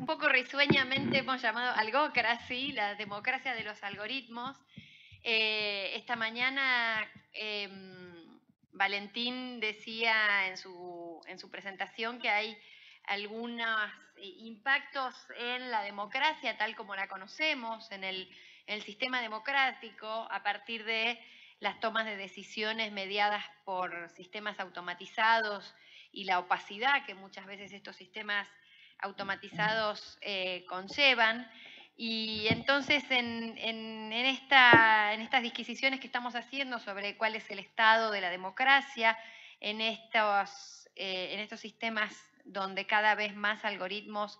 un poco risueñamente hemos llamado algocracy, la democracia de los algoritmos. Esta mañana Valentín decía en su presentación que hay algunos impactos en la democracia tal como la conocemos, en el sistema democrático, a partir de las tomas de decisiones mediadas por sistemas automatizados y la opacidad que muchas veces estos sistemas automatizados conllevan. Y entonces en estas disquisiciones que estamos haciendo sobre cuál es el estado de la democracia, en estos sistemas donde cada vez más algoritmos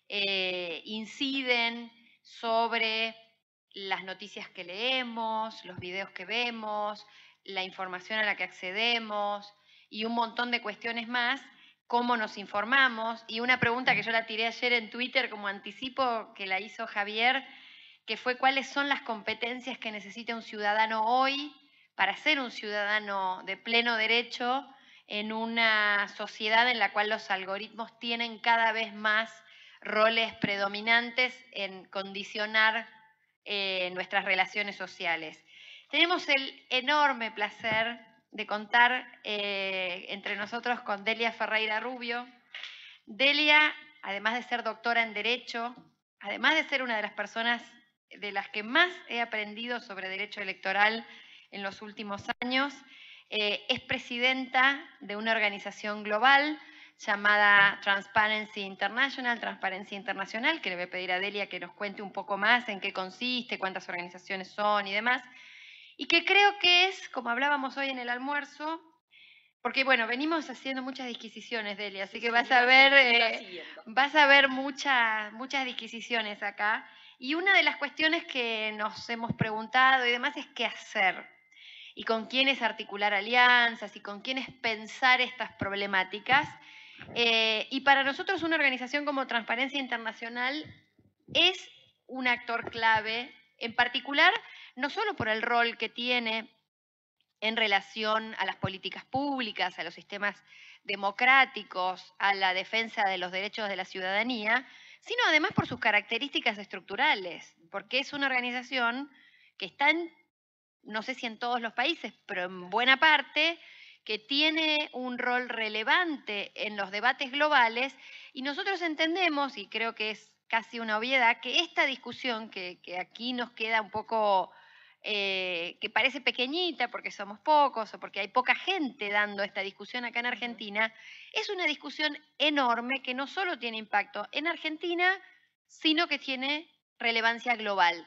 inciden sobre las noticias que leemos, los videos que vemos, la información a la que accedemos y un montón de cuestiones más, cómo nos informamos. Y una pregunta que yo la tiré ayer en Twitter como anticipo, que la hizo Javier, que fue cuáles son las competencias que necesita un ciudadano hoy para ser un ciudadano de pleno derecho en una sociedad en la cual los algoritmos tienen cada vez más roles predominantes en condicionar nuestras relaciones sociales. Tenemos el enorme placer de contar entre nosotros con Delia Ferreira Rubio. Delia, además de ser doctora en Derecho, además de ser una de las personas de las que más he aprendido sobre derecho electoral en los últimos años, es presidenta de una organización global llamada Transparencia Internacional, que le voy a pedir a Delia que nos cuente un poco más en qué consiste, cuántas organizaciones son y demás, y que creo que es, como hablábamos hoy en el almuerzo, porque bueno, venimos haciendo muchas disquisiciones, Delia, así que vas a ver muchas disquisiciones acá, y una de las cuestiones que nos hemos preguntado y demás es qué hacer, y con quiénes articular alianzas, y con quiénes pensar estas problemáticas. Y para nosotros una organización como Transparencia Internacional es un actor clave, en particular, no solo por el rol que tiene en relación a las políticas públicas, a los sistemas democráticos, a la defensa de los derechos de la ciudadanía, sino además por sus características estructurales, porque es una organización que está no sé si en todos los países, pero en buena parte, que tiene un rol relevante en los debates globales, y nosotros entendemos, y creo que es casi una obviedad, que esta discusión que aquí nos queda un poco, que parece pequeñita porque somos pocos o porque hay poca gente dando esta discusión acá en Argentina, es una discusión enorme que no solo tiene impacto en Argentina, sino que tiene relevancia global.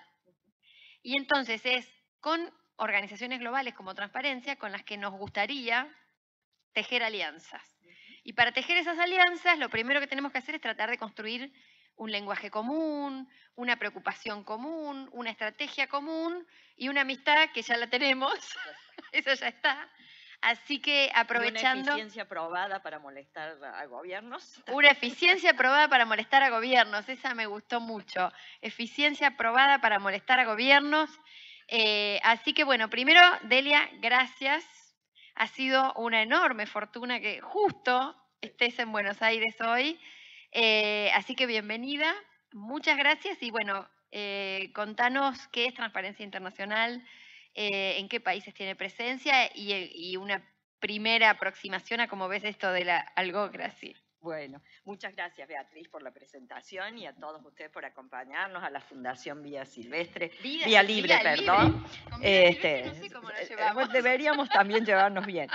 Y entonces es con organizaciones globales como Transparencia con las que nos gustaría tejer alianzas. Y para tejer esas alianzas, lo primero que tenemos que hacer es tratar de construir un lenguaje común, una preocupación común, una estrategia común y una amistad que ya la tenemos, eso ya está. Así que aprovechando... Y una eficiencia probada para molestar a gobiernos. Una eficiencia probada para molestar a gobiernos, esa me gustó mucho. Eficiencia probada para molestar a gobiernos. Así que bueno, primero, Delia, gracias. Ha sido una enorme fortuna que justo estés en Buenos Aires hoy. Así que bienvenida, muchas gracias y bueno, contanos qué es Transparencia Internacional, en qué países tiene presencia y una primera aproximación a cómo ves esto de la algocracy. Bueno, muchas gracias Beatriz por la presentación y a todos ustedes por acompañarnos, a la Fundación Vía Silvestre, Vía Libre, perdón. Con Vía Silvestre no sé cómo nos llevamos. Deberíamos también llevarnos bien.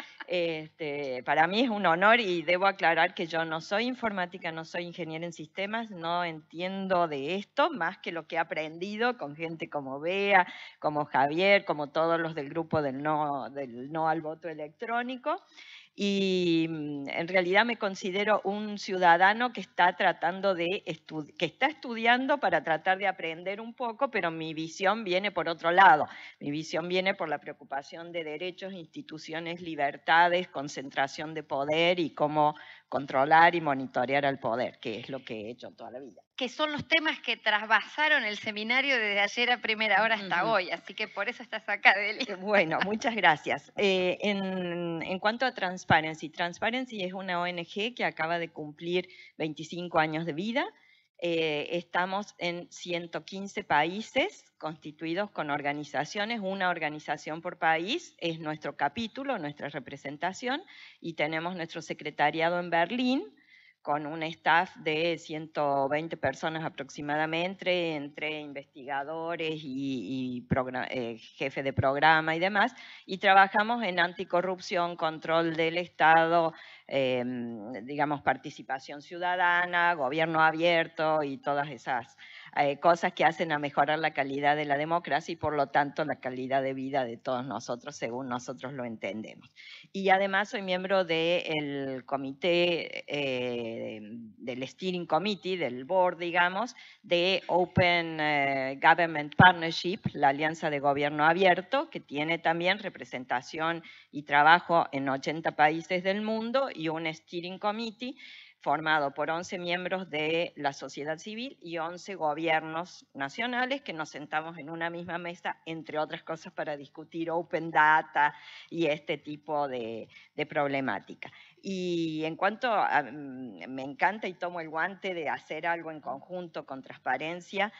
Para mí es un honor y debo aclarar que yo no soy informática, no soy ingeniera en sistemas, no entiendo de esto más que lo que he aprendido con gente como Bea, como Javier, como todos los del grupo del no al voto electrónico. Y en realidad me considero un ciudadano que está que está estudiando para tratar de aprender un poco, pero mi visión viene por otro lado. Mi visión viene por la preocupación de derechos, instituciones, libertades, concentración de poder y cómo controlar y monitorear al poder, que es lo que he hecho toda la vida. Que son los temas que trasvasaron el seminario desde ayer a primera hora hasta hoy, así que por eso estás acá, Delia. Bueno, muchas gracias. En cuanto a Transparency es una ONG que acaba de cumplir 25 años de vida. Estamos en 115 países constituidos con organizaciones, una organización por país es nuestro capítulo, nuestra representación, y tenemos nuestro secretariado en Berlín, con un staff de 120 personas aproximadamente, entre investigadores y jefe de programa y demás, y trabajamos en anticorrupción, control del Estado, digamos, participación ciudadana, gobierno abierto y todas esas cosas que hacen a mejorar la calidad de la democracia y por lo tanto la calidad de vida de todos nosotros según nosotros lo entendemos. Y además soy miembro del comité, del Steering Committee, del board, digamos, de Open Government Partnership, la Alianza de Gobierno Abierto, que tiene también representación y trabajo en 80 países del mundo, y un Steering Committee formado por 11 miembros de la sociedad civil y 11 gobiernos nacionales que nos sentamos en una misma mesa, entre otras cosas, para discutir open data y este tipo de problemática. Y en cuanto a, me encanta y tomo el guante de hacer algo en conjunto con transparencia,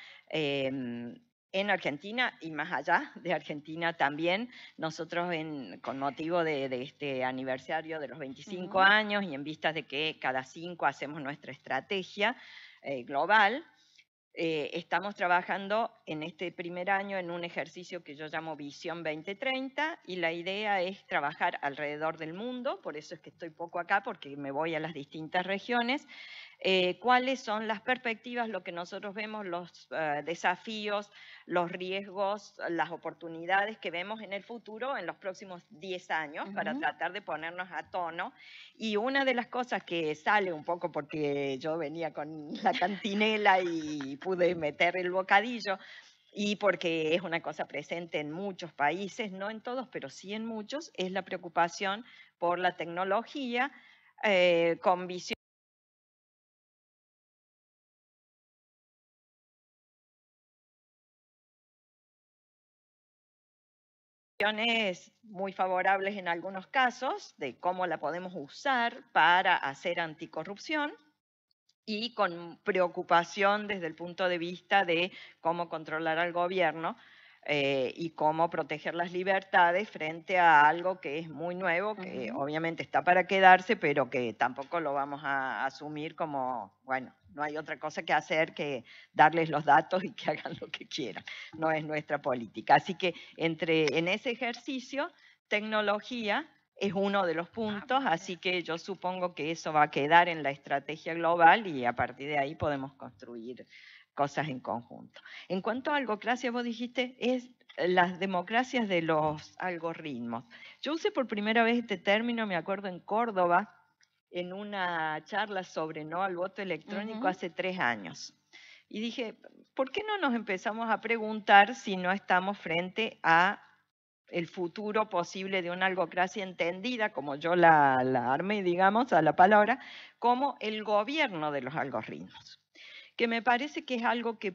en Argentina y más allá de Argentina también, nosotros con motivo de este aniversario de los 25 años y en vistas de que cada 5 hacemos nuestra estrategia global, estamos trabajando en este primer año en un ejercicio que yo llamo Visión 2030 y la idea es trabajar alrededor del mundo, por eso es que estoy poco acá porque me voy a las distintas regiones, cuáles son las perspectivas, lo que nosotros vemos, los desafíos, los riesgos, las oportunidades que vemos en el futuro, en los próximos 10 años, para tratar de ponernos a tono. Y una de las cosas que sale un poco, porque yo venía con la cantinela y pude meter el bocadillo, y porque es una cosa presente en muchos países, no en todos, pero sí en muchos, es la preocupación por la tecnología con visión muy favorables en algunos casos de cómo la podemos usar para hacer anticorrupción y con preocupación desde el punto de vista de cómo controlar al gobierno y cómo proteger las libertades frente a algo que es muy nuevo, que obviamente está para quedarse, pero que tampoco lo vamos a asumir como, bueno, no hay otra cosa que hacer que darles los datos y que hagan lo que quieran. No es nuestra política. Así que en ese ejercicio, tecnología es uno de los puntos, así que yo supongo que eso va a quedar en la estrategia global y a partir de ahí podemos construir cosas en conjunto. En cuanto a algocracia, vos dijiste, es las democracias de los algoritmos. Yo usé por primera vez este término, me acuerdo, en Córdoba, en una charla sobre no al voto electrónico hace 3 años. Y dije, ¿por qué no nos empezamos a preguntar si no estamos frente a el futuro posible de una algocracia entendida, como yo la armé, digamos, a la palabra, como el gobierno de los algoritmos? Que me parece que es algo que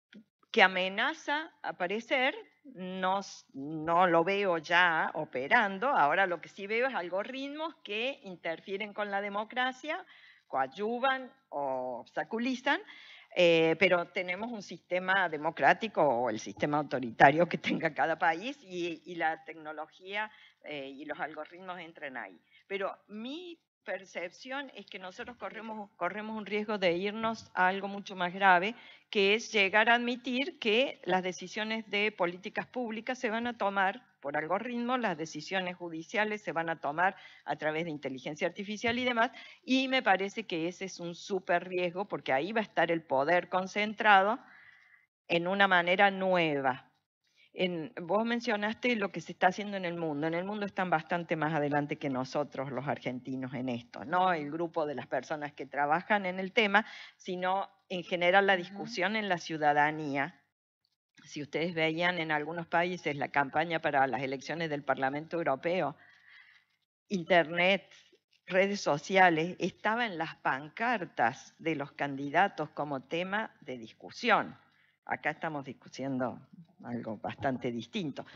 amenaza aparecer, no lo veo ya operando, ahora lo que sí veo es algoritmos que interfieren con la democracia, coadyuvan o obstaculizan, pero tenemos un sistema democrático o el sistema autoritario que tenga cada país y la tecnología y los algoritmos entran ahí. Pero mi percepción es que nosotros corremos un riesgo de irnos a algo mucho más grave, que es llegar a admitir que las decisiones de políticas públicas se van a tomar por algoritmos, las decisiones judiciales se van a tomar a través de inteligencia artificial y demás, y me parece que ese es un súper riesgo porque ahí va a estar el poder concentrado en una manera nueva. Vos mencionaste lo que se está haciendo en el mundo. En el mundo están bastante más adelante que nosotros, los argentinos, en esto. No el grupo de las personas que trabajan en el tema, sino en general la discusión en la ciudadanía. Si ustedes veían en algunos países la campaña para las elecciones del Parlamento Europeo, Internet, redes sociales, estaba en las pancartas de los candidatos como tema de discusión. acá estamos discutiendo algo bastante distinto.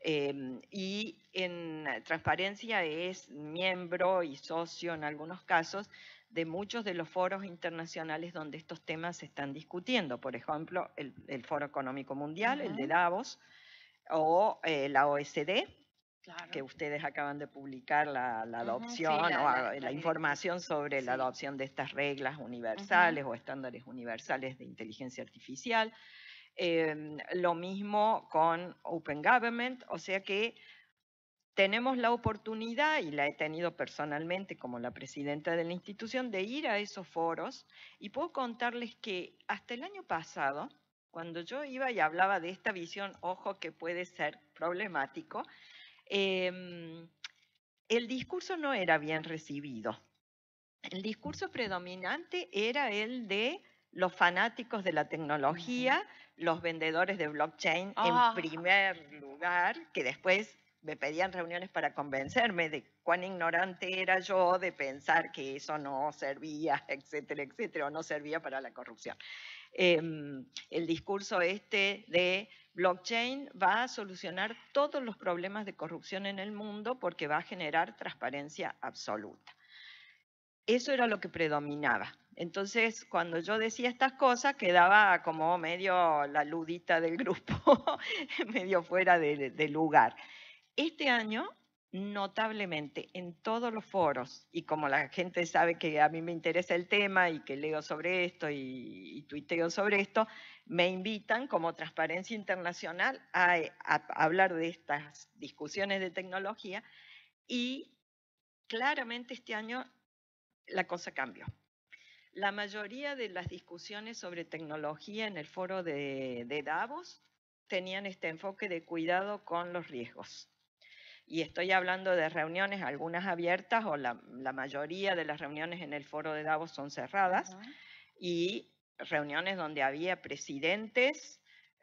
Y en Transparencia es miembro y socio en algunos casos de muchos de los foros internacionales donde estos temas se están discutiendo. Por ejemplo, el Foro Económico Mundial, el de Davos, o la OECD, Claro. que ustedes acaban de publicar la adopción Sí, o la información sobre la adopción de estas reglas universales o estándares universales de inteligencia artificial. Lo mismo con Open Government, o sea que tenemos la oportunidad, y la he tenido personalmente como la presidenta de la institución, de ir a esos foros, y puedo contarles que hasta el año pasado, cuando yo iba y hablaba de esta visión, ojo que puede ser problemático, el discurso no era bien recibido. El discurso predominante era el de los fanáticos de la tecnología, los vendedores de blockchain en primer lugar, que después me pedían reuniones para convencerme de cuán ignorante era yo de pensar que eso no servía, etcétera, etcétera, o no servía para la corrupción. El discurso este de blockchain va a solucionar todos los problemas de corrupción en el mundo porque va a generar transparencia absoluta. Eso era lo que predominaba. Entonces, cuando yo decía estas cosas, quedaba como medio la ludita del grupo, medio fuera de lugar. Este año, notablemente, en todos los foros, y como la gente sabe que a mí me interesa el tema y que leo sobre esto y tuiteo sobre esto, me invitan como Transparencia Internacional a hablar de estas discusiones de tecnología, y claramente este año la cosa cambió. La mayoría de las discusiones sobre tecnología en el foro de Davos tenían este enfoque de cuidado con los riesgos. Y estoy hablando de reuniones, algunas abiertas, o la mayoría de las reuniones en el foro de Davos son cerradas, y reuniones donde había presidentes,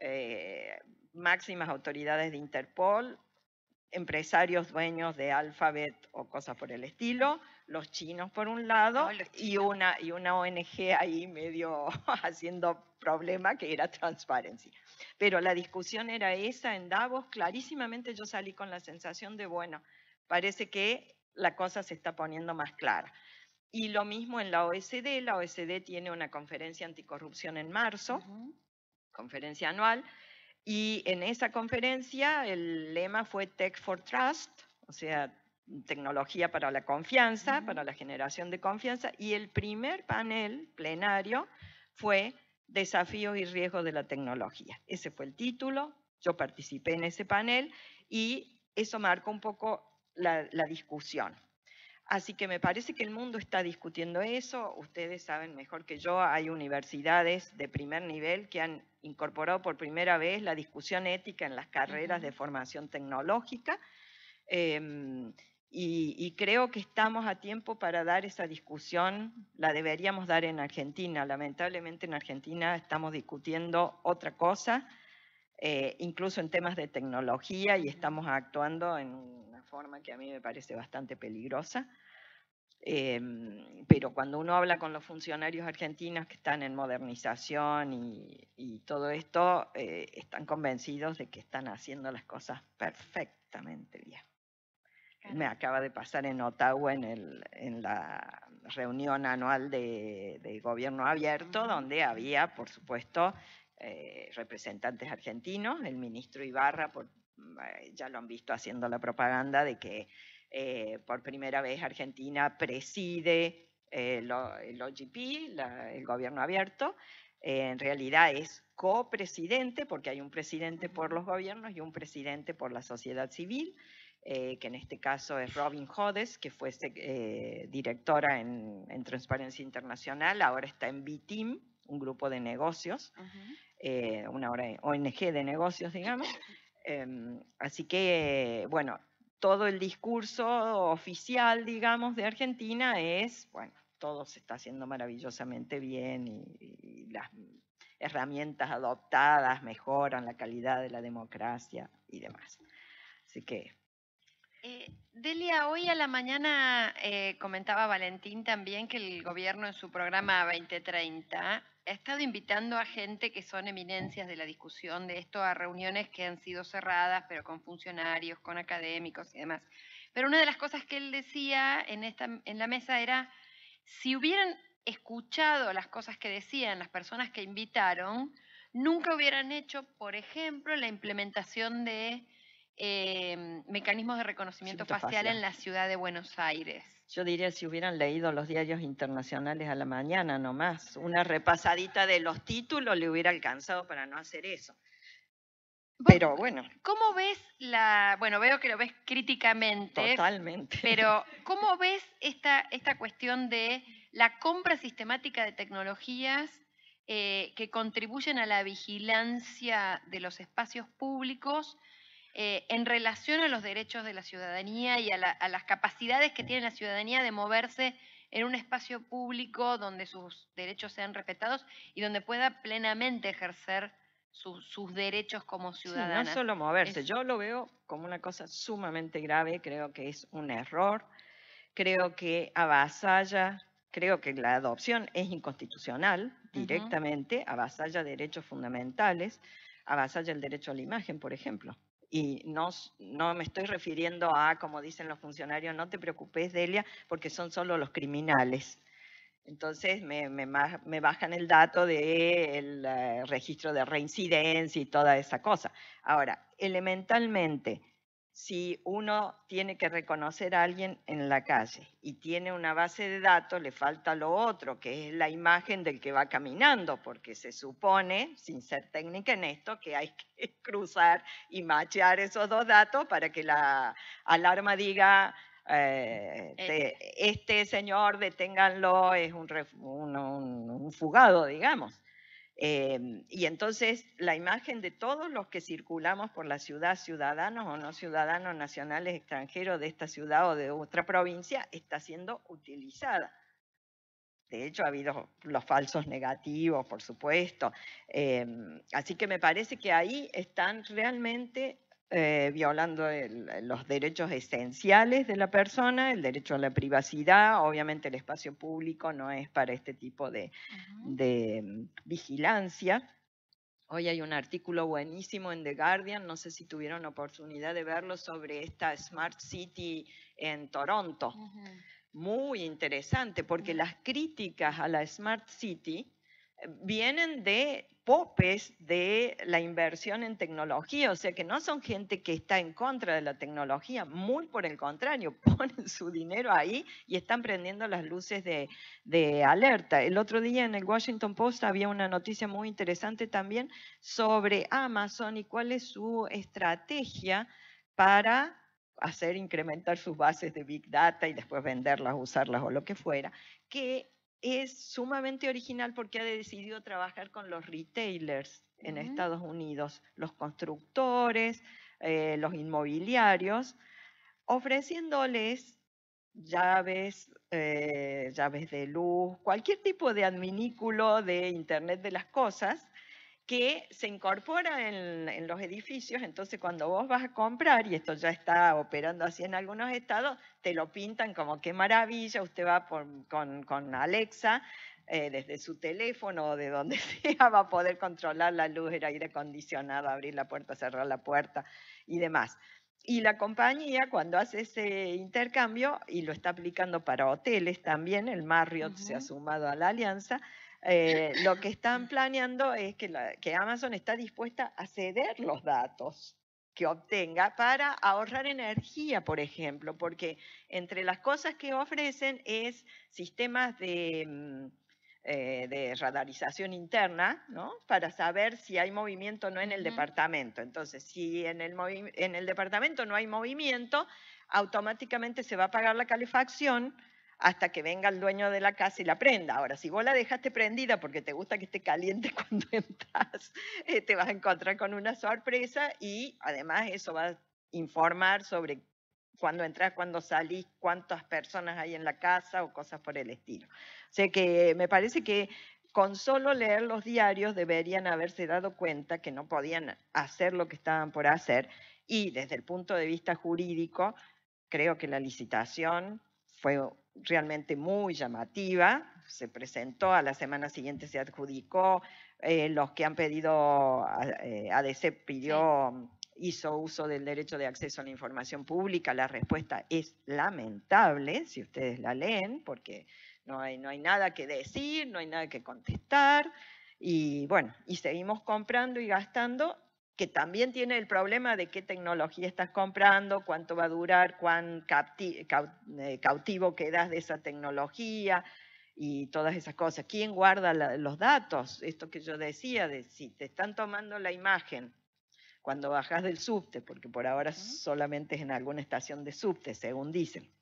máximas autoridades de Interpol, empresarios dueños de Alphabet o cosas por el estilo, los chinos por un lado, y una ONG ahí medio haciendo problema, que era Transparency. Pero la discusión era esa en Davos. Clarísimamente yo salí con la sensación de, bueno, parece que la cosa se está poniendo más clara. Y lo mismo en la OECD. La OECD tiene una conferencia anticorrupción en marzo, conferencia anual, y en esa conferencia el lema fue Tech for Trust, o sea, tecnología para la confianza, para la generación de confianza, y el primer panel plenario fue Desafíos y riesgos de la tecnología. Ese fue el título, yo participé en ese panel y eso marcó un poco la discusión. Así que me parece que el mundo está discutiendo eso. Ustedes saben mejor que yo, hay universidades de primer nivel que han incorporado por primera vez la discusión ética en las carreras de formación tecnológica. Y creo que estamos a tiempo para dar esa discusión. La deberíamos dar en Argentina. Lamentablemente en Argentina estamos discutiendo otra cosa, incluso en temas de tecnología, y estamos actuando en una forma que a mí me parece bastante peligrosa. Pero cuando uno habla con los funcionarios argentinos que están en modernización y todo esto, están convencidos de que están haciendo las cosas perfectamente bien. Claro. Me acaba de pasar en Ottawa en la reunión anual de gobierno abierto, donde había, por supuesto, representantes argentinos. El ministro Ibarra, ya lo han visto haciendo la propaganda de que por primera vez Argentina preside el OGP, el gobierno abierto. En realidad es copresidente, porque hay un presidente por los gobiernos y un presidente por la sociedad civil, que en este caso es Robin Hodes, que fue directora en Transparencia Internacional, ahora está en B-Team, un grupo de negocios, una ONG de negocios, digamos. Así que, bueno, todo el discurso oficial, digamos, de Argentina es, bueno, todo se está haciendo maravillosamente bien y las herramientas adoptadas mejoran la calidad de la democracia y demás. Así que... Delia, hoy a la mañana comentaba Valentín también que el gobierno en su programa 2030 he estado invitando a gente que son eminencias de la discusión de esto a reuniones que han sido cerradas, pero con funcionarios, con académicos y demás. Pero una de las cosas que él decía en la mesa era, si hubieran escuchado las cosas que decían las personas que invitaron, nunca hubieran hecho, por ejemplo, la implementación de mecanismos de reconocimiento facial en la ciudad de Buenos Aires. Yo diría si hubieran leído los diarios internacionales a la mañana nomás, una repasadita de los títulos le hubiera alcanzado para no hacer eso. Pero bueno. ¿Cómo ves bueno, veo que lo ves críticamente. Totalmente. Pero ¿cómo ves esta cuestión de la compra sistemática de tecnologías que contribuyen a la vigilancia de los espacios públicos en relación a los derechos de la ciudadanía y a las capacidades que tiene la ciudadanía de moverse en un espacio público donde sus derechos sean respetados y donde pueda plenamente ejercer sus derechos como ciudadana? Sí, no solo moverse, yo lo veo como una cosa sumamente grave, creo que es un error, creo que avasalla, creo que la adopción es inconstitucional directamente, avasalla derechos fundamentales, avasalla el derecho a la imagen, por ejemplo. Y no me estoy refiriendo a, como dicen los funcionarios, no te preocupes, Delia, porque son solo los criminales. Entonces me bajan el dato del registro de reincidencia y toda esa cosa. Ahora, elementalmente, si uno tiene que reconocer a alguien en la calle y tiene una base de datos, le falta lo otro, que es la imagen del que va caminando, porque se supone, sin ser técnica en esto, que hay que cruzar y machear esos dos datos para que la alarma diga este señor, deténganlo, es un fugado, digamos. Y entonces la imagen de todos los que circulamos por la ciudad, ciudadanos o no ciudadanos nacionales extranjeros de esta ciudad o de otra provincia, está siendo utilizada. De hecho, ha habido los falsos negativos, por supuesto. Así que me parece que ahí están realmente violando los derechos esenciales de la persona, el derecho a la privacidad. Obviamente el espacio público no es para este tipo de vigilancia. Hoy hay un artículo buenísimo en The Guardian, no sé si tuvieron oportunidad de verlo, sobre esta Smart City en Toronto. Muy interesante, porque las críticas a la Smart City vienen de popes de la inversión en tecnología, o sea que no son gente que está en contra de la tecnología, muy por el contrario, ponen su dinero ahí y están prendiendo las luces de alerta. El otro día en el Washington Post había una noticia muy interesante también sobre Amazon y cuál es su estrategia para hacer incrementar sus bases de Big Data y después venderlas, usarlas o lo que fuera, que es sumamente original porque ha decidido trabajar con los retailers en Estados Unidos, los constructores, los inmobiliarios, ofreciéndoles llaves, llaves de luz, cualquier tipo de adminículo de Internet de las cosas, que se incorpora en los edificios. Entonces cuando vos vas a comprar, y esto ya está operando así en algunos estados, te lo pintan como qué maravilla, usted va con Alexa, desde su teléfono o de donde sea, va a poder controlar la luz, el aire acondicionado, abrir la puerta, cerrar la puerta y demás. Y la compañía, cuando hace ese intercambio, y lo está aplicando para hoteles también, el Marriott se ha sumado a la alianza, lo que están planeando es que Amazon está dispuesta a ceder los datos que obtenga para ahorrar energía, por ejemplo, porque entre las cosas que ofrecen es sistemas de radarización interna, ¿no? Para saber si hay movimiento o no en el departamento. Entonces, si en el departamento no hay movimiento, automáticamente se va a apagar la calefacción hasta que venga el dueño de la casa y la prenda. Ahora, si vos la dejaste prendida porque te gusta que esté caliente cuando entras, te vas a encontrar con una sorpresa y además eso va a informar sobre cuándo entras, cuándo salís, cuántas personas hay en la casa o cosas por el estilo. O sea que me parece que con solo leer los diarios deberían haberse dado cuenta que no podían hacer lo que estaban por hacer, y desde el punto de vista jurídico creo que la licitación fue realmente muy llamativa, se presentó, a la semana siguiente se adjudicó, los que han pedido, ADC pidió, hizo uso del derecho de acceso a la información pública, la respuesta es lamentable, si ustedes la leen, porque no hay nada que decir, no hay nada que contestar, y bueno, y seguimos comprando y gastando, que también tiene el problema de qué tecnología estás comprando, cuánto va a durar, cuán cautivo quedas de esa tecnología y todas esas cosas. ¿Quién guarda los datos? Esto que yo decía, de si te están tomando la imagen cuando bajas del subte, porque por ahora solamente es en alguna estación de subte, según dicen.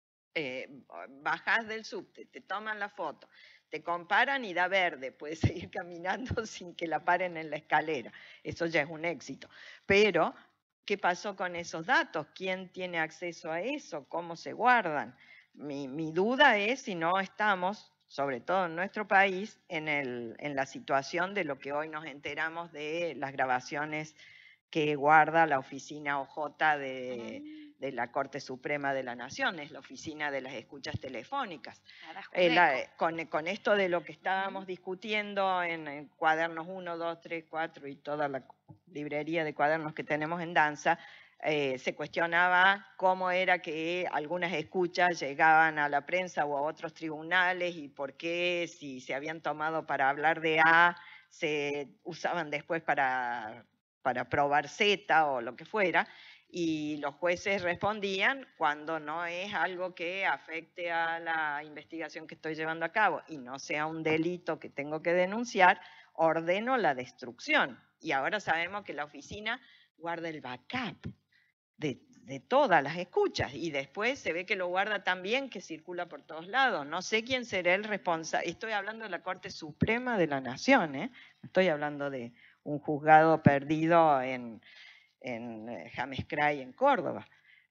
Bajas del subte, te toman la foto, te comparan y da verde, puedes seguir caminando sin que la paren en la escalera. Eso ya es un éxito. Pero, ¿qué pasó con esos datos? ¿Quién tiene acceso a eso? ¿Cómo se guardan? Mi duda es si no estamos, sobre todo en nuestro país, en la situación de lo que hoy nos enteramos de las grabaciones que guarda la oficina OJ de la Corte Suprema de la Nación, es la oficina de las escuchas telefónicas. Con esto de lo que estábamos discutiendo en cuadernos 1, 2, 3, 4 y toda la librería de cuadernos que tenemos en danza, se cuestionaba cómo era que algunas escuchas llegaban a la prensa o a otros tribunales y por qué, si se habían tomado para hablar de A, se usaban después para probar Z o lo que fuera, y los jueces respondían: cuando no es algo que afecte a la investigación que estoy llevando a cabo y no sea un delito que tengo que denunciar, ordeno la destrucción. Y ahora sabemos que la oficina guarda el backup de todas las escuchas, y después se ve que lo guarda tan bien que circula por todos lados. No sé quién será el responsable. Estoy hablando de la Corte Suprema de la Nación, ¿eh? Estoy hablando de un juzgado perdido en James Cray, en Córdoba.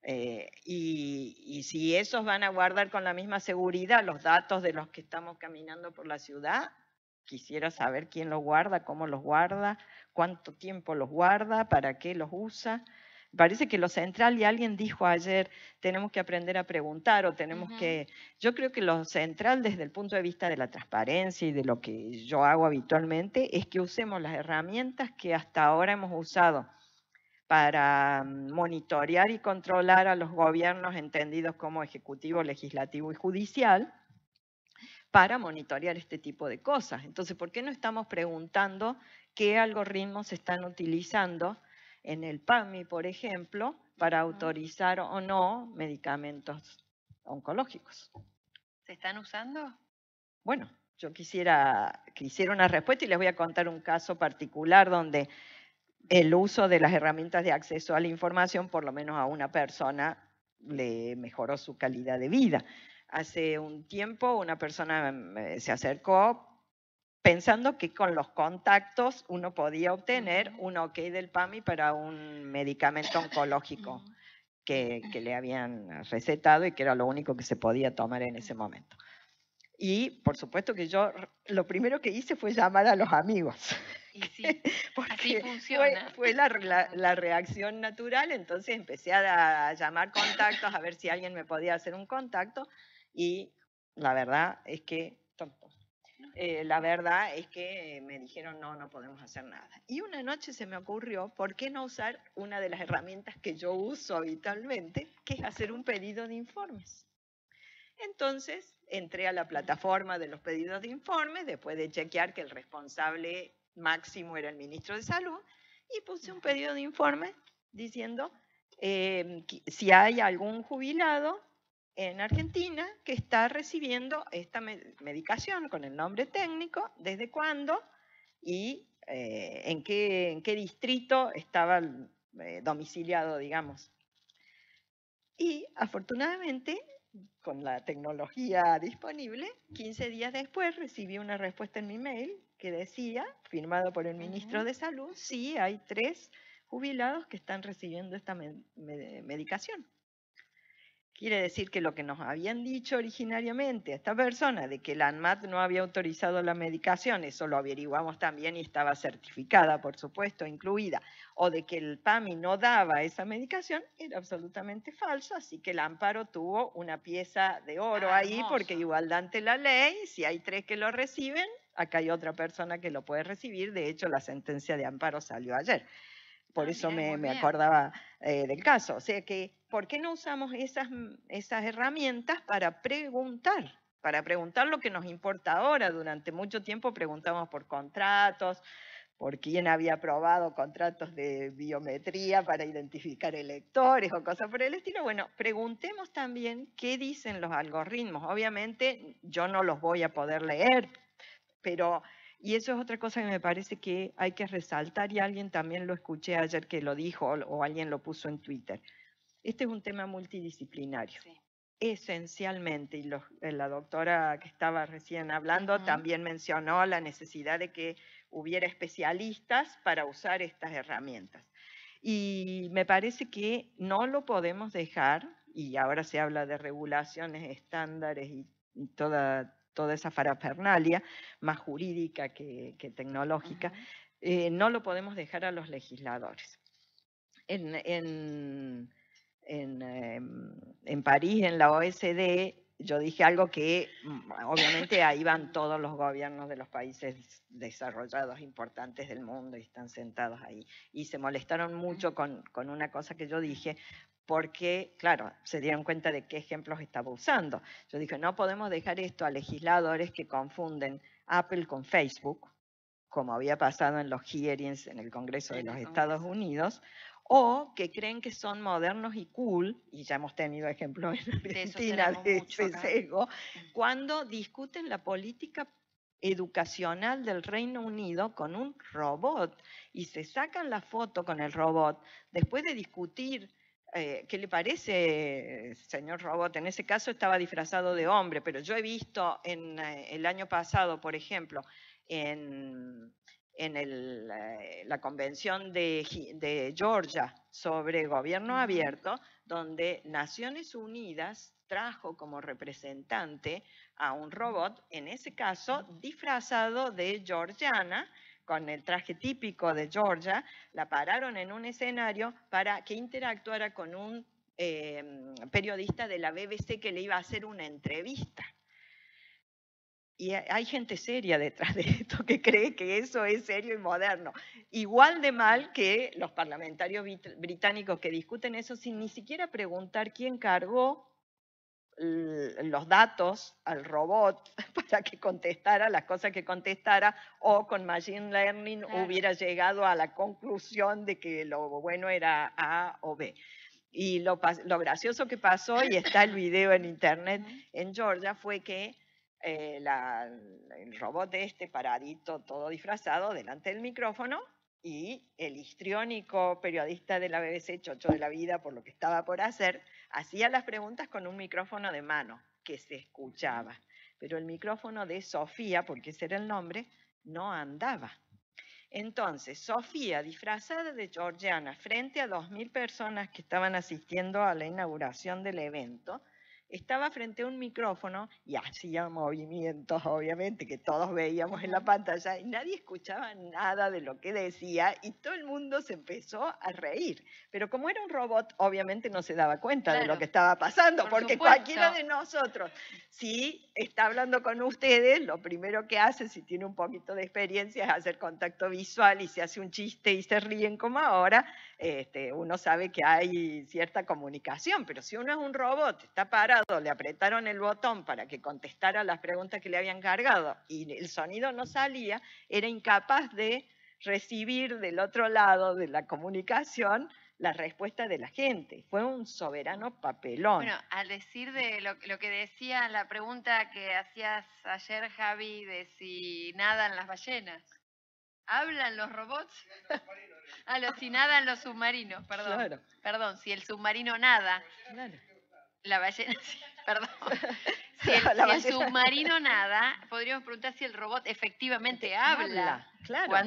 Y si esos van a guardar con la misma seguridad los datos de los que estamos caminando por la ciudad, quisiera saber quién los guarda, cómo los guarda, cuánto tiempo los guarda, para qué los usa. Parece que lo central, y alguien dijo ayer, tenemos que aprender a preguntar o tenemos que... Yo creo que lo central desde el punto de vista de la transparencia y de lo que yo hago habitualmente es que usemos las herramientas que hasta ahora hemos usado para monitorear y controlar a los gobiernos entendidos como ejecutivo, legislativo y judicial, para monitorear este tipo de cosas. Entonces, ¿por qué no estamos preguntando qué algoritmos se están utilizando en el PAMI, por ejemplo, para autorizar o no medicamentos oncológicos? ¿Se están usando? Bueno, yo quisiera una respuesta, y les voy a contar un caso particular donde el uso de las herramientas de acceso a la información, por lo menos a una persona, le mejoró su calidad de vida. Hace un tiempo una persona se acercó pensando que con los contactos uno podía obtener un ok del PAMI para un medicamento oncológico que le habían recetado y que era lo único que se podía tomar en ese momento. Y por supuesto que yo lo primero que hice fue llamar a los amigos. Y sí, así funciona. Fue la reacción natural. Entonces empecé a llamar contactos, a ver si alguien me podía hacer un contacto, y la verdad es que me dijeron no podemos hacer nada. Y una noche se me ocurrió, ¿por qué no usar una de las herramientas que yo uso habitualmente, que es hacer un pedido de informes? Entonces entré a la plataforma de los pedidos de informes, después de chequear que el responsable máximo era el ministro de Salud, y puse un pedido de informe diciendo si hay algún jubilado en Argentina que está recibiendo esta medicación con el nombre técnico, desde cuándo y en qué distrito estaba domiciliado, digamos. Y afortunadamente, con la tecnología disponible, 15 días después recibí una respuesta en mi mail que decía, firmado por el ministro de Salud, sí, hay 3 jubilados que están recibiendo esta medicación. Quiere decir que lo que nos habían dicho originariamente a esta persona de que la ANMAT no había autorizado la medicación, eso lo averiguamos también y estaba certificada, por supuesto, incluida, o de que el PAMI no daba esa medicación, era absolutamente falso, así que el amparo tuvo una pieza de oro ahí, porque igualdad ante la ley, si hay 3 que lo reciben, acá hay otra persona que lo puede recibir, de hecho la sentencia de amparo salió ayer. Por eso me acordaba del caso. O sea que, ¿por qué no usamos esas herramientas para preguntar? Para preguntar lo que nos importa ahora. Durante mucho tiempo preguntamos por contratos, por quién había aprobado contratos de biometría para identificar electores o cosas por el estilo. Bueno, preguntemos también qué dicen los algoritmos. Obviamente yo no los voy a poder leer, pero... Y eso es otra cosa que me parece que hay que resaltar, y alguien también lo escuché ayer que lo dijo, o alguien lo puso en Twitter. Este es un tema multidisciplinario. Sí. Esencialmente, y la doctora que estaba recién hablando también mencionó la necesidad de que hubiera especialistas para usar estas herramientas. Y me parece que no lo podemos dejar, y ahora se habla de regulaciones, estándares y toda esa parafernalia, más jurídica que tecnológica, no lo podemos dejar a los legisladores. En París, en la OSD, yo dije algo que obviamente ahí van todos los gobiernos de los países desarrollados importantes del mundo y están sentados ahí. Y se molestaron mucho con una cosa que yo dije, porque, claro, se dieron cuenta de qué ejemplos estaba usando. Yo dije, no podemos dejar esto a legisladores que confunden Apple con Facebook, como había pasado en los hearings en el Congreso de los Estados Unidos, o que creen que son modernos y cool, y ya hemos tenido ejemplos en Argentina de ese sesgo, cuando discuten la política educacional del Reino Unido con un robot y se sacan la foto con el robot después de discutir ¿qué le parece, señor robot? En ese caso estaba disfrazado de hombre, pero yo he visto el año pasado, por ejemplo, en la convención de Georgia sobre gobierno abierto, donde Naciones Unidas trajo como representante a un robot, en ese caso disfrazado de georgiana, con el traje típico de Georgia, la pararon en un escenario para que interactuara con un periodista de la BBC que le iba a hacer una entrevista. Y hay gente seria detrás de esto que cree que eso es serio y moderno. Igual de mal que los parlamentarios británicos que discuten eso sin ni siquiera preguntar quién cargó los datos al robot para que contestara las cosas que contestara, o con Machine Learning hubiera llegado a la conclusión de que lo bueno era A o B. Y lo gracioso que pasó, y está el video en internet en Georgia, fue que el robot paradito, todo disfrazado, delante del micrófono, y el histriónico periodista de la BBC, chocho de la vida por lo que estaba por hacer, hacía las preguntas con un micrófono de mano que se escuchaba. Pero el micrófono de Sofía, porque ese era el nombre, no andaba. Entonces, Sofía, disfrazada de georgiana, frente a 2.000 personas que estaban asistiendo a la inauguración del evento, estaba frente a un micrófono y hacía movimientos, obviamente, que todos veíamos en la pantalla, y nadie escuchaba nada de lo que decía, y todo el mundo se empezó a reír. Pero como era un robot, obviamente no se daba cuenta de lo que estaba pasando, porque cualquiera de nosotros, si está hablando con ustedes, lo primero que hace, si tiene un poquito de experiencia, es hacer contacto visual, y se hace un chiste y se ríen como ahora, uno sabe que hay cierta comunicación. Pero si uno es un robot, está parado, le apretaron el botón para que contestara las preguntas que le habían cargado y el sonido no salía, era incapaz de recibir del otro lado de la comunicación la respuesta de la gente. Fue un soberano papelón. Bueno, al decir de lo que decía la pregunta que hacías ayer, Javi, de si nadan las ballenas. ¿Hablan los robots? Si nadan los submarinos, perdón. Claro. Perdón, si el submarino nada. Claro. La ballena, sí, perdón. Si el submarino nada, podríamos preguntar si el robot efectivamente habla. Claro. Cuando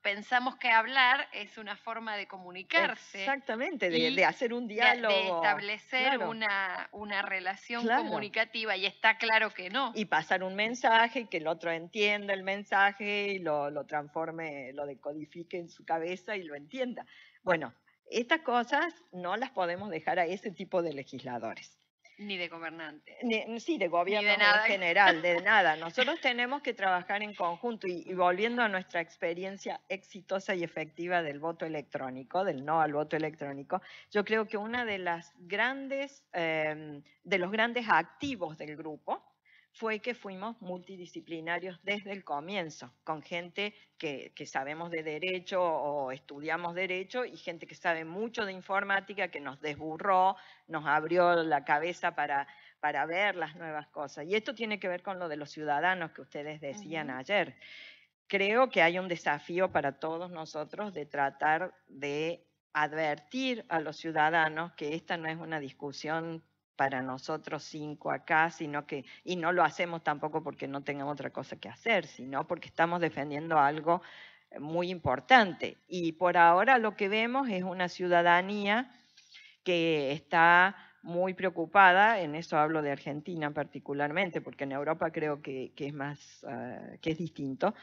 pensamos que hablar es una forma de comunicarse Exactamente, de y hacer un de diálogo. establecer Claro, una relación claro. comunicativa, y está claro que no. Y pasar un mensaje, y que el otro entienda el mensaje y lo transforme, lo decodifique en su cabeza y lo entienda. Bueno, estas cosas no las podemos dejar a ese tipo de legisladores. Ni de gobernantes, Sí, de ni de gobiernos en nada. general, de nada. Nosotros tenemos que trabajar en conjunto y volviendo a nuestra experiencia exitosa y efectiva del voto electrónico, del no al voto electrónico, yo creo que una de las grandes, de los grandes activos del grupo fue que fuimos multidisciplinarios desde el comienzo, con gente que sabemos de derecho o estudiamos derecho y gente que sabe mucho de informática, que nos desburró, nos abrió la cabeza para ver las nuevas cosas. Y esto tiene que ver con lo de los ciudadanos que ustedes decían ayer. Creo que hay un desafío para todos nosotros de tratar de advertir a los ciudadanos que esta no es una discusión para nosotros 5 acá, sino que, y no lo hacemos tampoco porque no tengamos otra cosa que hacer, sino porque estamos defendiendo algo muy importante. Y por ahora lo que vemos es una ciudadanía que está muy preocupada, en eso hablo de Argentina particularmente, porque en Europa creo que es más, que es distinto.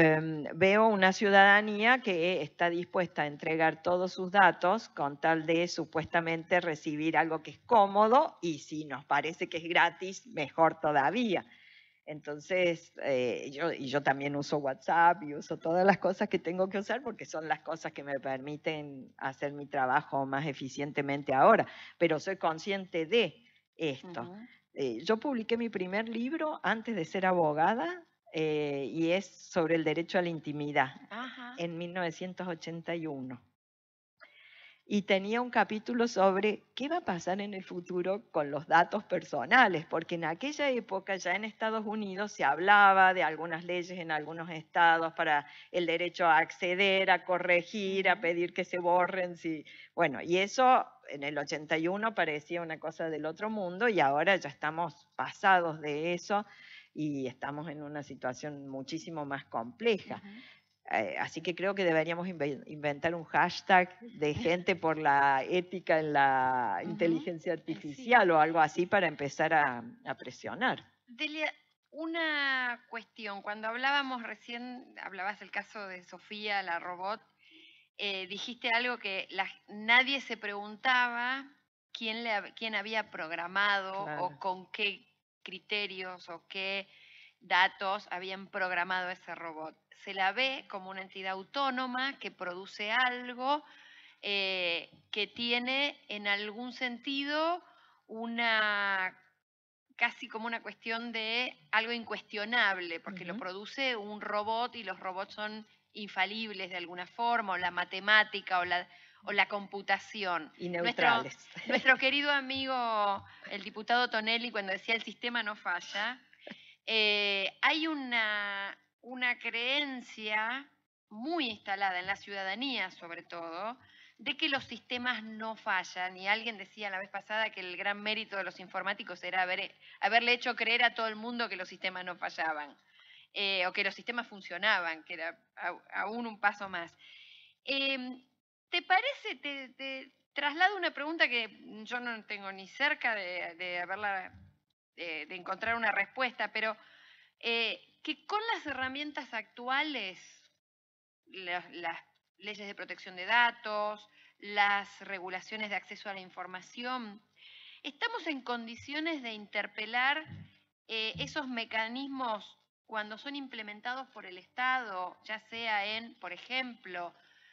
Veo una ciudadanía que está dispuesta a entregar todos sus datos con tal de supuestamente recibir algo que es cómodo y si nos parece que es gratis, mejor todavía. Entonces, yo también uso WhatsApp y uso todas las cosas que tengo que usar porque son las cosas que me permiten hacer mi trabajo más eficientemente ahora, pero soy consciente de esto. Yo publiqué mi primer libro antes de ser abogada y es sobre el derecho a la intimidad en 1981 y tenía un capítulo sobre qué va a pasar en el futuro con los datos personales, porque en aquella época ya en Estados Unidos se hablaba de algunas leyes en algunos estados para el derecho a acceder, a corregir, a pedir que se borren. Bueno, y eso en el 81 parecía una cosa del otro mundo y ahora ya estamos pasados de eso y estamos en una situación muchísimo más compleja. Así que creo que deberíamos inventar un hashtag de gente por la ética en la inteligencia artificial o algo así para empezar a presionar. Delia, una cuestión. Cuando hablábamos recién, hablabas del caso de Sofía, la robot, dijiste algo que nadie se preguntaba quién había programado o con qué criterios o qué datos habían programado ese robot. Se la ve como una entidad autónoma que produce algo que tiene en algún sentido casi como una cuestión de algo incuestionable, porque lo produce un robot y los robots son infalibles de alguna forma, o la matemática o la computación. Y neutrales. Nuestro querido amigo, el diputado Tonelli, cuando decía el sistema no falla, hay una creencia muy instalada en la ciudadanía, sobre todo, de que los sistemas no fallan. Y alguien decía la vez pasada que el gran mérito de los informáticos era haberle hecho creer a todo el mundo que los sistemas no fallaban, o que los sistemas funcionaban, que era aún un paso más. ¿Te parece? Te traslado una pregunta que yo no tengo ni cerca de haberla, de encontrar una respuesta, pero que con las herramientas actuales, las leyes de protección de datos, las regulaciones de acceso a la información, estamos en condiciones de interpelar esos mecanismos cuando son implementados por el Estado, ya sea en, por ejemplo,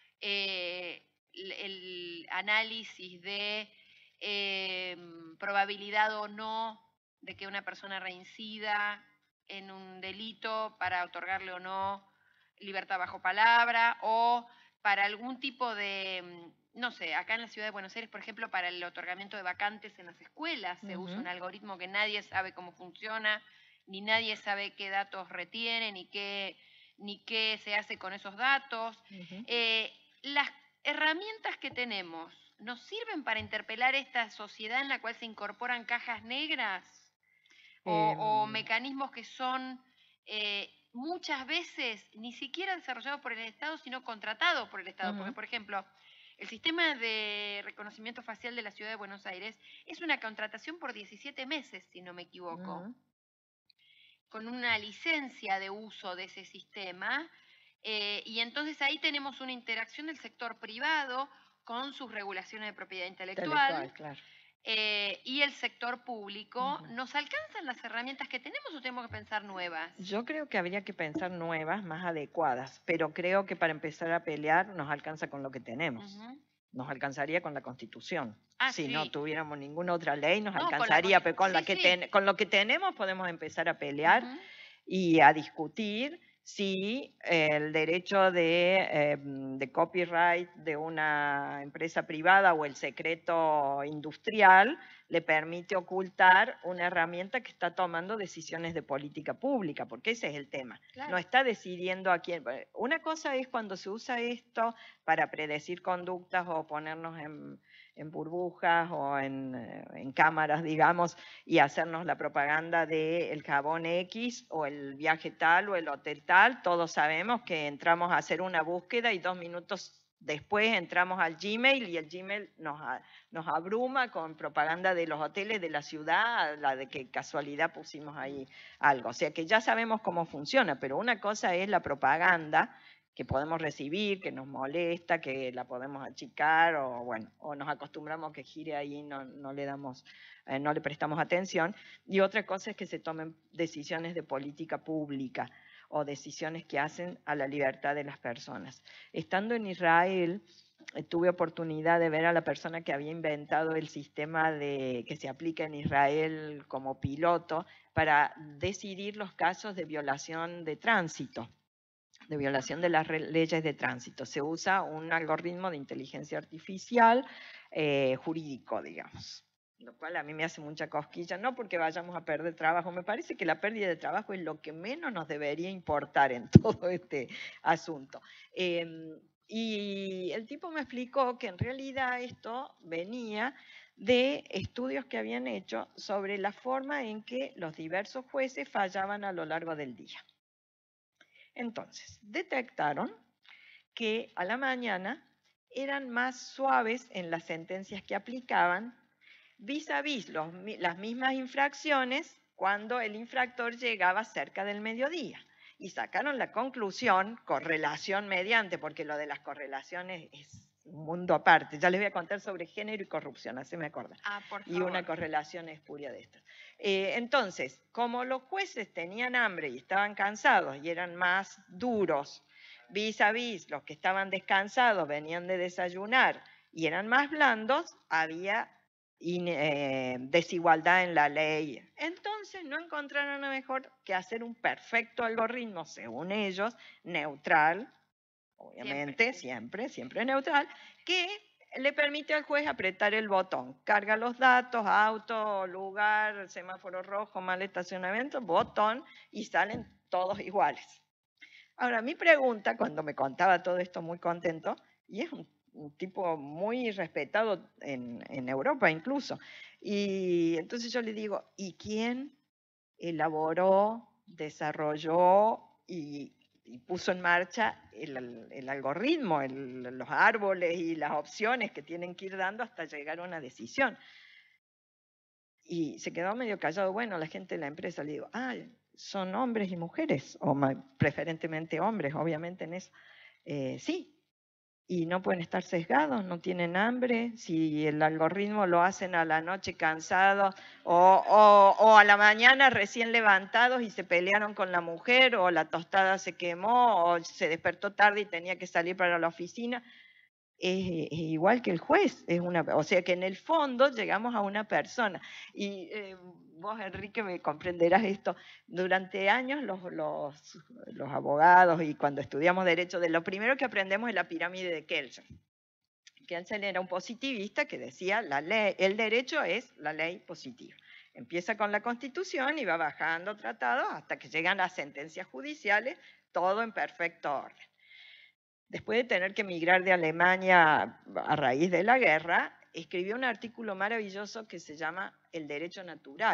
el análisis de probabilidad o no de que una persona reincida en un delito para otorgarle o no libertad bajo palabra, o para algún tipo de, no sé, acá en la ciudad de Buenos Aires, por ejemplo, para el otorgamiento de vacantes en las escuelas, se usa un algoritmo que nadie sabe cómo funciona, ni nadie sabe qué datos retiene, ni qué se hace con esos datos. Las herramientas que tenemos, ¿nos sirven para interpelar esta sociedad en la cual se incorporan cajas negras o mecanismos que son muchas veces ni siquiera desarrollado por el Estado, sino contratado por el Estado. Porque, por ejemplo, el sistema de reconocimiento facial de la Ciudad de Buenos Aires es una contratación por 17 meses, si no me equivoco, con una licencia de uso de ese sistema. Y entonces ahí tenemos una interacción del sector privado con sus regulaciones de propiedad intelectual. Claro. Y el sector público. ¿Nos alcanzan las herramientas que tenemos o tenemos que pensar nuevas? Yo creo que habría que pensar nuevas, más adecuadas, pero creo que para empezar a pelear nos alcanza con lo que tenemos. Nos alcanzaría con la Constitución. Si no tuviéramos ninguna otra ley, nos alcanzaría, pero con lo que tenemos podemos empezar a pelear y a discutir si el derecho de copyright de una empresa privada o el secreto industrial le permite ocultar una herramienta que está tomando decisiones de política pública, porque ese es el tema. Claro. No está decidiendo a quién. Una cosa es cuando se usa esto para predecir conductas o ponernos en burbujas o en cámaras, digamos, y hacernos la propaganda del jabón X o el viaje tal o el hotel tal. Todos sabemos que entramos a hacer una búsqueda y 2 minutos después entramos al Gmail y el Gmail nos abruma con propaganda de los hoteles de la ciudad, la de que casualidad pusimos ahí algo. O sea que ya sabemos cómo funciona, pero una cosa es la propaganda que podemos recibir, que nos molesta, que la podemos achicar o bueno, o nos acostumbramos a que gire ahí y no le prestamos atención. Y otra cosa es que se tomen decisiones de política pública o decisiones que hacen a la libertad de las personas. Estando en Israel, tuve oportunidad de ver a la persona que había inventado el sistema que se aplica en Israel como piloto para decidir los casos de violación de tránsito, de violación de las leyes de tránsito. Se usa un algoritmo de inteligencia artificial jurídico, digamos. Lo cual a mí me hace mucha cosquilla, no porque vayamos a perder trabajo, me parece que la pérdida de trabajo es lo que menos nos debería importar en todo este asunto. Y el tipo me explicó que en realidad esto venía de estudios que habían hecho sobre la forma en que los diversos jueces fallaban a lo largo del día. Entonces, detectaron que a la mañana eran más suaves en las sentencias que aplicaban vis a vis las mismas infracciones cuando el infractor llegaba cerca del mediodía. Y sacaron la conclusión, correlación mediante, porque lo de las correlaciones es un mundo aparte. Ya les voy a contar sobre género y corrupción, así me acuerdan. Por favor. Y una correlación espuria de estas. Entonces, como los jueces tenían hambre y estaban cansados y eran más duros, vis a vis los que estaban descansados, venían de desayunar y eran más blandos, había desigualdad en la ley. Entonces no encontraron nada mejor que hacer un perfecto algoritmo, según ellos, neutral, obviamente, siempre neutral, que le permite al juez apretar el botón, carga los datos, auto, lugar, semáforo rojo, mal estacionamiento, botón, y salen todos iguales. Ahora, mi pregunta, cuando me contaba todo esto muy contento, y es un tipo muy respetado en Europa incluso, y entonces yo le digo, ¿y quién elaboró, desarrolló y puso en marcha el algoritmo, los árboles y las opciones que tienen que ir dando hasta llegar a una decisión? Y se quedó medio callado. Bueno, la gente de la empresa, le digo, son hombres y mujeres, o preferentemente hombres, obviamente en eso. Sí, y no pueden estar sesgados, no tienen hambre, si el algoritmo lo hacen a la noche cansados o a la mañana recién levantados y se pelearon con la mujer, o la tostada se quemó, o se despertó tarde y tenía que salir para la oficina. Es igual que el juez, o sea que en el fondo llegamos a una persona. Y vos, Enrique, me comprenderás esto. Durante años los abogados y cuando estudiamos derecho, de lo primero que aprendemos es la pirámide de Kelsen. Kelsen era un positivista que decía el derecho es la ley positiva. Empieza con la Constitución y va bajando tratados hasta que llegan las sentencias judiciales, todo en perfecto orden. Después de tener que emigrar de Alemania a raíz de la guerra, escribió un artículo maravilloso que se llama El derecho natural,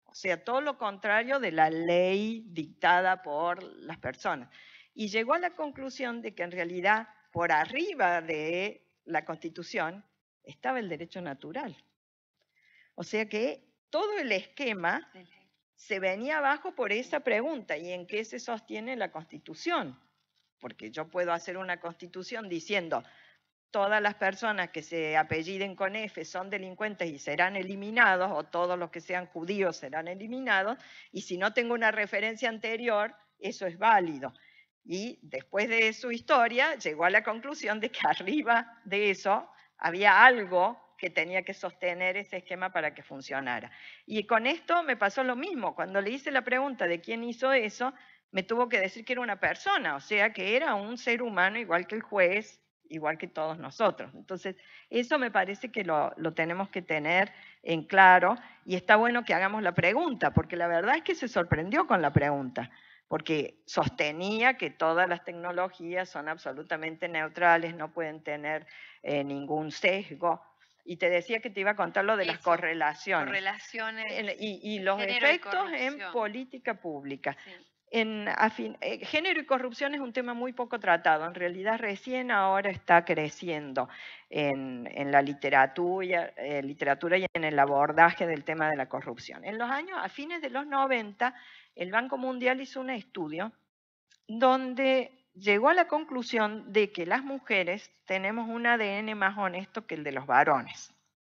O sea, todo lo contrario de la ley dictada por las personas. Y llegó a la conclusión de que en realidad por arriba de la Constitución estaba el derecho natural. O sea que todo el esquema se venía abajo por esa pregunta, ¿y en qué se sostiene la Constitución? Porque yo puedo hacer una Constitución diciendo todas las personas que se apelliden con F son delincuentes y serán eliminados, o todos los que sean judíos serán eliminados, y si no tengo una referencia anterior, eso es válido. Y después de su historia, llegó a la conclusión de que arriba de eso había algo que tenía que sostener ese esquema para que funcionara. Y con esto me pasó lo mismo. Cuando le hice la pregunta de quién hizo eso, me tuvo que decir que era una persona, o sea, que era un ser humano igual que el juez, igual que todos nosotros. Entonces, eso me parece que lo tenemos que tener en claro, y está bueno que hagamos la pregunta, porque la verdad es que se sorprendió con la pregunta, porque sostenía que todas las tecnologías son absolutamente neutrales, no pueden tener ningún sesgo. Y te decía que te iba a contar lo de las correlaciones. Correlaciones. Y los efectos en política pública. Sí. Género y corrupción es un tema muy poco tratado, en realidad recién ahora está creciendo en la literatura y en el abordaje del tema de la corrupción. A fines de los 90, el Banco Mundial hizo un estudio donde llegó a la conclusión de que las mujeres tenemos un ADN más honesto que el de los varones.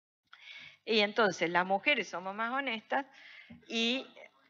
Y entonces las mujeres somos más honestas y...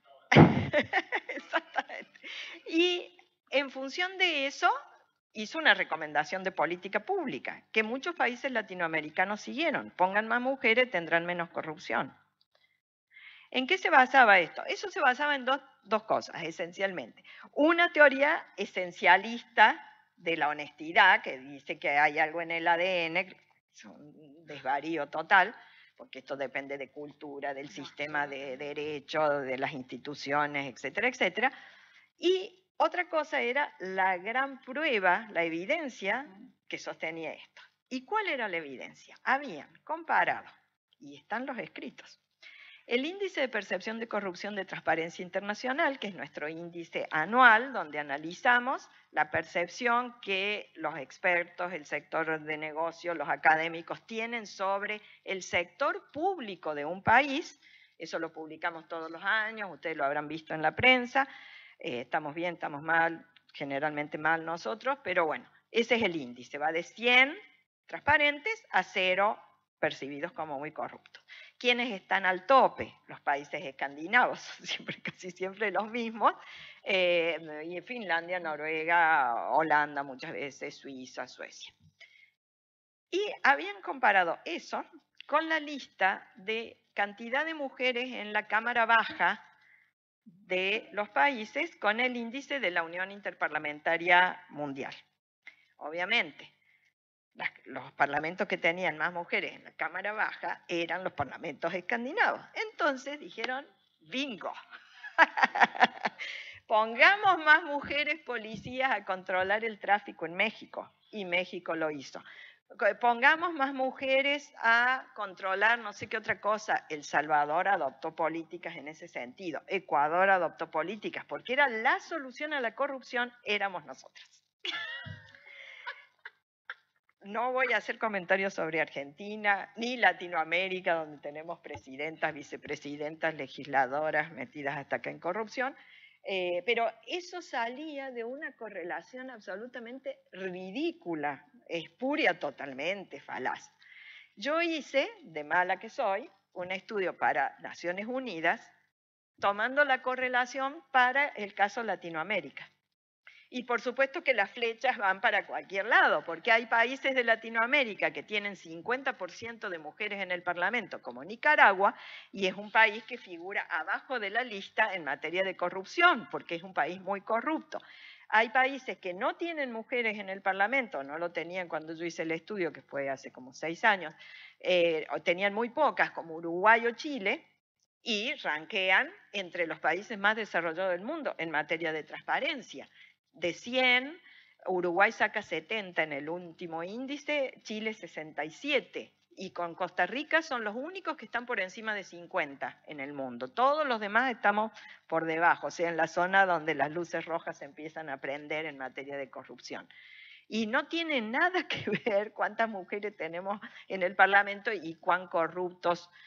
Exactamente. Y en función de eso, hizo una recomendación de política pública, que muchos países latinoamericanos siguieron. Pongan más mujeres, tendrán menos corrupción. ¿En qué se basaba esto? Eso se basaba en dos cosas, esencialmente. Una teoría esencialista de la honestidad, que dice que hay algo en el ADN, es un desvarío total, porque esto depende de cultura, del sistema de derecho, de las instituciones, etcétera, etcétera. Y otra cosa era la gran prueba, la evidencia que sostenía esto. ¿Y cuál era la evidencia? Habían comparado, y están los escritos, el índice de percepción de corrupción de Transparencia Internacional, que es nuestro índice anual, donde analizamos la percepción que los expertos, el sector de negocio, los académicos tienen sobre el sector público de un país. Eso lo publicamos todos los años, ustedes lo habrán visto en la prensa. Estamos bien, estamos mal, generalmente mal nosotros, pero bueno, ese es el índice, va de 100 transparentes a 0 percibidos como muy corruptos. ¿Quiénes están al tope? Los países escandinavos, casi siempre los mismos, y Finlandia, Noruega, Holanda muchas veces, Suiza, Suecia. Y habían comparado eso con la lista de cantidad de mujeres en la Cámara Baja de los países con el índice de la Unión Interparlamentaria Mundial. Obviamente, los parlamentos que tenían más mujeres en la Cámara Baja eran los parlamentos escandinavos. Entonces dijeron, bingo, pongamos más mujeres policías a controlar el tráfico en México. Y México lo hizo. Pongamos más mujeres a controlar no sé qué otra cosa. El Salvador adoptó políticas en ese sentido. Ecuador adoptó políticas, porque era la solución a la corrupción, éramos nosotras. No voy a hacer comentarios sobre Argentina, ni Latinoamérica, donde tenemos presidentas, vicepresidentas, legisladoras metidas hasta acá en corrupción, pero eso salía de una correlación absolutamente ridícula, espuria totalmente, falaz. Yo hice, de mala que soy, un estudio para Naciones Unidas, tomando la correlación para el caso Latinoamérica. Y por supuesto que las flechas van para cualquier lado, porque hay países de Latinoamérica que tienen 50% de mujeres en el Parlamento, como Nicaragua, y es un país que figura abajo de la lista en materia de corrupción, porque es un país muy corrupto. Hay países que no tienen mujeres en el Parlamento, no lo tenían cuando yo hice el estudio, que fue hace como 6 años, tenían muy pocas, como Uruguay o Chile, y ranquean entre los países más desarrollados del mundo en materia de transparencia. De 100, Uruguay saca 70 en el último índice, Chile 67, y con Costa Rica son los únicos que están por encima de 50 en el mundo. Todos los demás estamos por debajo, o sea, en la zona donde las luces rojas empiezan a prender en materia de corrupción. Y no tiene nada que ver cuántas mujeres tenemos en el Parlamento y cuán corrupto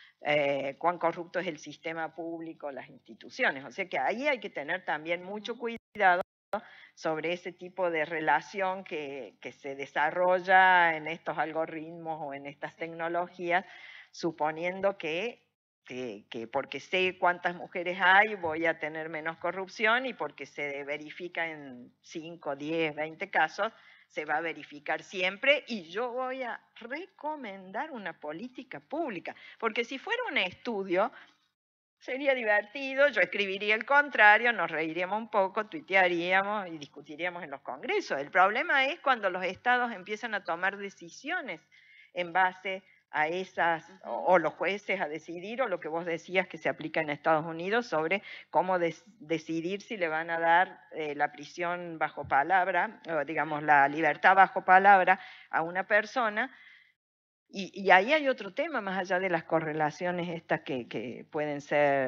es el sistema público, las instituciones. O sea que ahí hay que tener también mucho cuidado sobre ese tipo de relación que se desarrolla en estos algoritmos o en estas tecnologías, suponiendo que porque sé cuántas mujeres hay voy a tener menos corrupción, y porque se verifica en 5, 10, 20 casos, se va a verificar siempre, y yo voy a recomendar una política pública. Porque si fuera un estudio, sería divertido, yo escribiría el contrario, nos reiríamos un poco, tuitearíamos y discutiríamos en los congresos. El problema es cuando los estados empiezan a tomar decisiones en base a esas, o los jueces a decidir, o lo que vos decías que se aplica en Estados Unidos sobre cómo decidir si le van a dar la prisión bajo palabra, o digamos la libertad bajo palabra a una persona. Y ahí hay otro tema, más allá de las correlaciones estas que pueden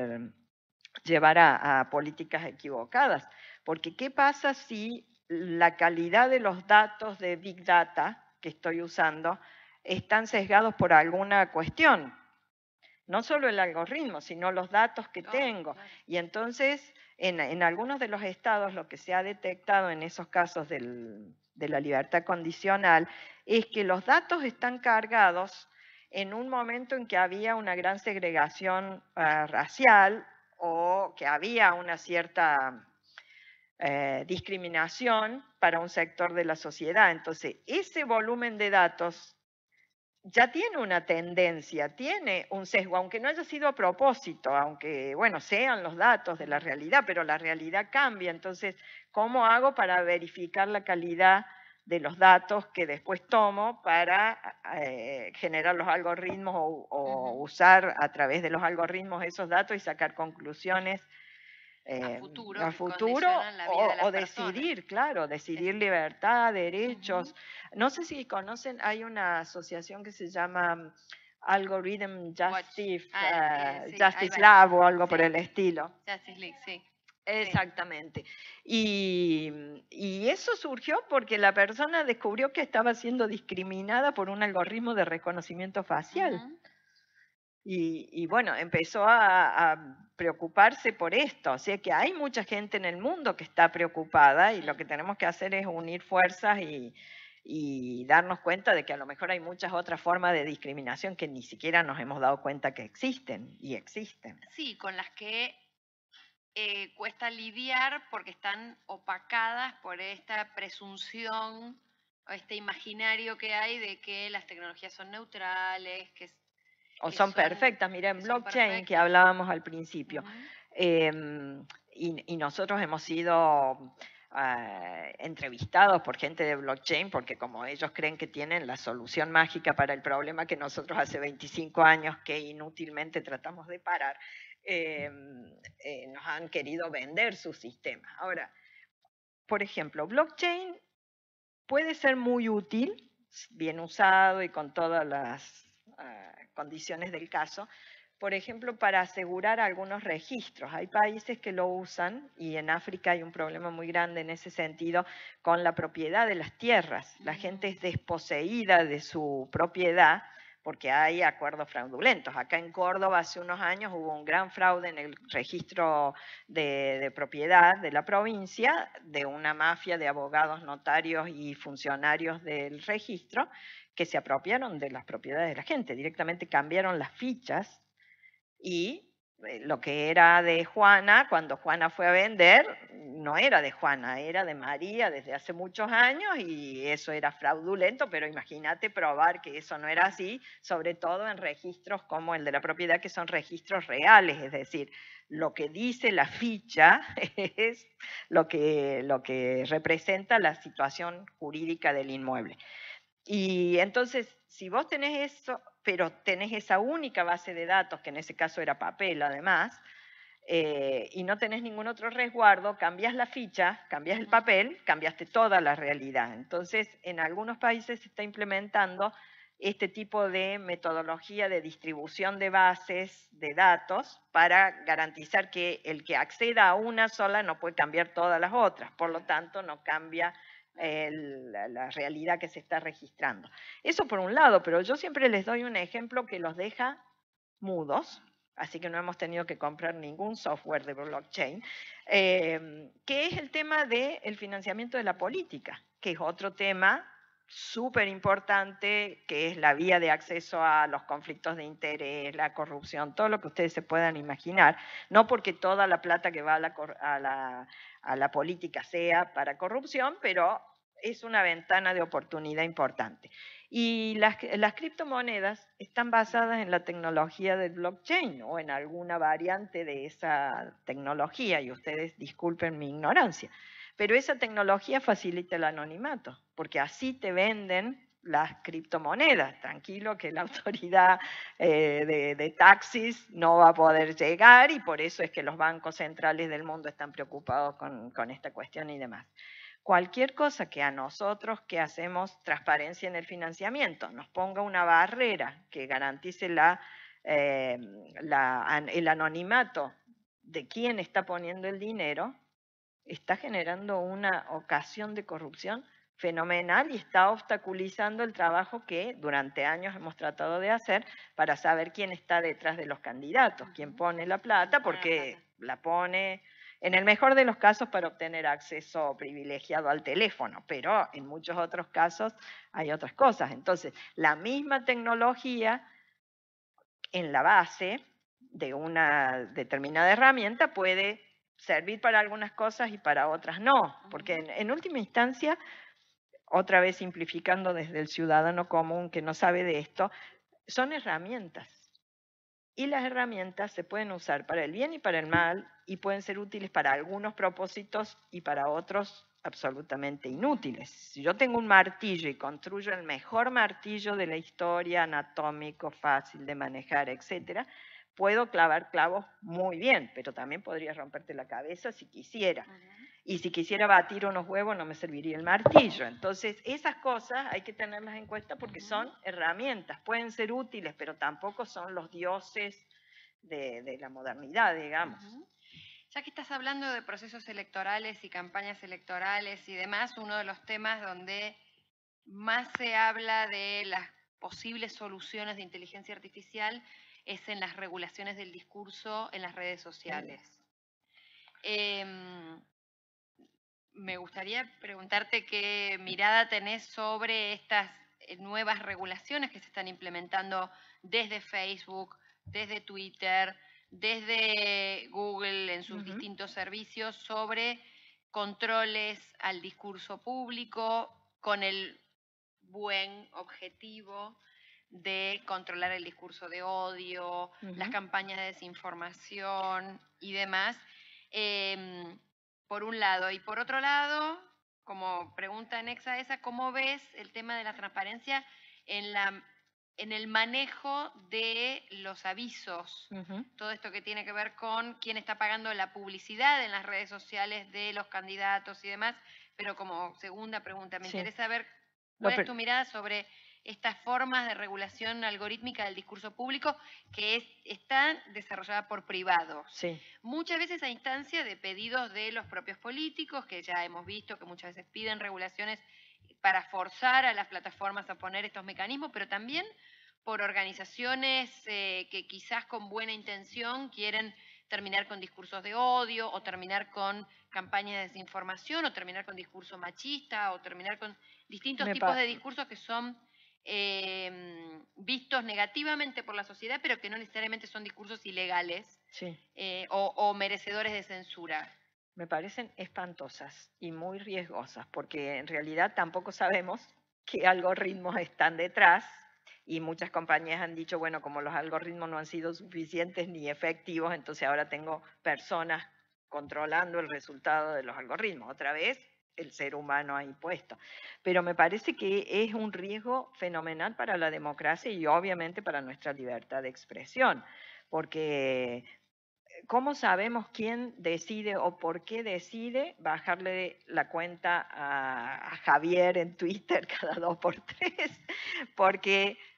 llevar a políticas equivocadas. Porque ¿qué pasa si la calidad de los datos de Big Data que estoy usando están sesgados por alguna cuestión? No solo el algoritmo, sino los datos que tengo. Y entonces, en algunos de los estados, lo que se ha detectado en esos casos de la libertad condicional es que los datos están cargados en un momento en que había una gran segregación racial, o que había una cierta discriminación para un sector de la sociedad. Entonces, ese volumen de datos ya tiene una tendencia, tiene un sesgo, aunque no haya sido a propósito, aunque, bueno, sean los datos de la realidad, pero la realidad cambia. Entonces, ¿cómo hago para verificar la calidad de los datos que después tomo para generar los algoritmos o usar a través de los algoritmos esos datos y sacar conclusiones a futuro, o decidir, claro, decidir libertad, derechos? No sé si conocen, hay una asociación que se llama Algorithm Justice, Justice Lab o algo por el estilo. Justice League, sí. Exactamente. Y eso surgió porque la persona descubrió que estaba siendo discriminada por un algoritmo de reconocimiento facial. Y bueno, empezó a preocuparse por esto. O sea que hay mucha gente en el mundo que está preocupada, y lo que tenemos que hacer es unir fuerzas y darnos cuenta de que a lo mejor hay muchas otras formas de discriminación que ni siquiera nos hemos dado cuenta que existen, y existen. Sí, con las que cuesta lidiar porque están opacadas por esta presunción o este imaginario que hay de que las tecnologías son neutrales, o son perfectas. Mira, en blockchain, que hablábamos al principio, y nosotros hemos sido entrevistados por gente de blockchain, porque como ellos creen que tienen la solución mágica para el problema que nosotros hace 25 años que inútilmente tratamos de parar, nos han querido vender su sistema. Ahora, por ejemplo, blockchain puede ser muy útil, bien usado y con todas las condiciones del caso, por ejemplo, para asegurar algunos registros. Hay países que lo usan, y en África hay un problema muy grande en ese sentido con la propiedad de las tierras. La gente es desposeída de su propiedad porque hay acuerdos fraudulentos. Acá en Córdoba hace unos años hubo un gran fraude en el registro de propiedad de la provincia, de una mafia de abogados, notarios y funcionarios del registro que se apropiaron de las propiedades de la gente, directamente cambiaron las fichas, y lo que era de Juana, cuando Juana fue a vender, no era de Juana, era de María desde hace muchos años, y eso era fraudulento. Pero imagínate probar que eso no era así, sobre todo en registros como el de la propiedad, que son registros reales, es decir, lo que dice la ficha es lo que representa la situación jurídica del inmueble. Y entonces, si vos tenés eso, pero tenés esa única base de datos, que en ese caso era papel además, y no tenés ningún otro resguardo, cambias la ficha, cambias el papel, cambiaste toda la realidad. Entonces, en algunos países se está implementando este tipo de metodología de distribución de bases de datos para garantizar que el que acceda a una sola no puede cambiar todas las otras, por lo tanto no cambia la realidad que se está registrando. Eso por un lado, pero yo siempre les doy un ejemplo que los deja mudos, así que no hemos tenido que comprar ningún software de blockchain, que es el tema del financiamiento de la política, que es otro tema súper importante, que es la vía de acceso a los conflictos de interés, la corrupción, todo lo que ustedes se puedan imaginar, no porque toda la plata que va a la política sea para corrupción, pero es una ventana de oportunidad importante. Y las criptomonedas están basadas en la tecnología del blockchain o en alguna variante de esa tecnología, y ustedes disculpen mi ignorancia. Pero esa tecnología facilita el anonimato, porque así te venden las criptomonedas. Tranquilo que la autoridad de taxis no va a poder llegar y por eso es que los bancos centrales del mundo están preocupados con esta cuestión y demás. Cualquier cosa que a nosotros que hacemos transparencia en el financiamiento nos ponga una barrera que garantice el anonimato de quién está poniendo el dinero, está generando una ocasión de corrupción fenomenal y está obstaculizando el trabajo que durante años hemos tratado de hacer para saber quién está detrás de los candidatos, quién pone la plata, porque la pone en el mejor de los casos para obtener acceso privilegiado al teléfono, pero en muchos otros casos hay otras cosas. Entonces, la misma tecnología en la base de una determinada herramienta puede servir para algunas cosas y para otras no, porque en última instancia, otra vez simplificando desde el ciudadano común que no sabe de esto, son herramientas. Y las herramientas se pueden usar para el bien y para el mal, y pueden ser útiles para algunos propósitos y para otros absolutamente inútiles. Si yo tengo un martillo y construyo el mejor martillo de la historia, anatómico, fácil de manejar, etc., puedo clavar clavos muy bien, pero también podría romperte la cabeza si quisiera. Y si quisiera batir unos huevos no me serviría el martillo. Entonces, esas cosas hay que tenerlas en cuenta porque son herramientas. Pueden ser útiles, pero tampoco son los dioses de la modernidad, digamos. Ya que estás hablando de procesos electorales y campañas electorales y demás, uno de los temas donde más se habla de las posibles soluciones de inteligencia artificial es en las regulaciones del discurso en las redes sociales. Me gustaría preguntarte qué mirada tenés sobre estas nuevas regulaciones que se están implementando desde Facebook, desde Twitter, desde Google en sus distintos servicios sobre controles al discurso público con el buen objetivo de controlar el discurso de odio, las campañas de desinformación y demás, por un lado. Y por otro lado, como pregunta anexa a esa, ¿cómo ves el tema de la transparencia en el manejo de los avisos? Todo esto que tiene que ver con quién está pagando la publicidad en las redes sociales de los candidatos y demás. Pero como segunda pregunta, me interesa ver cuál es tu mirada sobre estas formas de regulación algorítmica del discurso público que están desarrolladas por privados. Sí. Muchas veces a instancia de pedidos de los propios políticos, que ya hemos visto que muchas veces piden regulaciones para forzar a las plataformas a poner estos mecanismos, pero también por organizaciones que quizás con buena intención quieren terminar con discursos de odio o terminar con campañas de desinformación o terminar con discurso machista o terminar con distintos tipos de discursos que son vistos negativamente por la sociedad, pero que no necesariamente son discursos ilegales o merecedores de censura. Me parecen espantosas y muy riesgosas, porque en realidad tampoco sabemos qué algoritmos están detrás, y muchas compañías han dicho, bueno, como los algoritmos no han sido suficientes ni efectivos, entonces ahora tengo personas controlando el resultado de los algoritmos. Otra vez, el ser humano ahí puesto. Pero me parece que es un riesgo fenomenal para la democracia y obviamente para nuestra libertad de expresión, porque ¿cómo sabemos quién decide o por qué decide bajarle la cuenta a Javier en Twitter cada 2 por 3? Porque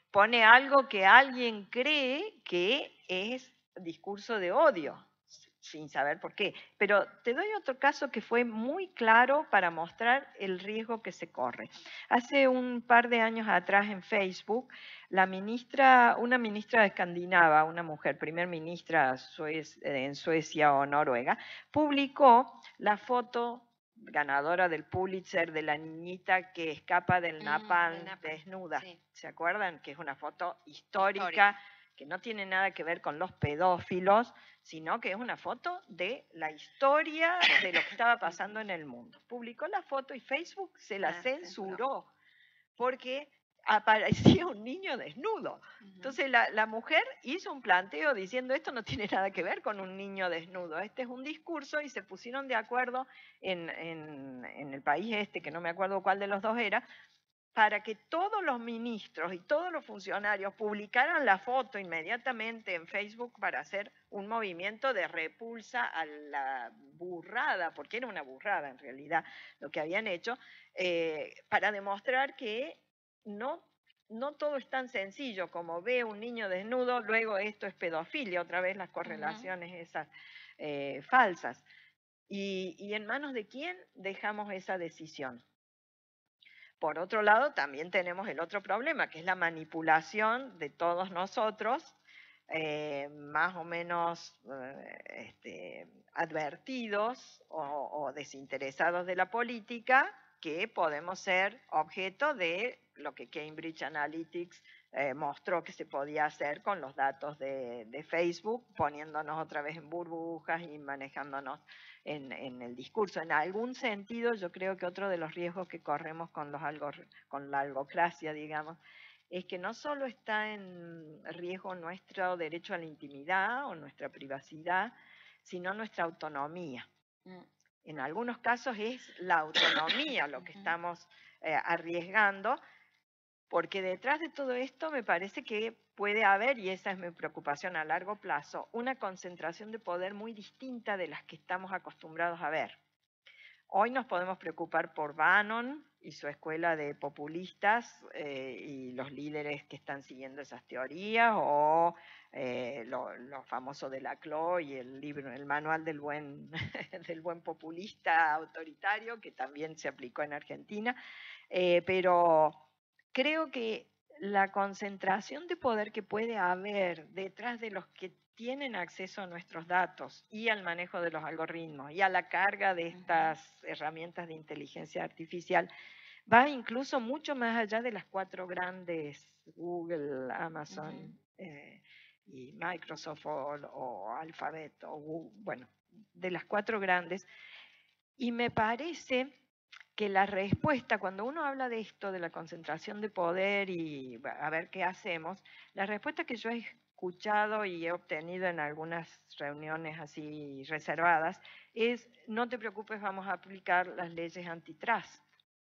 pone algo que alguien cree que es discurso de odio, sin saber por qué. Pero te doy otro caso que fue muy claro para mostrar el riesgo que se corre. Hace un par de años atrás en Facebook, una ministra escandinava, una mujer, primer ministra en Suecia o Noruega, publicó la foto ganadora del Pulitzer de la niñita que escapa del napalm desnuda. Sí. ¿Se acuerdan? Que es una foto histórica, que no tiene nada que ver con los pedófilos, sino que es una foto de la historia de lo que estaba pasando en el mundo. Publicó la foto y Facebook se la censuró porque aparecía un niño desnudo. Entonces la mujer hizo un planteo diciendo esto no tiene nada que ver con un niño desnudo, este es un discurso, y se pusieron de acuerdo en el país este, que no me acuerdo cuál de los dos era, para que todos los ministros y todos los funcionarios publicaran la foto inmediatamente en Facebook para hacer un movimiento de repulsa a la burrada, porque era una burrada en realidad lo que habían hecho, para demostrar que no todo es tan sencillo como ve un niño desnudo, luego esto es pedofilia, otra vez las correlaciones esas falsas. ¿Y en manos de quién dejamos esa decisión? Por otro lado, también tenemos el otro problema, que es la manipulación de todos nosotros, más o menos advertidos o desinteresados de la política, que podemos ser objeto de lo que Cambridge Analytics mostró que se podía hacer con los datos de Facebook, poniéndonos otra vez en burbujas y manejándonos en el discurso. En algún sentido, yo creo que otro de los riesgos que corremos con la algocracia, digamos, es que no solo está en riesgo nuestro derecho a la intimidad o nuestra privacidad, sino nuestra autonomía. En algunos casos es la autonomía lo que estamos arriesgando, porque detrás de todo esto me parece que puede haber, y esa es mi preocupación a largo plazo, una concentración de poder muy distinta de las que estamos acostumbrados a ver. Hoy nos podemos preocupar por Bannon y su escuela de populistas y los líderes que están siguiendo esas teorías, o lo famoso de Laclau y el libro, el manual del buen, del buen populista autoritario, que también se aplicó en Argentina, pero creo que la concentración de poder que puede haber detrás de los que tienen acceso a nuestros datos y al manejo de los algoritmos y a la carga de estas herramientas de inteligencia artificial va incluso mucho más allá de las cuatro grandes, Google, Amazon y Microsoft o Alphabet, bueno, de las cuatro grandes. Y me parece que la respuesta, cuando uno habla de esto, de la concentración de poder y a ver qué hacemos, la respuesta que yo he escuchado y he obtenido en algunas reuniones así reservadas es: no te preocupes, vamos a aplicar las leyes antitrust.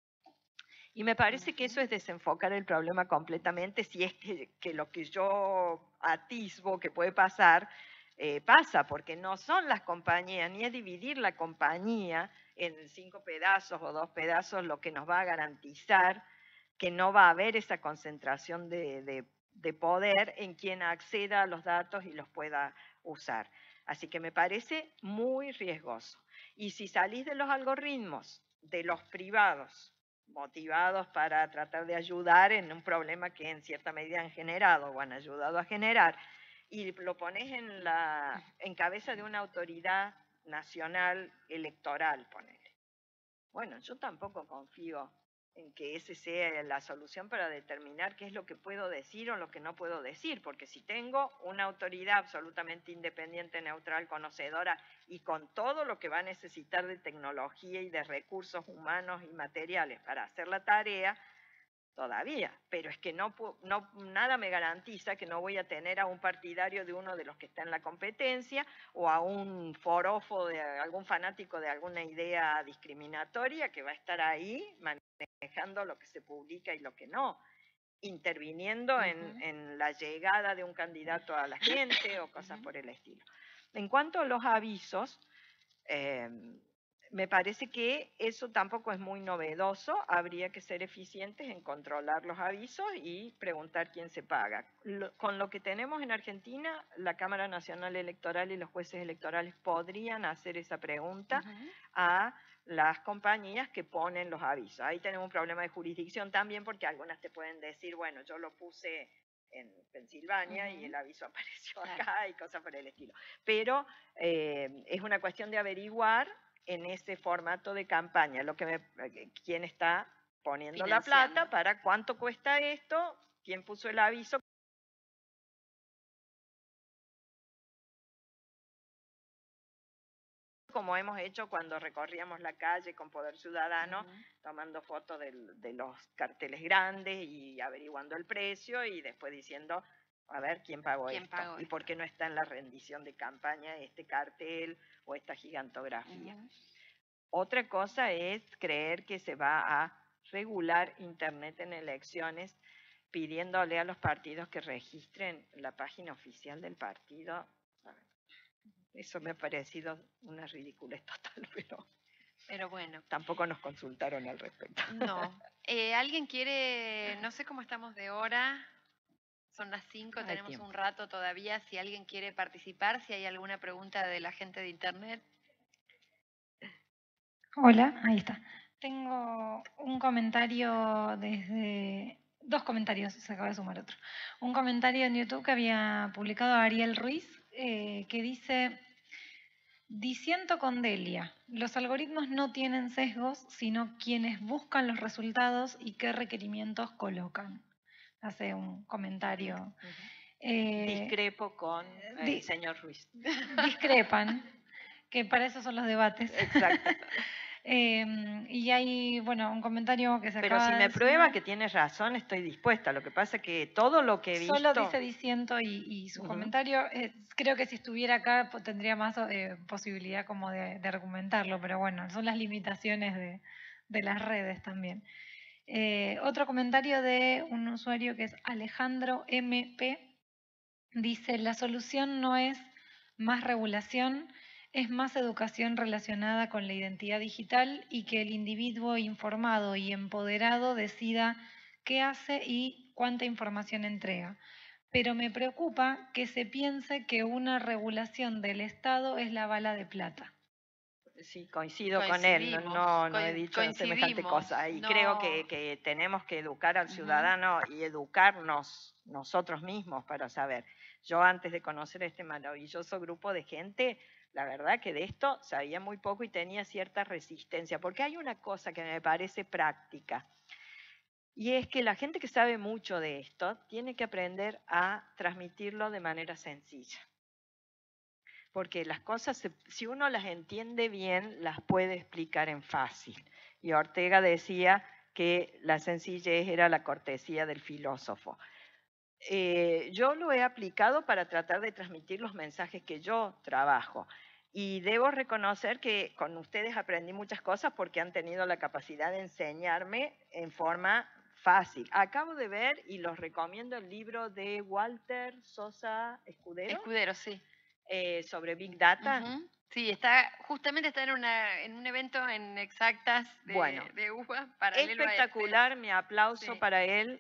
Y me parece que eso es desenfocar el problema completamente, si es que lo que yo atisbo que puede pasar, pasa, porque no son las compañías, ni es dividir la compañía en 5 pedazos o 2 pedazos lo que nos va a garantizar que no va a haber esa concentración de poder en quien acceda a los datos y los pueda usar. Así que me parece muy riesgoso. Y si salís de los algoritmos, de los privados, motivados para tratar de ayudar en un problema que en cierta medida han generado o han ayudado a generar, y lo pones en cabeza de una autoridad nacional electoral, ponele. Bueno, yo tampoco confío en que esa sea la solución para determinar qué es lo que puedo decir o lo que no puedo decir, porque si tengo una autoridad absolutamente independiente, neutral, conocedora y con todo lo que va a necesitar de tecnología y de recursos humanos y materiales para hacer la tarea, todavía, pero es que nada me garantiza que no voy a tener a un partidario de uno de los que está en la competencia o a un forofo de algún fanático de alguna idea discriminatoria que va a estar ahí manejando lo que se publica y lo que no, interviniendo en la llegada de un candidato a la gente o cosas por el estilo. En cuanto a los avisos, me parece que eso tampoco es muy novedoso, habría que ser eficientes en controlar los avisos y preguntar quién se paga. Con lo que tenemos en Argentina, la Cámara Nacional Electoral y los jueces electorales podrían hacer esa pregunta a las compañías que ponen los avisos. Ahí tenemos un problema de jurisdicción también, porque algunas te pueden decir, bueno, yo lo puse en Pensilvania y el aviso apareció acá y cosas por el estilo. Pero es una cuestión de averiguar en ese formato de campaña quién está poniendo la plata, para cuánto cuesta esto, quién puso el aviso. Como hemos hecho cuando recorríamos la calle con Poder Ciudadano, tomando fotos de los carteles grandes y averiguando el precio y después diciendo, a ver, ¿quién pagó esto? ¿Y por qué no está en la rendición de campaña este cartel o esta gigantografía? Otra cosa es creer que se va a regular Internet en elecciones pidiéndole a los partidos que registren la página oficial del partido. Eso me ha parecido una ridiculez total, pero bueno. Tampoco nos consultaron al respecto. No. ¿Alguien quiere, no sé cómo estamos de hora? Son las 5, tenemos tiempo. Un rato todavía. Si alguien quiere participar, si hay alguna pregunta de la gente de Internet. Hola, ahí está. Tengo un comentario dos comentarios, se acaba de sumar otro. Un comentario en YouTube que había publicado Ariel Ruiz, que dice, disiento con Delia, los algoritmos no tienen sesgos, sino quienes buscan los resultados y qué requerimientos colocan. Hace un comentario. Discrepo con el señor Ruiz. Discrepan, que para eso son los debates. Exacto. Y hay, bueno, un comentario que se Pero acaba si me prueba que tienes razón, estoy dispuesta. Lo que pasa es que todo lo que he visto... Solo dice disiento y su comentario, creo que si estuviera acá tendría más posibilidad como de argumentarlo, pero bueno, son las limitaciones de las redes también. Otro comentario de un usuario que es Alejandro MP, dice, la solución no es más regulación, es más educación relacionada con la identidad digital y que el individuo informado y empoderado decida qué hace y cuánta información entrega. Pero me preocupa que se piense que una regulación del Estado es la bala de plata. Sí, coincido con él, no he dicho semejante cosa. Y creo que tenemos que educar al ciudadano y educarnos nosotros mismos para saber. Yo antes de conocer este maravilloso grupo de gente, la verdad que de esto sabía muy poco y tenía cierta resistencia, porque hay una cosa que me parece práctica, y es que la gente que sabe mucho de esto tiene que aprender a transmitirlo de manera sencilla. Porque las cosas, si uno las entiende bien, las puede explicar en fácil. Y Ortega decía que la sencillez era la cortesía del filósofo. Yo lo he aplicado para tratar de transmitir los mensajes que yo trabajo. Y debo reconocer que con ustedes aprendí muchas cosas porque han tenido la capacidad de enseñarme en forma fácil. Acabo de ver y los recomiendo el libro de Walter Sosa Escudero. Escudero, sí. Sobre Big Data. Sí, justamente está en un evento en Exactas de UBA. Espectacular, mi aplauso para él.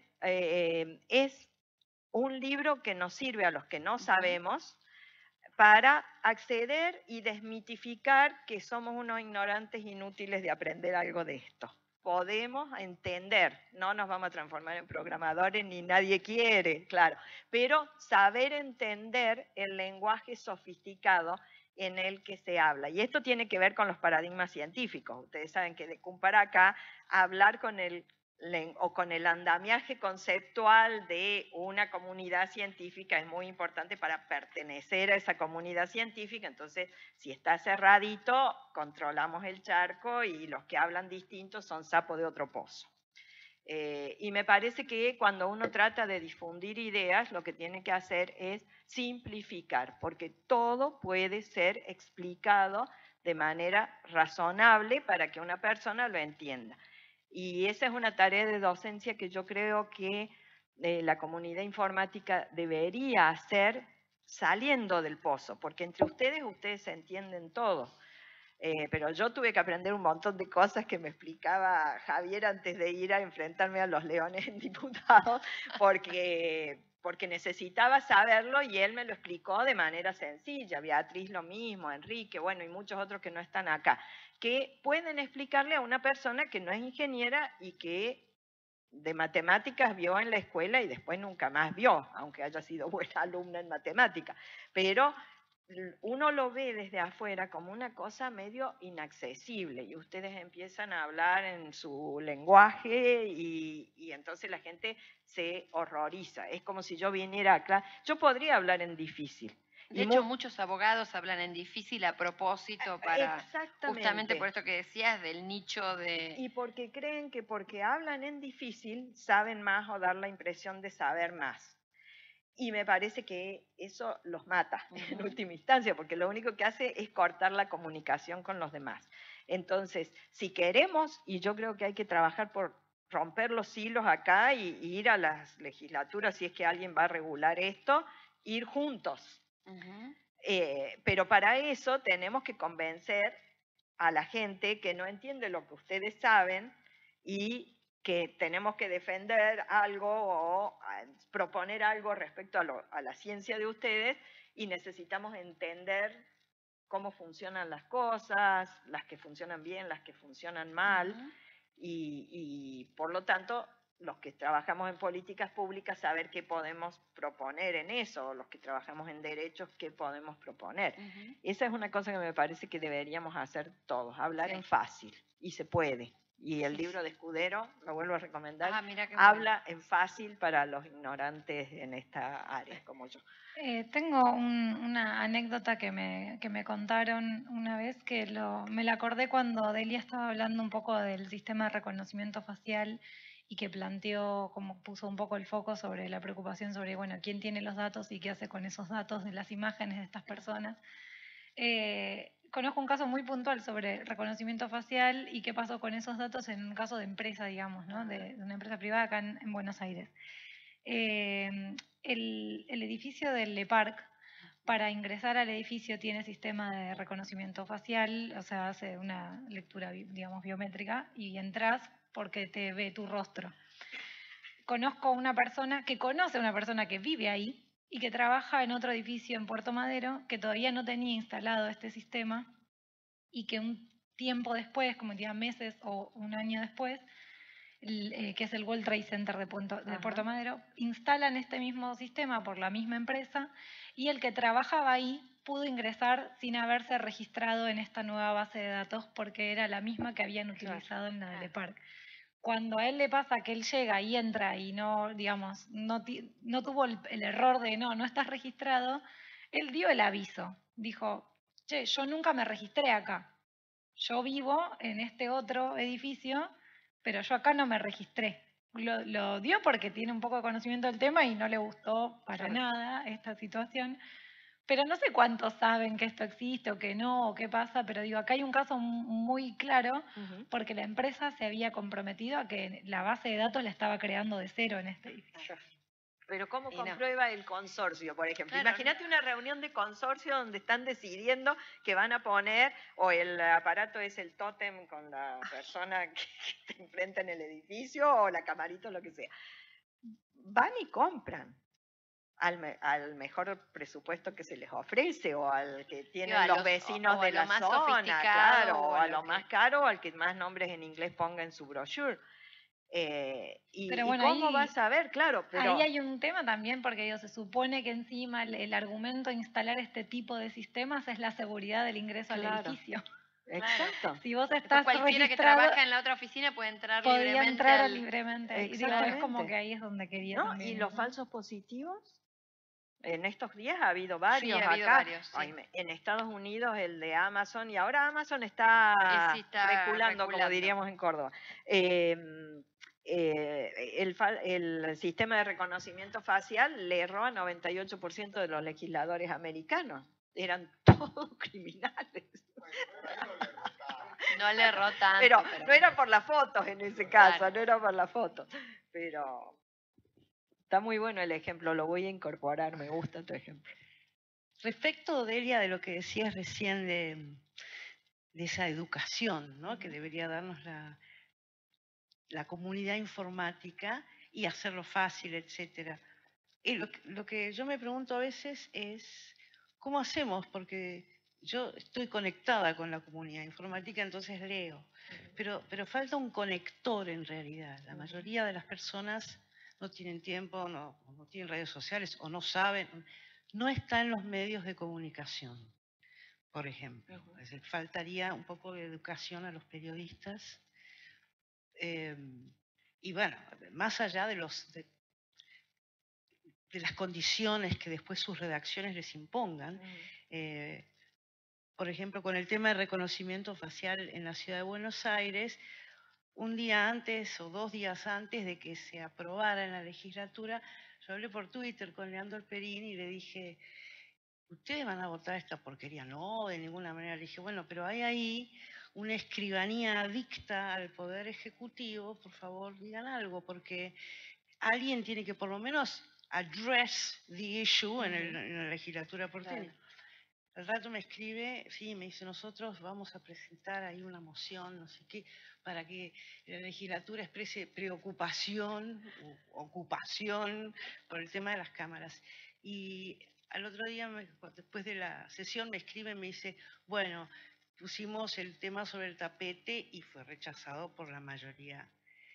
Es un libro que nos sirve a los que no sabemos para acceder y desmitificar que somos unos ignorantes inútiles de aprender algo de esto. Podemos entender, no nos vamos a transformar en programadores ni nadie quiere, claro, pero saber entender el lenguaje sofisticado en el que se habla. Y esto tiene que ver con los paradigmas científicos. Ustedes saben que de CUM para acá, hablar con el andamiaje conceptual de una comunidad científica es muy importante para pertenecer a esa comunidad científica. Entonces, si está cerradito, controlamos el charco y los que hablan distinto son sapo de otro pozo. Y me parece que cuando uno trata de difundir ideas, lo que tiene que hacer es simplificar, porque todo puede ser explicado de manera razonable para que una persona lo entienda. Y esa es una tarea de docencia que yo creo que la comunidad informática debería hacer saliendo del pozo, porque entre ustedes se entienden todo. Pero yo tuve que aprender un montón de cosas que me explicaba Javier antes de ir a enfrentarme a los leones en diputados, porque necesitaba saberlo y él me lo explicó de manera sencilla. Beatriz lo mismo, Enrique, bueno, y muchos otros que no están acá, que pueden explicarle a una persona que no es ingeniera y que de matemáticas vio en la escuela y después nunca más vio, aunque haya sido buena alumna en matemáticas. Pero uno lo ve desde afuera como una cosa medio inaccesible y ustedes empiezan a hablar en su lenguaje y entonces la gente se horroriza. Es como si yo viniera acá. Yo podría hablar en difícil. De hecho, muchos abogados hablan en difícil a propósito para justamente por esto que decías del nicho de... Y porque creen que porque hablan en difícil saben más o dar la impresión de saber más. Y me parece que eso los mata en última instancia, porque lo único que hace es cortar la comunicación con los demás. Entonces, si queremos, y yo creo que hay que trabajar por romper los hilos acá y ir a las legislaturas, si es que alguien va a regular esto, ir juntos. Pero para eso tenemos que convencer a la gente que no entiende lo que ustedes saben y que tenemos que defender algo o proponer algo respecto a la ciencia de ustedes y necesitamos entender cómo funcionan las cosas, las que funcionan bien, las que funcionan mal, y por lo tanto los que trabajamos en políticas públicas saber qué podemos proponer en eso, o los que trabajamos en derechos, qué podemos proponer. Esa es una cosa que me parece que deberíamos hacer todos, hablar en fácil, y se puede. Y el libro de Escudero, lo vuelvo a recomendar, habla en fácil para los ignorantes en esta área, como yo. Tengo una anécdota que me contaron una vez que me la acordé cuando Delia estaba hablando un poco del sistema de reconocimiento facial y que planteó, como puso un poco el foco sobre la preocupación sobre, bueno, quién tiene los datos y qué hace con esos datos de las imágenes de estas personas. Conozco un caso muy puntual sobre reconocimiento facial y qué pasó con esos datos en un caso de empresa, digamos, ¿no? De una empresa privada acá en Buenos Aires. El edificio del Le Parc, para ingresar al edificio tiene sistema de reconocimiento facial, o sea, hace una lectura, digamos, biométrica y entras porque te ve tu rostro. Conozco una persona que conoce a una persona que vive ahí y que trabaja en otro edificio en Puerto Madero que todavía no tenía instalado este sistema y que un tiempo después, como diría meses o un año después, que es el World Trade Center de Puerto Madero, instalan este mismo sistema por la misma empresa y el que trabajaba ahí pudo ingresar sin haberse registrado en esta nueva base de datos porque era la misma que habían utilizado en la de Le Parc. Cuando a él le pasa que él llega y entra y no, digamos, no tuvo el error de no estás registrado, él dio el aviso. Dijo, che, yo nunca me registré acá. Yo vivo en este otro edificio, pero yo acá no me registré. Lo dio porque tiene un poco de conocimiento del tema y no le gustó para nada esta situación. Pero no sé cuántos saben que esto existe o que no, o qué pasa, pero digo, acá hay un caso muy claro porque la empresa se había comprometido a que la base de datos la estaba creando de cero en este edificio. Pero ¿cómo comprueba el consorcio, por ejemplo? Claro, imagínate una reunión de consorcio donde están decidiendo que van a poner, o el aparato es el tótem con la persona que te enfrenta en el edificio, o la camarita, o lo que sea. Van y compran al mejor presupuesto que se les ofrece, o al que tienen los vecinos de la zona, claro, o a lo más caro, o al que más nombres en inglés ponga en su brochure. Pero bueno, ¿cómo vas a ver? Claro, pero... Ahí hay un tema también porque digo, se supone que encima el argumento de instalar este tipo de sistemas es la seguridad del ingreso al edificio. Exacto. Si vos estás cualquiera que trabaja en la otra oficina puede entrar libremente. Podía entrar libremente. Y digo, es como que ahí es donde quería también. ¿Y los falsos positivos? En estos días ha habido varios. Sí, ha habido varios. Sí. En Estados Unidos el de Amazon, y ahora Amazon está reculando, como diríamos en Córdoba. El sistema de reconocimiento facial le erró a 98% de los legisladores americanos. Eran todos criminales. No le erró tanto. Pero no era por las fotos en ese caso, claro. No era por las fotos. Pero está muy bueno el ejemplo, lo voy a incorporar, me gusta tu ejemplo. Respecto, Delia, de lo que decías recién de esa educación, ¿no? Que debería darnos la comunidad informática y hacerlo fácil, etcétera. Y lo que yo me pregunto a veces es, ¿cómo hacemos? Porque yo estoy conectada con la comunidad informática, entonces leo, pero falta un conector en realidad. La mayoría de las personas no tienen tiempo, no tienen redes sociales o no saben, no está en los medios de comunicación, por ejemplo. Es decir, faltaría un poco de educación a los periodistas. Y bueno, más allá de las condiciones que después sus redacciones les impongan, por ejemplo, con el tema de reconocimiento facial en la ciudad de Buenos Aires, un día antes o 2 días antes de que se aprobara en la legislatura, yo hablé por Twitter con Leandro Perín y le dije, ¿ustedes van a votar esta porquería? No, de ninguna manera. Le dije, bueno, pero hay ahí una escribanía adicta al poder ejecutivo, por favor digan algo, porque alguien tiene que por lo menos address the issue en la legislatura porteña. Claro. Al rato me escribe, sí, me dice, nosotros vamos a presentar ahí una moción, no sé qué, para que la legislatura exprese preocupación o ocupación por el tema de las cámaras. Y al otro día, después de la sesión, me escribe y me dice, bueno, pusimos el tema sobre el tapete y fue rechazado por la mayoría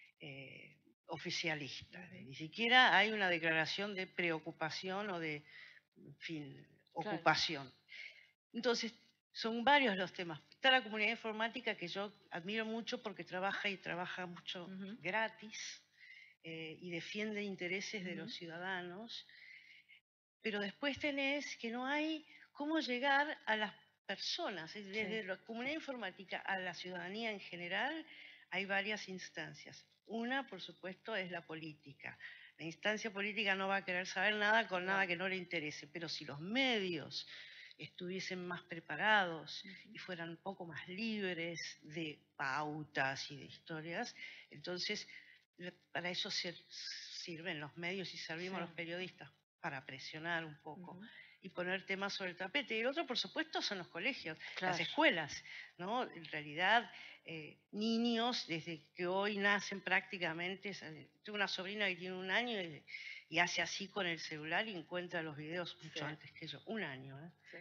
oficialista. Ni siquiera hay una declaración de preocupación o de, en fin, ocupación. Claro. Entonces, son varios los temas. Está la comunidad informática que yo admiro mucho porque trabaja mucho gratis y defiende intereses de los ciudadanos. Pero después tenés que no hay cómo llegar a las personas. Desde la comunidad informática a la ciudadanía en general hay varias instancias. Una, por supuesto, es la política. La instancia política no va a querer saber nada con nada que no le interese, pero si los medios estuviesen más preparados y fueran un poco más libres de pautas y de historias, entonces para eso sirven los medios y servimos los periodistas, para presionar un poco y poner temas sobre el tapete. Y el otro, por supuesto, son los colegios, las escuelas, ¿no? En realidad, niños, desde que hoy nacen prácticamente, tengo una sobrina que tiene 1 año y hace así con el celular y encuentra los videos mucho antes que yo, 1 año.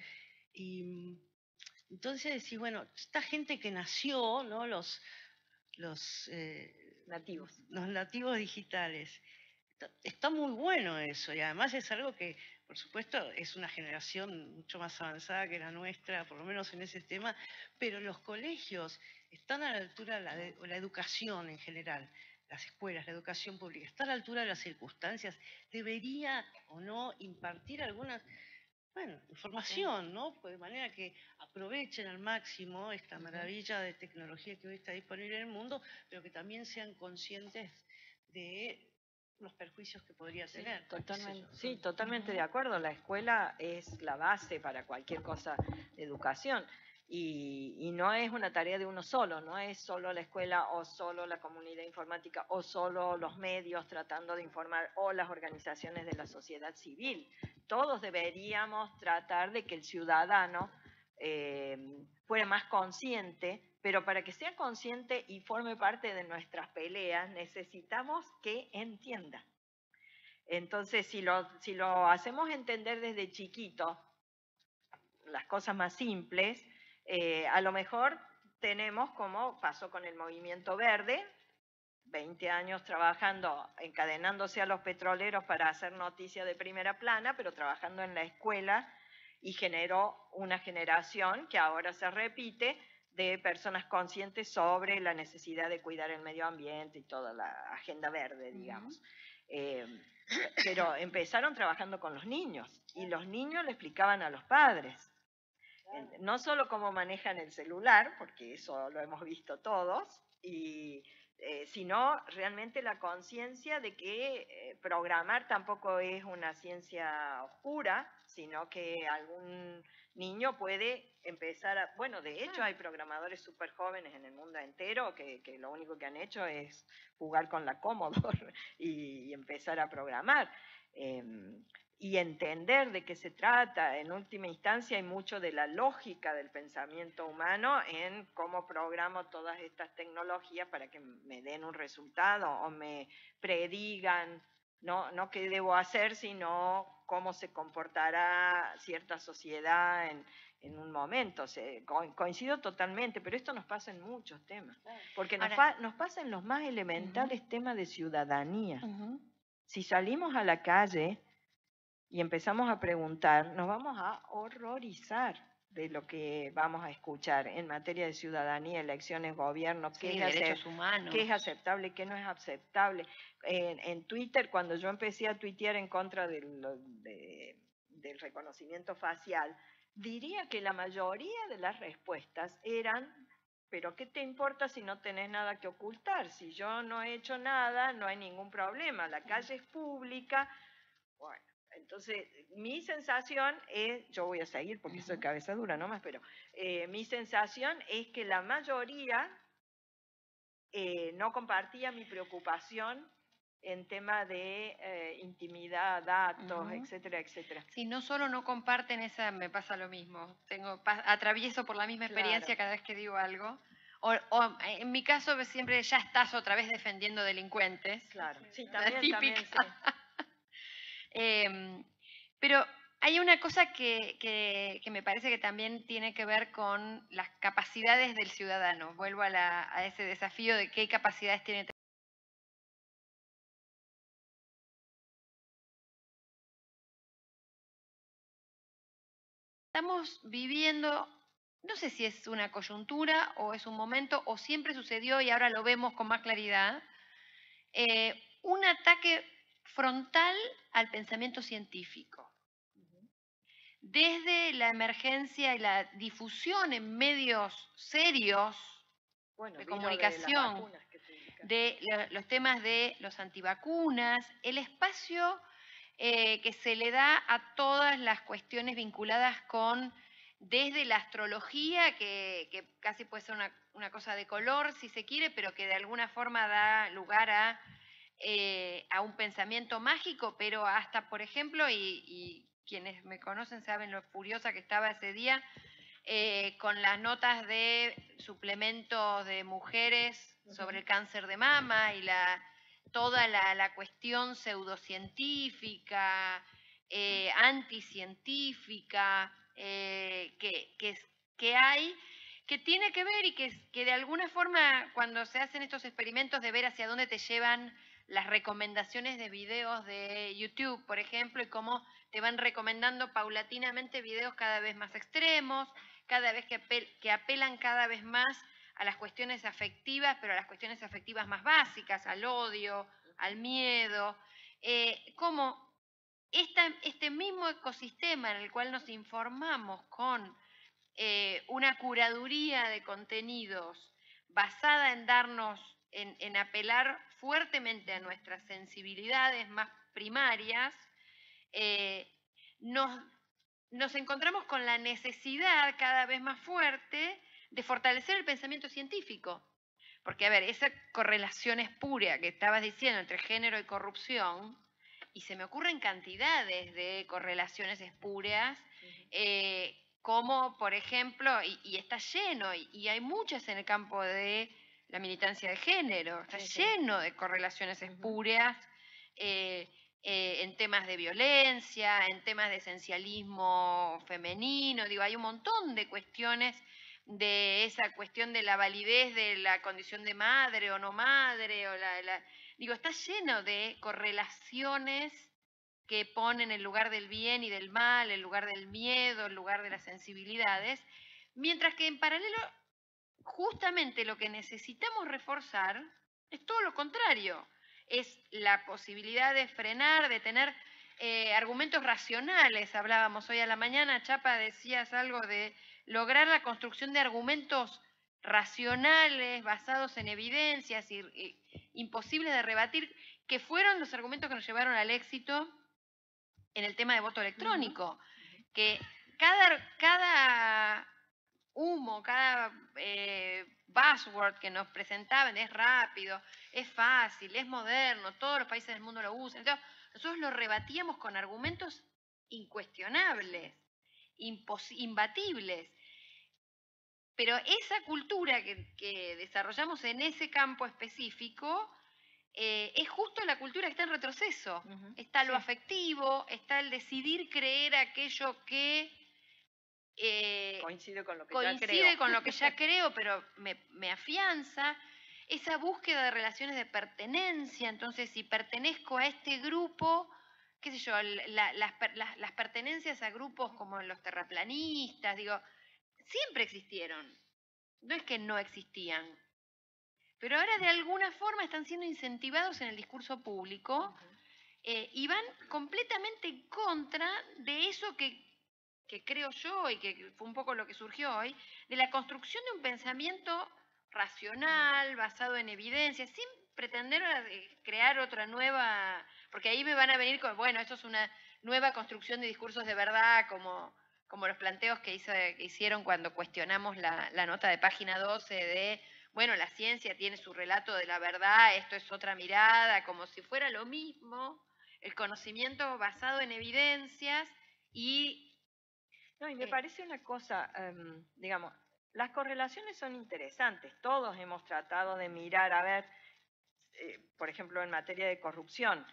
Y entonces decís, bueno, esta gente que nació, ¿no? Los nativos digitales, está muy bueno eso, y además es algo que, por supuesto, es una generación mucho más avanzada que la nuestra, por lo menos en ese tema, pero los colegios están a la altura, o la educación en general, las escuelas, la educación pública, está a la altura de las circunstancias. Debería o no impartir alguna información, ¿no? Pues de manera que aprovechen al máximo esta maravilla de tecnología que hoy está disponible en el mundo, pero que también sean conscientes de los perjuicios que podría tener. Totalmente de acuerdo. La escuela es la base para cualquier cosa de educación y no es una tarea de uno solo, no es solo la escuela o solo la comunidad informática o solo los medios tratando de informar o las organizaciones de la sociedad civil. Todos deberíamos tratar de que el ciudadano fuera más consciente, pero para que sea consciente y forme parte de nuestras peleas, necesitamos que entienda. Entonces, si lo hacemos entender desde chiquito, las cosas más simples, a lo mejor tenemos, como pasó con el Movimiento Verde, 20 años trabajando, encadenándose a los petroleros para hacer noticia de primera plana, pero trabajando en la escuela, y generó una generación que ahora se repite de personas conscientes sobre la necesidad de cuidar el medio ambiente y toda la agenda verde, digamos. Pero empezaron trabajando con los niños y los niños le explicaban a los padres, no solo cómo manejan el celular, porque eso lo hemos visto todos, sino realmente la conciencia de que programar tampoco es una ciencia oscura, sino que algún niño puede empezar a... Bueno, de hecho hay programadores súper jóvenes en el mundo entero que lo único que han hecho es jugar con la Commodore y empezar a programar. y entender de qué se trata. En última instancia hay mucho de la lógica del pensamiento humano en cómo programo todas estas tecnologías para que me den un resultado o me predigan, no qué debo hacer, sino cómo se comportará cierta sociedad en un momento. Coincido totalmente, pero esto nos pasa en muchos temas, porque nos pasa en los más elementales temas de ciudadanía. Si salimos a la calle y empezamos a preguntar, nos vamos a horrorizar de lo que vamos a escuchar en materia de ciudadanía, elecciones, gobierno, derechos humanos, qué es aceptable, qué no es aceptable. En Twitter, cuando yo empecé a tuitear en contra del reconocimiento facial, diría que la mayoría de las respuestas eran: pero ¿qué te importa si no tenés nada que ocultar? Si yo no he hecho nada, no hay ningún problema, la calle es pública. Bueno, entonces mi sensación es, yo voy a seguir porque soy cabeza dura nomás, pero mi sensación es que la mayoría no compartía mi preocupación en tema de intimidad, datos, etcétera, etcétera. Sí, no solo no comparten esa, me pasa lo mismo. Atravieso por la misma experiencia cada vez que digo algo. O en mi caso siempre ya estás otra vez defendiendo delincuentes. Claro, sí, también, la típica. También, sí. Pero hay una cosa que me parece que también tiene que ver con las capacidades del ciudadano. Vuelvo a ese desafío de qué capacidades tiene. Estamos viviendo, no sé si es una coyuntura o es un momento o siempre sucedió y ahora lo vemos con más claridad, un ataque frontal al pensamiento científico. Desde la emergencia y la difusión en medios serios de comunicación de los temas de los antivacunas, el espacio que se le da a todas las cuestiones vinculadas con, desde la astrología, que casi puede ser una cosa de color, si se quiere, pero que de alguna forma da lugar a un pensamiento mágico, pero hasta, por ejemplo, y quienes me conocen saben lo furiosa que estaba ese día, con las notas de suplementos de mujeres sobre el cáncer de mama y toda la cuestión pseudocientífica, anticientífica que hay, que tiene que ver y que de alguna forma cuando se hacen estos experimentos de ver hacia dónde te llevan las recomendaciones de videos de YouTube, por ejemplo, y cómo te van recomendando paulatinamente videos cada vez más extremos, cada vez que apelan cada vez más a las cuestiones afectivas, pero a las cuestiones afectivas más básicas, al odio, al miedo, como este mismo ecosistema en el cual nos informamos con una curaduría de contenidos basada en en apelar fuertemente a nuestras sensibilidades más primarias, nos encontramos con la necesidad cada vez más fuerte de fortalecer el pensamiento científico. Porque, a ver, esa correlación espúrea que estabas diciendo entre género y corrupción, y se me ocurren cantidades de correlaciones espúreas, como, por ejemplo, y está lleno, y hay muchas en el campo de la militancia de género, está lleno de correlaciones espúreas, en temas de violencia, en temas de esencialismo femenino, digo, hay un montón de cuestiones de esa cuestión de la validez de la condición de madre o no madre, o digo, está lleno de correlaciones que ponen el lugar del bien y del mal, el lugar del miedo, el lugar de las sensibilidades, mientras que en paralelo, justamente lo que necesitamos reforzar es todo lo contrario, es la posibilidad de frenar, de tener argumentos racionales. Hablábamos hoy a la mañana, Chapa, decías algo de lograr la construcción de argumentos racionales, basados en evidencias, imposibles de rebatir, que fueron los argumentos que nos llevaron al éxito en el tema de voto electrónico, que cada humo, cada buzzword que nos presentaban es rápido, es fácil, es moderno, todos los países del mundo lo usan. Entonces, nosotros lo rebatíamos con argumentos incuestionables, imbatibles. Pero esa cultura que desarrollamos en ese campo específico es justo la cultura que está en retroceso. Está lo afectivo, está el decidir creer aquello que coincide con lo que ya creo, pero me afianza. Esa búsqueda de relaciones de pertenencia, entonces si pertenezco a este grupo, qué sé yo, las pertenencias a grupos como los terraplanistas, digo, siempre existieron, no es que no existían, pero ahora de alguna forma están siendo incentivados en el discurso público y van completamente en contra de eso que creo yo y que fue un poco lo que surgió hoy, de la construcción de un pensamiento racional, basado en evidencia, sin pretender crear otra nueva, porque ahí me van a venir con, bueno, eso es una nueva construcción de discursos de verdad, como los planteos que hicieron cuando cuestionamos la nota de página 12 de, bueno, la ciencia tiene su relato de la verdad, esto es otra mirada, como si fuera lo mismo, el conocimiento basado en evidencias y... No, y me parece una cosa, digamos, las correlaciones son interesantes, todos hemos tratado de mirar, a ver, por ejemplo, en materia de corrupción,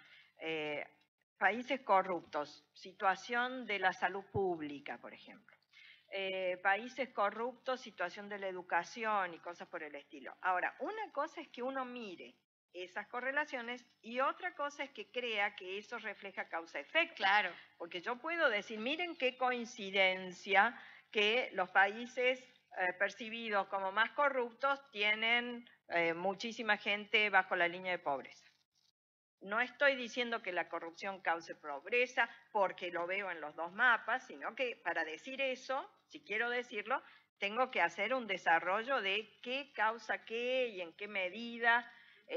países corruptos, situación de la salud pública, por ejemplo. Países corruptos, situación de la educación y cosas por el estilo. Ahora, una cosa es que uno mire esas correlaciones y otra cosa es que crea que eso refleja causa-efecto. Claro. Porque yo puedo decir, miren qué coincidencia que los países percibidos como más corruptos tienen muchísima gente bajo la línea de pobreza. No estoy diciendo que la corrupción cause pobreza porque lo veo en los dos mapas, sino que para decir eso, si quiero decirlo, tengo que hacer un desarrollo de qué causa qué y en qué medida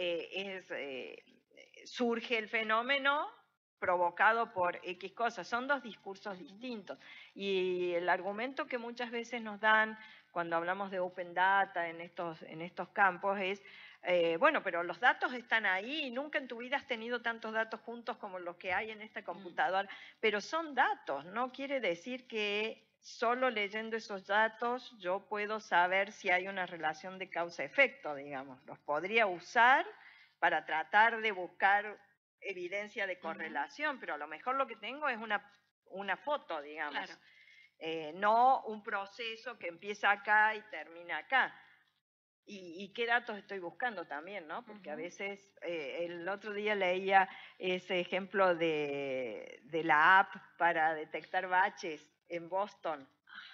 surge el fenómeno provocado por X cosas. Son dos discursos distintos. Y el argumento que muchas veces nos dan cuando hablamos de open data en estos campos es, bueno, pero los datos están ahí y nunca en tu vida has tenido tantos datos juntos como los que hay en esta computadora, pero son datos, no quiere decir que solo leyendo esos datos yo puedo saber si hay una relación de causa-efecto, digamos. Los podría usar para tratar de buscar evidencia de correlación, pero a lo mejor lo que tengo es una foto, digamos. Claro. No un proceso que empieza acá y termina acá. Y qué datos estoy buscando también, ¿no? Porque a veces, el otro día leía ese ejemplo de la app para detectar baches en Boston,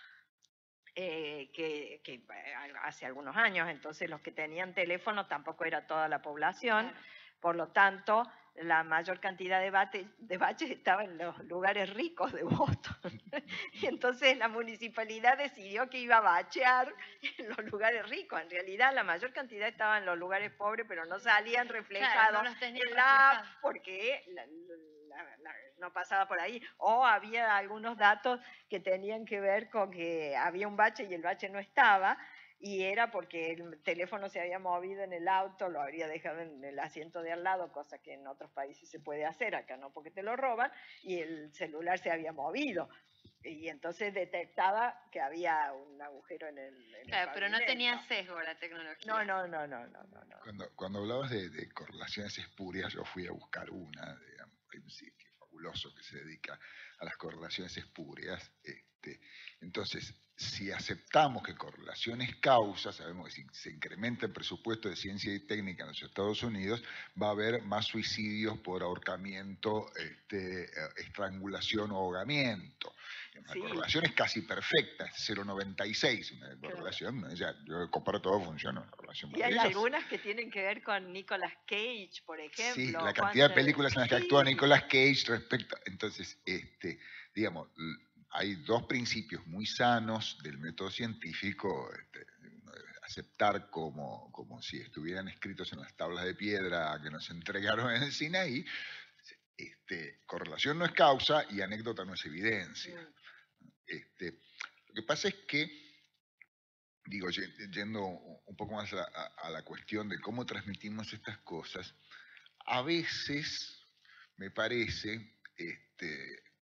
que hace algunos años, entonces los que tenían teléfono tampoco era toda la población, Claro. Por lo tanto, la mayor cantidad de baches estaba en los lugares ricos de Boston. Y entonces la municipalidad decidió que iba a bachear en los lugares ricos. En realidad la mayor cantidad estaba en los lugares pobres, pero no salían reflejados en la app porque no pasaba por ahí. O había algunos datos que tenían que ver con que había un bache y el bache no estaba, y era porque el teléfono se había movido en el auto, lo habría dejado en el asiento de al lado, cosa que en otros países se puede hacer, acá no porque te lo roban, y el celular se había movido. Y entonces detectaba que había un agujero en el Claro, pero no pavimento. tenía sesgo la tecnología. No. Cuando hablabas de correlaciones espurias, yo fui a buscar una, digamos, hay un sitio fabuloso que se dedica a las correlaciones espurias. Entonces, si aceptamos que correlación es causa, sabemos que si se incrementa el presupuesto de ciencia y técnica en los Estados Unidos, va a haber más suicidios por ahorcamiento, estrangulación o ahogamiento. La correlación es casi perfecta, es 0,96, una correlación, yo comparo todo, funciona una correlación. Y hay algunas que tienen que ver con Nicolas Cage, por ejemplo. Sí, la cantidad de películas en las que actúa Nicolas Cage respecto. Entonces, digamos, hay dos principios muy sanos del método científico, aceptar como si estuvieran escritos en las tablas de piedra que nos entregaron en el Sinaí. Correlación no es causa y anécdota no es evidencia. Lo que pasa es que, digo, yendo un poco más a la cuestión de cómo transmitimos estas cosas, a veces me parece,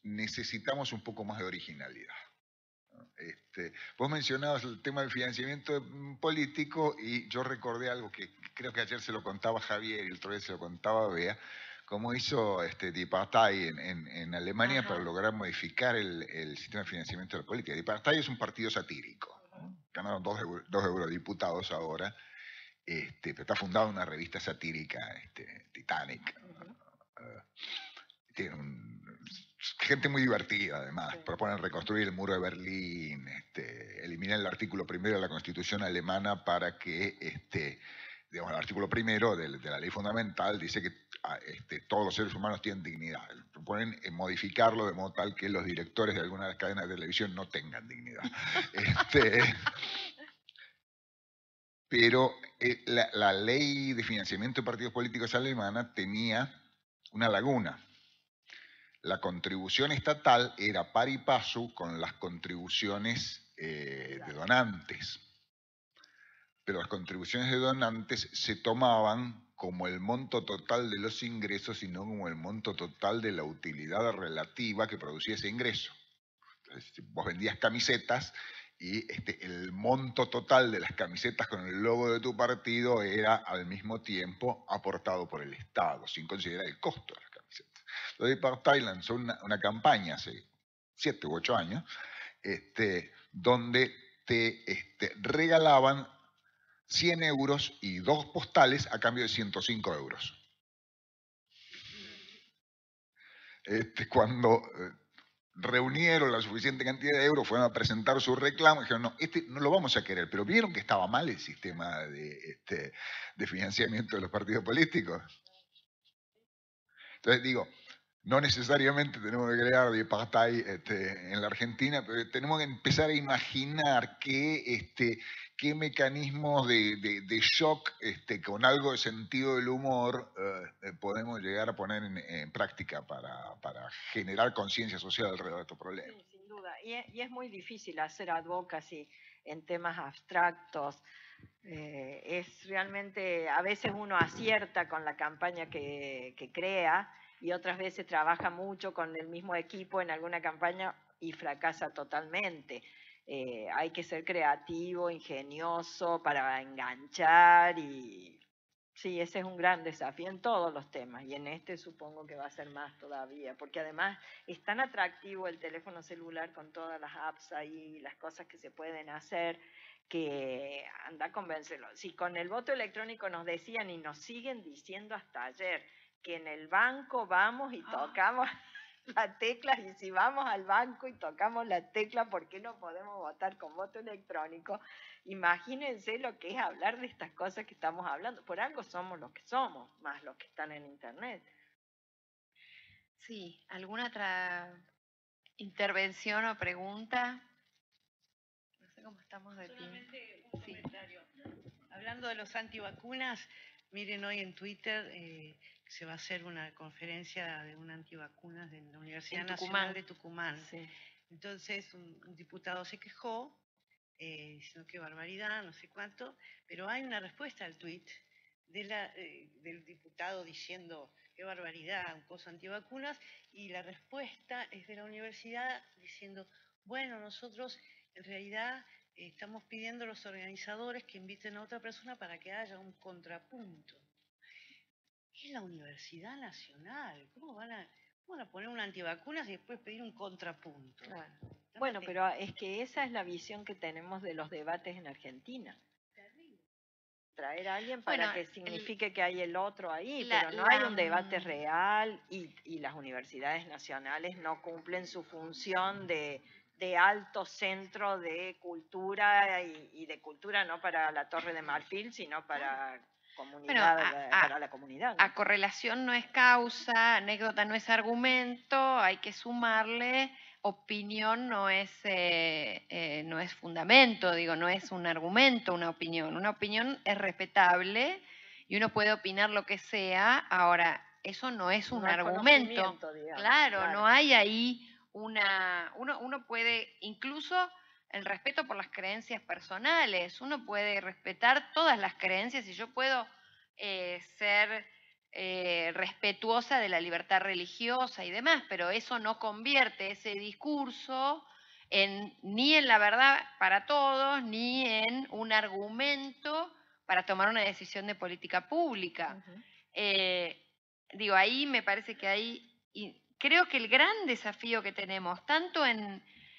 necesitamos un poco más de originalidad. Vos mencionabas el tema del financiamiento político y yo recordé algo que creo que ayer se lo contaba Javier y el otro día se lo contaba Bea, cómo hizo Die Partei en Alemania para lograr modificar el sistema de financiamiento de la política. Die Partei es un partido satírico, ganaron dos eurodiputados ahora, pero está fundado en una revista satírica, Titanic. Tiene gente muy divertida, además. Proponen reconstruir el muro de Berlín, eliminar el artículo primero de la Constitución alemana para que, digamos, el artículo primero de la ley fundamental dice que todos los seres humanos tienen dignidad. Proponen modificarlo de modo tal que los directores de algunas de las cadenas de televisión no tengan dignidad. Pero la ley de financiamiento de partidos políticos alemana tenía una laguna. La contribución estatal era par y paso con las contribuciones de donantes. Pero las contribuciones de donantes se tomaban como el monto total de los ingresos y no como el monto total de la utilidad relativa que producía ese ingreso. Entonces, vos vendías camisetas y el monto total de las camisetas con el logo de tu partido era al mismo tiempo aportado por el Estado, sin considerar el costo de las camisetas. Die Partei lanzó una campaña hace 7 u 8 años, donde te regalaban 100 euros y 2 postales a cambio de 105 euros. Cuando reunieron la suficiente cantidad de euros, fueron a presentar su reclamo y dijeron, no, no lo vamos a querer, pero vieron que estaba mal el sistema de financiamiento de los partidos políticos. Entonces digo, no necesariamente tenemos que crear Die Partei en la Argentina, pero tenemos que empezar a imaginar qué mecanismos de shock con algo de sentido del humor podemos llegar a poner en práctica para generar conciencia social alrededor de estos problemas. Sí, sin duda. Y es muy difícil hacer advocacy en temas abstractos. Es realmente, a veces uno acierta con la campaña que crea y otras veces trabaja mucho con el mismo equipo en alguna campaña y fracasa totalmente. Hay que ser creativo, ingenioso para enganchar y sí, ese es un gran desafío en todos los temas y en este supongo que va a ser más todavía, porque además es tan atractivo el teléfono celular con todas las apps ahí, las cosas que se pueden hacer, que anda a convencerlo. Si con el voto electrónico nos decían y nos siguen diciendo hasta ayer que en el banco vamos y tocamos la tecla y si vamos al banco y tocamos la tecla, ¿por qué no podemos votar con voto electrónico? Imagínense lo que es hablar de estas cosas que estamos hablando. Por algo somos los que somos, más los que están en Internet. Sí, ¿alguna otra intervención o pregunta? No sé cómo estamos de tiempo. Solamente un comentario. Hablando de los antivacunas, miren hoy en Twitter se va a hacer una conferencia de un antivacunas de la Universidad Nacional de Tucumán. Sí. Entonces un diputado se quejó, diciendo qué barbaridad, no sé cuánto, pero hay una respuesta al tuit del diputado diciendo qué barbaridad, un coso antivacunas, y la respuesta es de la universidad diciendo, bueno, nosotros en realidad estamos pidiendo a los organizadores que inviten a otra persona para que haya un contrapunto. Es la Universidad Nacional, ¿cómo van a poner un antivacunas y después pedir un contrapunto? Claro. Bueno, pero es que esa es la visión que tenemos de los debates en Argentina. Traer a alguien para que signifique que hay el otro ahí, pero no hay un debate real y las universidades nacionales no cumplen su función de alto centro de cultura y de cultura no para la Torre de Marfil, sino para para la comunidad, ¿no? A correlación no es causa, anécdota no es argumento, hay que sumarle, opinión no es fundamento, digo, no es un argumento, una opinión. Una opinión es respetable y uno puede opinar lo que sea, ahora, eso no es un argumento. Digamos, claro, no hay ahí uno puede, incluso el respeto por las creencias personales, uno puede respetar todas las creencias y yo puedo ser respetuosa de la libertad religiosa y demás, pero eso no convierte ese discurso ni en la verdad para todos, ni en un argumento para tomar una decisión de política pública. Ahí me parece que y creo que el gran desafío que tenemos, tanto en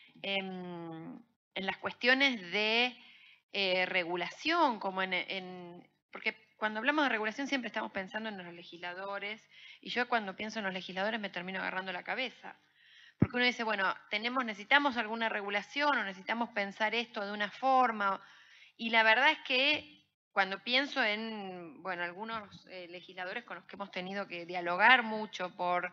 las cuestiones de regulación, como porque cuando hablamos de regulación siempre estamos pensando en los legisladores, y yo cuando pienso en los legisladores me termino agarrando la cabeza. Porque uno dice, bueno, necesitamos alguna regulación o necesitamos pensar esto de una forma. Y la verdad es que cuando pienso en, algunos legisladores con los que hemos tenido que dialogar mucho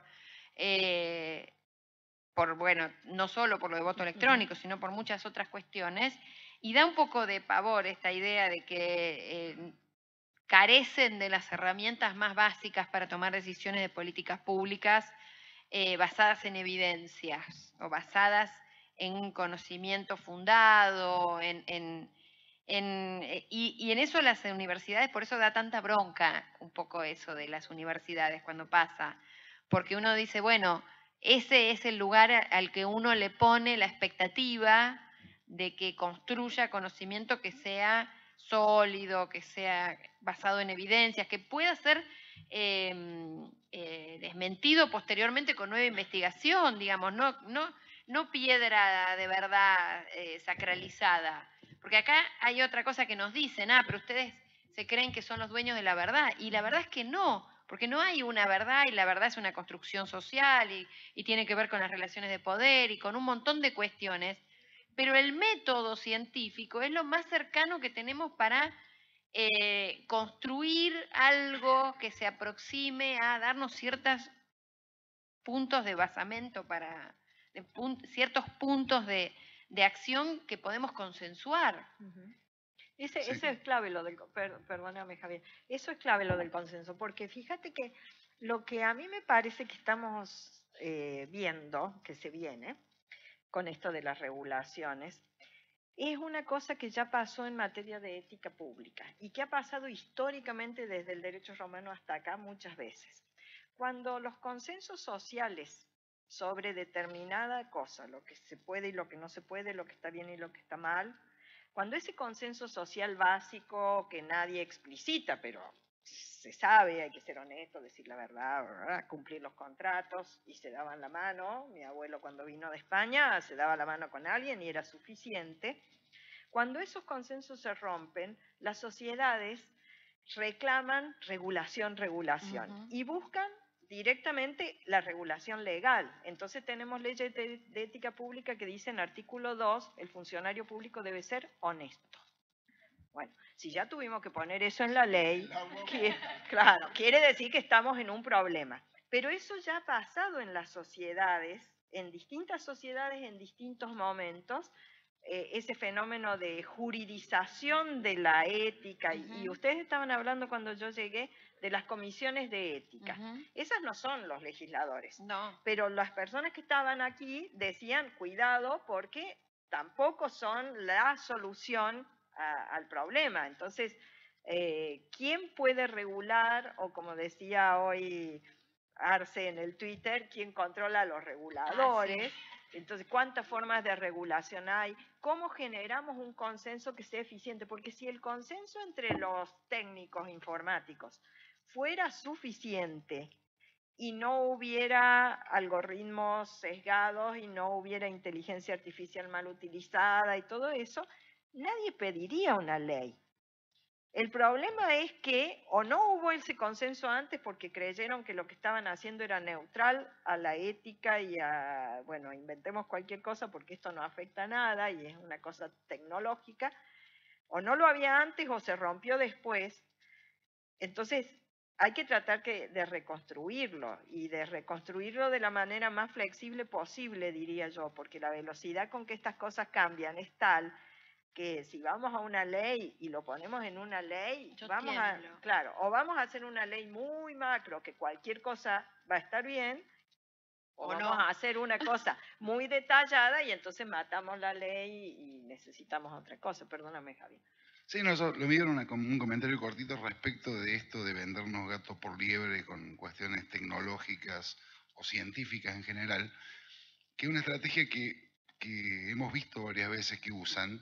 no solo por lo de voto electrónico, sino por muchas otras cuestiones, y da un poco de pavor esta idea de que carecen de las herramientas más básicas para tomar decisiones de políticas públicas basadas en evidencias o basadas en conocimiento fundado, y en eso las universidades, por eso da tanta bronca un poco eso de las universidades cuando pasa, porque uno dice, bueno, ese es el lugar al que uno le pone la expectativa de que construya conocimiento que sea sólido, que sea basado en evidencias, que pueda ser desmentido posteriormente con nueva investigación, digamos, no piedra de verdad sacralizada. Porque acá hay otra cosa que nos dicen, pero ustedes se creen que son los dueños de la verdad, y la verdad es que no, porque no hay una verdad, y la verdad es una construcción social, y tiene que ver con las relaciones de poder, y con un montón de cuestiones, pero el método científico es lo más cercano que tenemos para construir algo que se aproxime a darnos ciertos puntos de basamento ciertos puntos de acción que podemos consensuar. Eso es clave perdóname, Javier, eso es clave lo del consenso, porque fíjate que lo que a mí me parece que estamos viendo, que se viene con esto de las regulaciones, es una cosa que ya pasó en materia de ética pública y que ha pasado históricamente desde el derecho romano hasta acá muchas veces. Cuando los consensos sociales sobre determinada cosa, lo que se puede y lo que no se puede, lo que está bien y lo que está mal, cuando ese consenso social básico que nadie explicita, pero se sabe, hay que ser honesto, decir la verdad, cumplir los contratos, y se daban la mano. Mi abuelo cuando vino de España se daba la mano con alguien y era suficiente. Cuando esos consensos se rompen, las sociedades reclaman regulación, y buscan directamente la regulación legal. Entonces tenemos leyes de ética pública que dicen, artículo 2, el funcionario público debe ser honesto. Bueno, si ya tuvimos que poner eso en la ley, claro, quiere decir que estamos en un problema. Pero eso ya ha pasado en las sociedades, en distintas sociedades, en distintos momentos, ese fenómeno de juridización de la ética. Y ustedes estaban hablando cuando yo llegué de las comisiones de ética. Esas no son los legisladores. No. Pero las personas que estaban aquí decían, cuidado, porque tampoco son la solución al problema. Entonces, ¿quién puede regular, o como decía hoy Arce en el Twitter, quién controla a los reguladores? Sí. Entonces, ¿cuántas formas de regulación hay? ¿Cómo generamos un consenso que sea eficiente? Porque si el consenso entre los técnicos informáticos fuera suficiente y no hubiera algoritmos sesgados y no hubiera inteligencia artificial mal utilizada y todo eso, nadie pediría una ley. El problema es que o no hubo ese consenso antes porque creyeron que lo que estaban haciendo era neutral a la ética y inventemos cualquier cosa porque esto no afecta a nada y es una cosa tecnológica, o no lo había antes o se rompió después. Entonces hay que tratar de reconstruirlo, y de reconstruirlo de la manera más flexible posible, diría yo, porque la velocidad con que estas cosas cambian es tal que si vamos a una ley y lo ponemos en una ley, o vamos a hacer una ley muy macro, que cualquier cosa va a estar bien, o vamos a hacer una cosa muy detallada y entonces matamos la ley y necesitamos otra cosa. Perdóname, Javier. Sí, no, lo mío era un comentario cortito respecto de esto de vendernos gato por liebre con cuestiones tecnológicas o científicas en general, que es una estrategia que hemos visto varias veces que usan.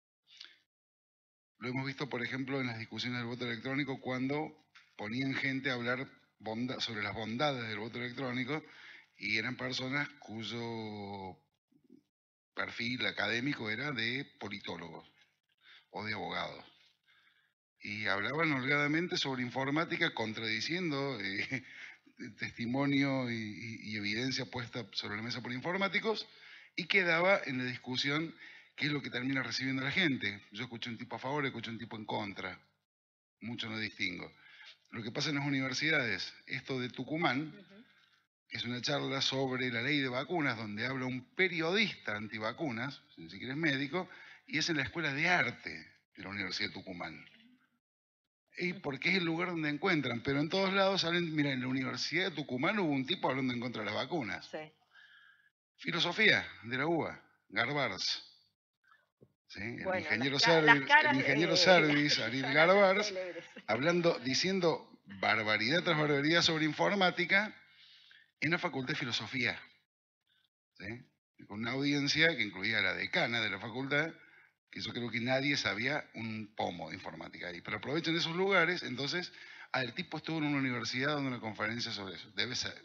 Lo hemos visto, por ejemplo, en las discusiones del voto electrónico, cuando ponían gente a hablar sobre las bondades del voto electrónico y eran personas cuyo perfil académico era de politólogos o de abogados. Y hablaban holgadamente sobre informática, contradiciendo testimonio y evidencia puesta sobre la mesa por informáticos, y quedaba en la discusión qué es lo que termina recibiendo la gente. Yo escucho un tipo a favor, escucho un tipo en contra, mucho no distingo. Lo que pasa en las universidades, esto de Tucumán, es una charla sobre la ley de vacunas, donde habla un periodista antivacunas, si quieres médico, y es en la Escuela de Arte de la Universidad de Tucumán. Y porque es el lugar donde encuentran, pero en todos lados salen, mira, en la Universidad de Tucumán hubo un tipo hablando en contra de las vacunas. Sí. Filosofía de la UBA, Garbars. ¿Sí? El Bueno, ingeniero las Service, Ariel Garbars, diciendo barbaridad tras barbaridad sobre informática en la Facultad de Filosofía. ¿Sí? Con una audiencia que incluía a la decana de la facultad, que yo creo que nadie sabía un pomo de informática ahí. Pero aprovechan esos lugares, entonces, el tipo estuvo en una universidad dando una conferencia sobre eso. Debe ser.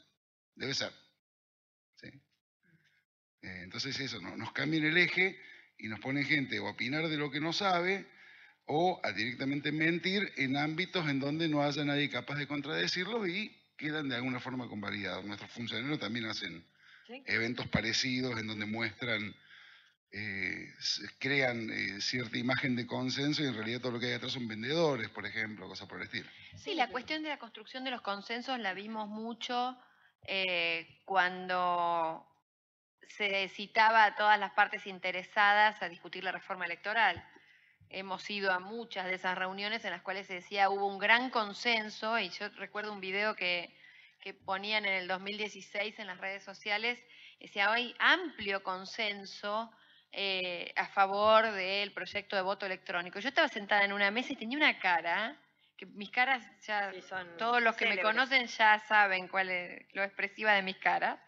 ¿Sí? Entonces eso, nos cambian el eje y nos ponen gente a opinar de lo que no sabe o a directamente mentir en ámbitos en donde no haya nadie capaz de contradecirlo y quedan de alguna forma convalidados. Nuestros funcionarios también hacen eventos parecidos en donde muestran, crean cierta imagen de consenso y en realidad todo lo que hay atrás son vendedores, por ejemplo, cosas por el estilo. Sí, la cuestión de la construcción de los consensos la vimos mucho cuando se citaba a todas las partes interesadas a discutir la reforma electoral. Hemos ido a muchas de esas reuniones en las cuales se decía hubo un gran consenso, y yo recuerdo un video que ponían en el 2016 en las redes sociales, decía hay amplio consenso a favor del proyecto de voto electrónico. Yo estaba sentada en una mesa y tenía una cara, que mis caras ya, sí, todos los que célebres. Me conocen ya saben cuál es lo expresiva de mis caras.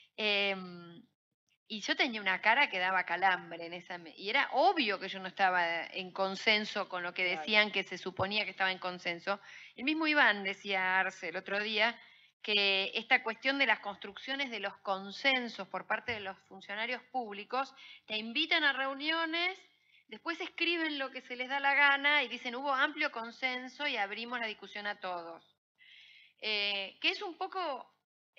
Y yo tenía una cara que daba calambre en esa y era obvio que yo no estaba en consenso con lo que decían que se suponía que estaba en consenso. El mismo Iván decía Arce el otro día que esta cuestión de las construcciones de los consensos por parte de los funcionarios públicos te invitan a reuniones, después escriben lo que se les da la gana y dicen hubo amplio consenso y abrimos la discusión a todos. Que es un poco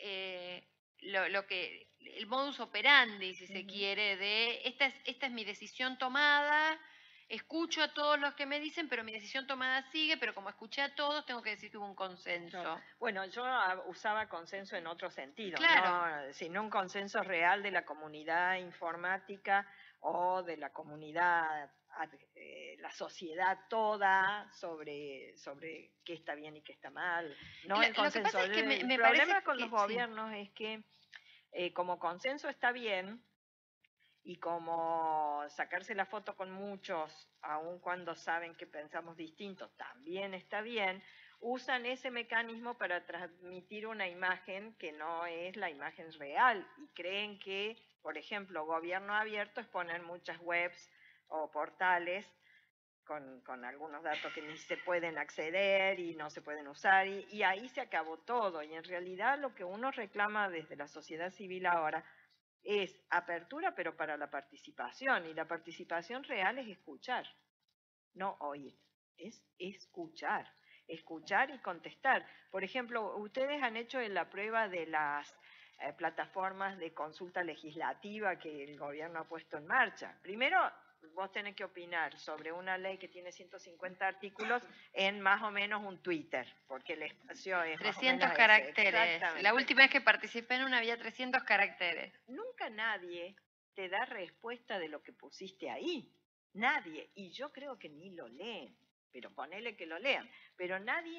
lo que el modus operandi, si se quiere, de esta es mi decisión tomada, escucho a todos los que me dicen, pero mi decisión tomada sigue, pero como escuché a todos, tengo que decir que hubo un consenso. No. Bueno, yo usaba consenso en otro sentido, claro. No, sino un consenso real de la comunidad informática o de la comunidad, la sociedad toda sobre qué está bien y qué está mal. No el consenso. Lo que pasa es que me problema con los gobiernos es que como consenso está bien, y como sacarse la foto con muchos, aun cuando saben que pensamos distintos, también está bien, usan ese mecanismo para transmitir una imagen que no es la imagen real y creen que, por ejemplo, gobierno abierto es poner muchas webs o portales con algunos datos que ni se pueden acceder y no se pueden usar y ahí se acabó todo. Y en realidad lo que uno reclama desde la sociedad civil ahora es apertura, pero para la participación. Y la participación real es escuchar, no oír, es escuchar. Escuchar y contestar. Por ejemplo, ustedes han hecho la prueba de las plataformas de consulta legislativa que el gobierno ha puesto en marcha. Primero, vos tenés que opinar sobre una ley que tiene 150 artículos en más o menos un Twitter, porque el espacio es 300 caracteres. La última vez que participé en una había 300 caracteres. Nunca nadie te da respuesta de lo que pusiste ahí. Nadie. Y yo creo que ni lo leen. Pero ponele que lo lean. Pero nadie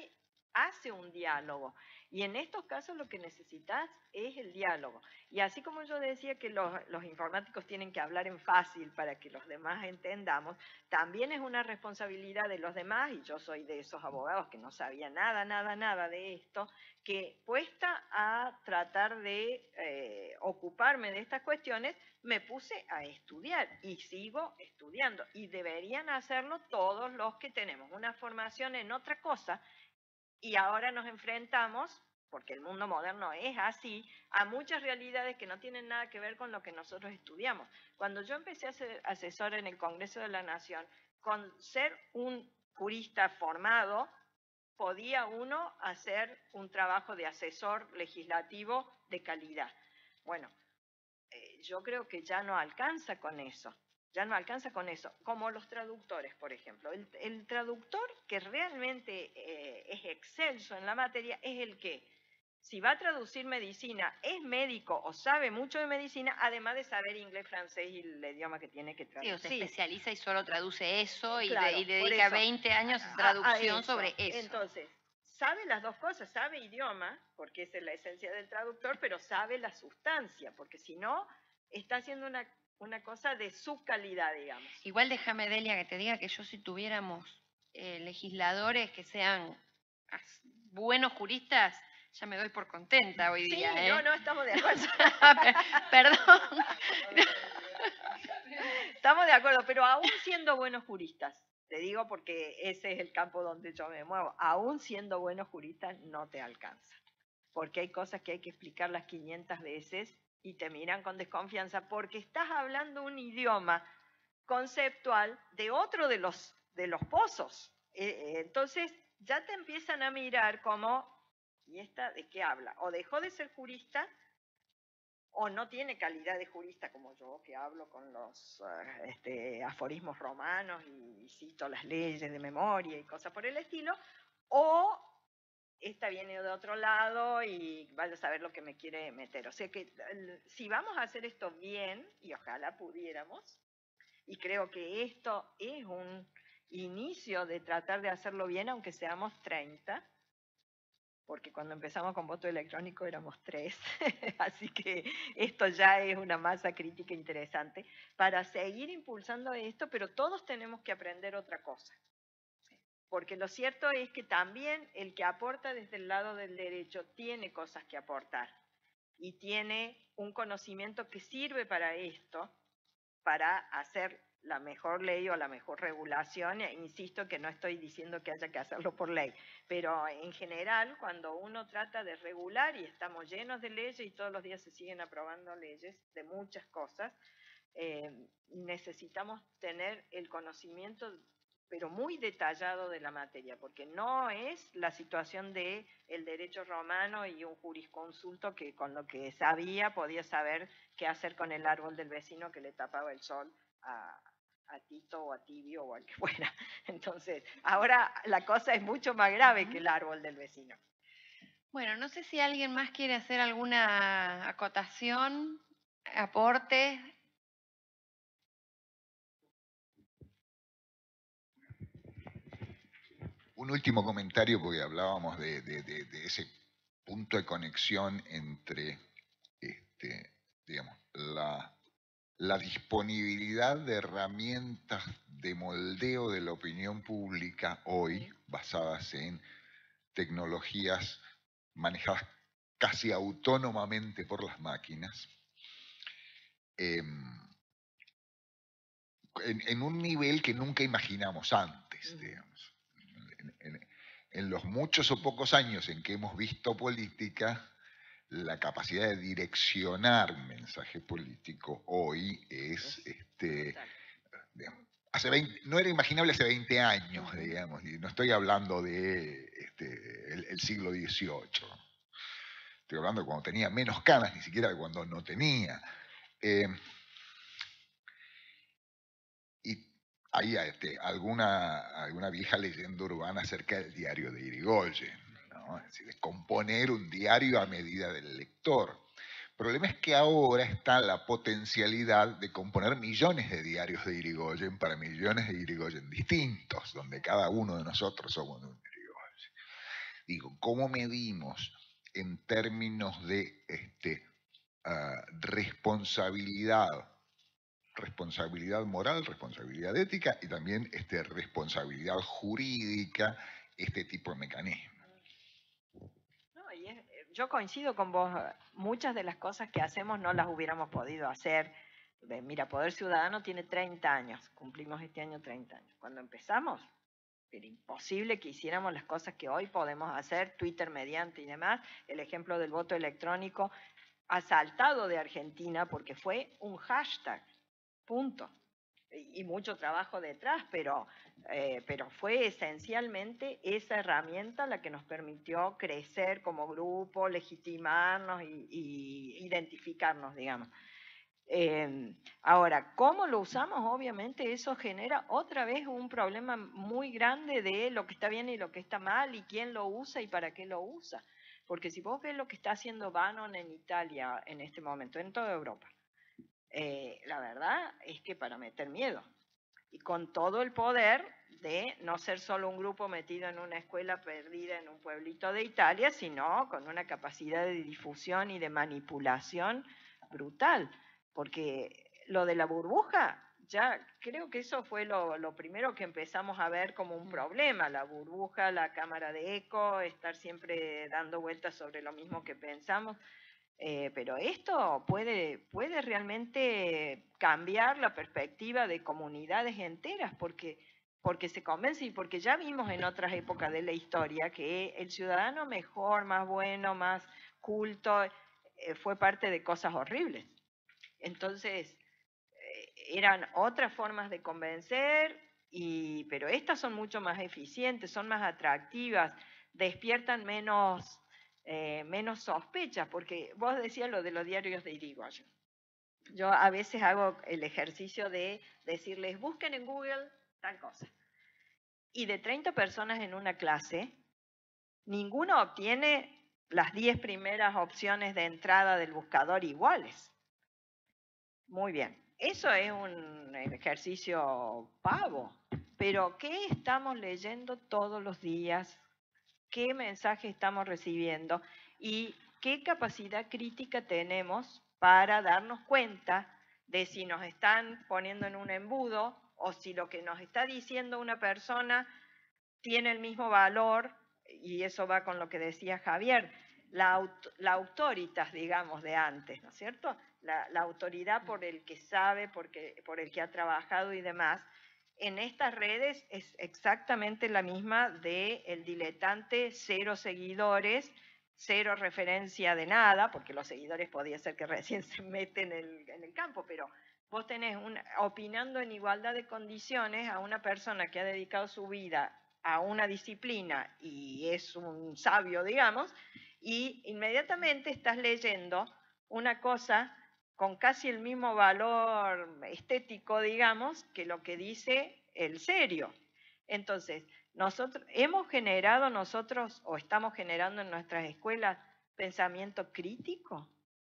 hace un diálogo. Y en estos casos lo que necesitas es el diálogo. Y así como yo decía que los informáticos tienen que hablar en fácil para que los demás entendamos, también es una responsabilidad de los demás, y yo soy de esos abogados que no sabía nada de esto, que puesta a tratar de ocuparme de estas cuestiones, me puse a estudiar y sigo estudiando. Y deberían hacerlo todos los que tenemos una formación en otra cosa. Y ahora nos enfrentamos, porque el mundo moderno es así, a muchas realidades que no tienen nada que ver con lo que nosotros estudiamos. Cuando yo empecé a ser asesor en el Congreso de la Nación, con ser un jurista formado, podía uno hacer un trabajo de asesor legislativo de calidad. Bueno, yo creo que ya no alcanza con eso. Ya no alcanza con eso, como los traductores, por ejemplo. El traductor que realmente es excelso en la materia es el que, si va a traducir medicina, es médico o sabe mucho de medicina, además de saber inglés, francés y el idioma que tiene que traducir. Sí, o se especializa y solo traduce eso Claro, y le dedica 20 años de traducción eso. sobre eso. Entonces, sabe las dos cosas, sabe idioma, porque esa es la esencia del traductor, pero sabe la sustancia, porque si no, está haciendo una cosa de su calidad, digamos. Igual déjame, Delia, que te diga que yo si tuviéramos legisladores que sean buenos juristas, ya me doy por contenta hoy día. Sí, no, estamos de acuerdo. Perdón. Estamos de acuerdo, pero aún siendo buenos juristas, te digo porque ese es el campo donde yo me muevo, aún siendo buenos juristas no te alcanza, porque hay cosas que hay que explicarlas 500 veces y te miran con desconfianza porque estás hablando un idioma conceptual de otro de los pozos. Entonces ya te empiezan a mirar como, ¿y esta de qué habla? O dejó de ser jurista o no tiene calidad de jurista como yo, que hablo con los aforismos romanos y cito las leyes de memoria y cosas por el estilo, o esta viene de otro lado y vaya a saber lo que me quiere meter. O sea que si vamos a hacer esto bien, y ojalá pudiéramos, y creo que esto es un inicio de tratar de hacerlo bien, aunque seamos 30, porque cuando empezamos con voto electrónico éramos 3, así que esto ya es una masa crítica interesante para seguir impulsando esto, pero todos tenemos que aprender otra cosa. Porque lo cierto es que también el que aporta desde el lado del derecho tiene cosas que aportar y tiene un conocimiento que sirve para esto, para hacer la mejor ley o la mejor regulación. Insisto que no estoy diciendo que haya que hacerlo por ley, pero en general cuando uno trata de regular, y estamos llenos de leyes y todos los días se siguen aprobando leyes de muchas cosas, necesitamos tener el conocimiento pero muy detallado de la materia, porque no es la situación del derecho romano y un jurisconsulto que con lo que sabía podía saber qué hacer con el árbol del vecino que le tapaba el sol a Tito o a Tibio o al que fuera. Entonces, ahora la cosa es mucho más grave que el árbol del vecino. Bueno, no sé si alguien más quiere hacer alguna acotación, aporte. Un último comentario, porque hablábamos de ese punto de conexión entre digamos, la disponibilidad de herramientas de moldeo de la opinión pública hoy, basadas en tecnologías manejadas casi autónomamente por las máquinas, en un nivel que nunca imaginamos antes, digamos. En los muchos o pocos años en que hemos visto política, la capacidad de direccionar un mensaje político hoy es, digamos, no era imaginable hace 20 años, digamos, y no estoy hablando de el siglo XVIII. Estoy hablando de cuando tenía menos canas, ni siquiera de cuando no tenía. Y hay alguna vieja leyenda urbana acerca del diario de Irigoyen, ¿no? Es decir, de componer un diario a medida del lector. El problema es que ahora está la potencialidad de componer millones de diarios de Irigoyen para millones de Irigoyen distintos, donde cada uno de nosotros somos un Irigoyen. Digo, ¿cómo medimos en términos de responsabilidad moral, responsabilidad ética y también responsabilidad jurídica, este tipo de mecanismos? No, yo coincido con vos, muchas de las cosas que hacemos no las hubiéramos podido hacer. Mira, Poder Ciudadano tiene 30 años, cumplimos este año 30 años. Cuando empezamos, era imposible que hiciéramos las cosas que hoy podemos hacer, Twitter mediante y demás. El ejemplo del voto electrónico ha saltado de Argentina porque fue un hashtag, punto. Y mucho trabajo detrás, pero fue esencialmente esa herramienta la que nos permitió crecer como grupo, legitimarnos y identificarnos, digamos. Ahora, ¿cómo lo usamos? Obviamente eso genera otra vez un problema muy grande de lo que está bien y lo que está mal y quién lo usa y para qué lo usa. Porque si vos ves lo que está haciendo Bannon en Italia en este momento, en toda Europa, la verdad es que para meter miedo. Y con todo el poder de no ser solo un grupo metido en una escuela perdida en un pueblito de Italia, sino con una capacidad de difusión y de manipulación brutal. Porque lo de la burbuja, ya creo que eso fue lo primero que empezamos a ver como un problema. La burbuja, la cámara de eco, estar siempre dando vueltas sobre lo mismo que pensamos. Pero esto puede realmente cambiar la perspectiva de comunidades enteras porque se convence y porque ya vimos en otras épocas de la historia que el ciudadano mejor, más bueno, más culto, fue parte de cosas horribles. Entonces, eran otras formas de convencer, pero estas son mucho más eficientes, son más atractivas, despiertan menos sospechas, porque vos decías lo de los diarios de Irigoyen. Yo a veces hago el ejercicio de decirles, busquen en Google tal cosa. Y de 30 personas en una clase, ninguno obtiene las 10 primeras opciones de entrada del buscador iguales. Muy bien. Eso es un ejercicio pavo. Pero ¿qué estamos leyendo todos los días? ¿Qué mensaje estamos recibiendo? ¿Y qué capacidad crítica tenemos para darnos cuenta de si nos están poniendo en un embudo o si lo que nos está diciendo una persona tiene el mismo valor? Y eso va con lo que decía Javier, la autoritas, digamos, de antes, ¿no es cierto? La autoridad por el que sabe, por el que ha trabajado y demás. En estas redes es exactamente la misma del diletante, 0 seguidores, 0 referencia de nada, porque los seguidores podía ser que recién se meten en el campo, pero vos tenés opinando en igualdad de condiciones a una persona que ha dedicado su vida a una disciplina y es un sabio, digamos, y inmediatamente estás leyendo una cosa con casi el mismo valor estético, digamos, que lo que dice el serio. Entonces, nosotros hemos generado o estamos generando en nuestras escuelas pensamiento crítico.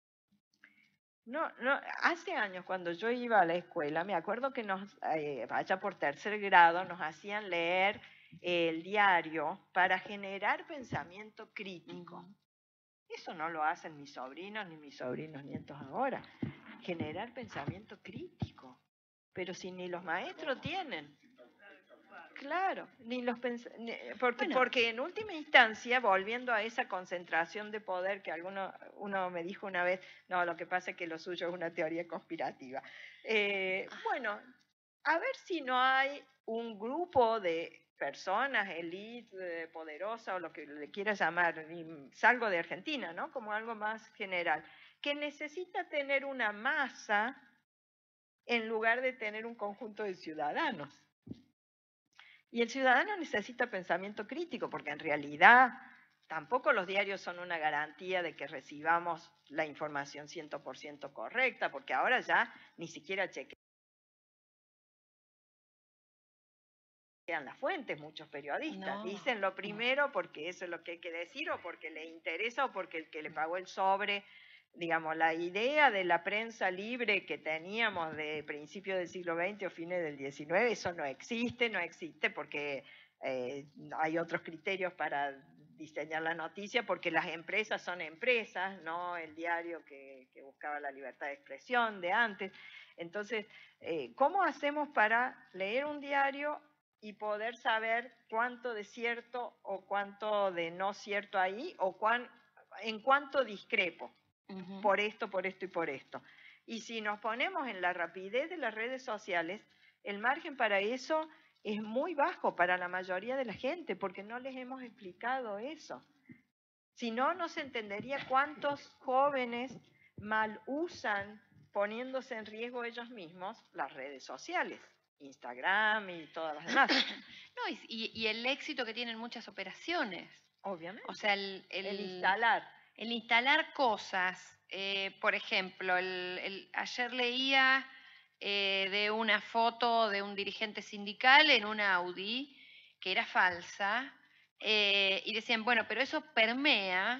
No, hace años cuando yo iba a la escuela, me acuerdo que allá por tercer grado, nos hacían leer el diario para generar pensamiento crítico. Eso no lo hacen mis sobrinos ni mis sobrinos nietos ahora. Generar pensamiento crítico. Pero si ni los maestros tienen. Claro, porque en última instancia, volviendo a esa concentración de poder que uno me dijo una vez, no, lo que pasa es que lo suyo es una teoría conspirativa. Bueno, a ver si no hay un grupo de personas, élite, poderosa o lo que le quieras llamar, y salgo de Argentina, ¿no? Como algo más general, que necesita tener una masa en lugar de tener un conjunto de ciudadanos. Y el ciudadano necesita pensamiento crítico, porque en realidad tampoco los diarios son una garantía de que recibamos la información 100% correcta, porque ahora ya ni siquiera chequean las fuentes muchos periodistas. No. Dicen lo primero porque eso es lo que hay que decir, o porque le interesa, o porque el que le pagó el sobre. Digamos, la idea de la prensa libre que teníamos de principios del siglo XX o fines del XIX, eso no existe porque hay otros criterios para diseñar la noticia, porque las empresas son empresas, no el diario que buscaba la libertad de expresión de antes. Entonces, ¿cómo hacemos para leer un diario y poder saber cuánto de cierto o cuánto de no cierto ahí, o en cuánto discrepo por esto y por esto? Y si nos ponemos en la rapidez de las redes sociales, el margen para eso es muy bajo para la mayoría de la gente, porque no les hemos explicado eso. Si no, no se entendería cuántos jóvenes mal usan, poniéndose en riesgo ellos mismos, las redes sociales, Instagram y todas las demás. No, y el éxito que tienen muchas operaciones. Obviamente. O sea, el instalar. El instalar cosas. Por ejemplo, ayer leía de una foto de un dirigente sindical en una Audi que era falsa, y decían, bueno, pero eso permea.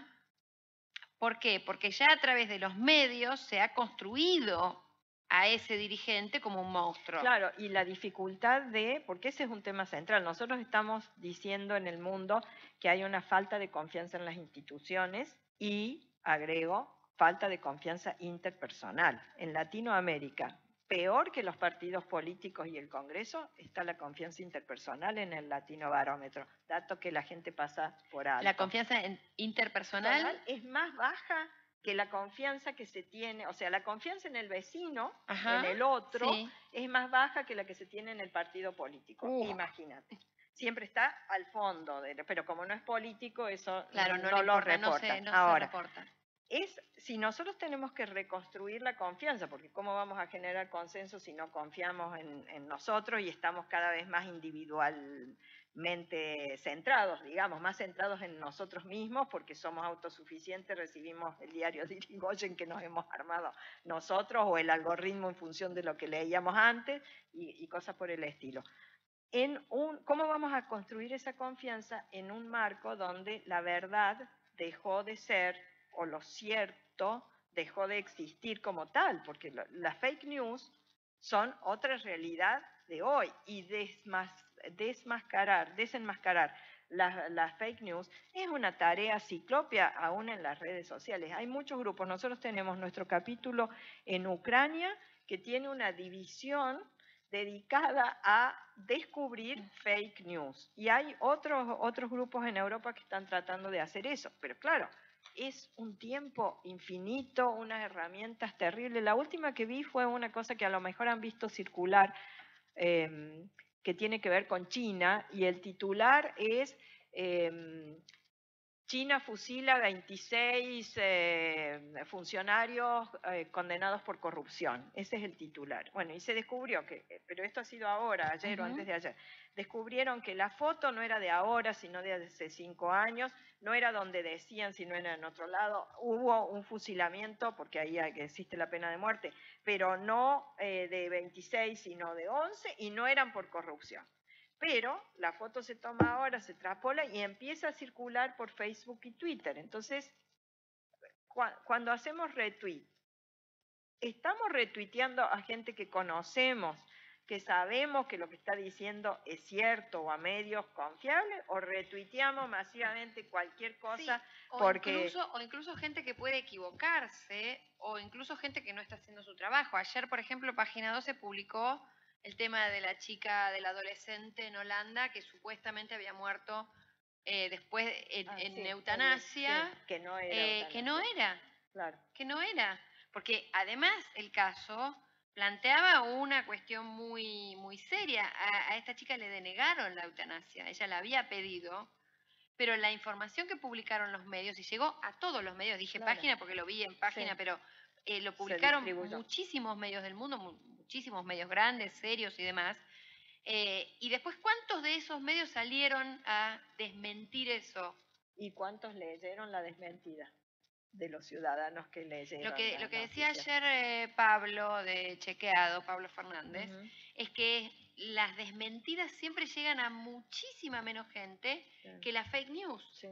¿Por qué? Porque ya a través de los medios se ha construido a ese dirigente como un monstruo. Claro, y la dificultad porque ese es un tema central, nosotros estamos diciendo en el mundo que hay una falta de confianza en las instituciones y, agrego, falta de confianza interpersonal. En Latinoamérica, peor que los partidos políticos y el Congreso, está la confianza interpersonal en el Latino Barómetro, dato que la gente pasa por alto. La confianza interpersonal es más baja que la confianza que se tiene, o sea, la confianza en el vecino, en el otro, sí, es más baja que la que se tiene en el partido político. Imagínate. Siempre está al fondo, pero como no es político, eso claro, no lo reporta. Ahora, se reporta. Si nosotros tenemos que reconstruir la confianza, porque ¿cómo vamos a generar consenso si no confiamos en nosotros y estamos cada vez más individualmente centrados, digamos, más centrados en nosotros mismos, porque somos autosuficientes, recibimos el diario de Irigoyen que nos hemos armado nosotros, o el algoritmo en función de lo que leíamos antes, y cosas por el estilo. ¿Cómo vamos a construir esa confianza en un marco donde la verdad dejó de ser, o lo cierto dejó de existir como tal? Porque las fake news son otra realidad de hoy, y desenmascarar las fake news es una tarea ciclópea aún en las redes sociales. Hay muchos grupos, nosotros tenemos nuestro capítulo en Ucrania que tiene una división dedicada a descubrir fake news, y hay otros grupos en Europa que están tratando de hacer eso, pero claro, es un tiempo infinito, unas herramientas terribles. La última que vi fue una cosa que a lo mejor han visto circular, que tiene que ver con China, y el titular es China fusila 26 funcionarios condenados por corrupción. Ese es el titular. Bueno, y se descubrió pero esto ha sido ahora, ayer o antes de ayer, descubrieron que la foto no era de ahora, sino de hace 5 años, no era donde decían, sino era en otro lado. Hubo un fusilamiento, porque ahí existe la pena de muerte, pero no de 26, sino de 11, y no eran por corrupción. Pero la foto se toma ahora, se traspola y empieza a circular por Facebook y Twitter. Entonces, cuando hacemos retweet, ¿estamos retuiteando a gente que conocemos, que sabemos que lo que está diciendo es cierto, o a medios confiables, o retuiteamos masivamente cualquier cosa? Sí, o incluso gente que puede equivocarse, o incluso gente que no está haciendo su trabajo? Ayer, por ejemplo, Página 12 publicó el tema de la chica, del adolescente en Holanda, que supuestamente había muerto después en eutanasia, sí, que no era. Claro. Que no era. Porque además el caso planteaba una cuestión muy, muy seria. A esta chica le denegaron la eutanasia, ella la había pedido, pero la información que publicaron los medios, y llegó a todos los medios, dije claro. Página porque lo vi en Página, sí. Pero lo publicaron muchísimos medios del mundo, muchísimos medios grandes, serios y demás. Y después, ¿cuántos de esos medios salieron a desmentir eso? ¿Y cuántos leyeron la desmentida de los ciudadanos que leyeron? Lo que decía ayer Pablo de Chequeado, Pablo Fernández, es que las desmentidas siempre llegan a muchísima menos gente que las fake news. Sí.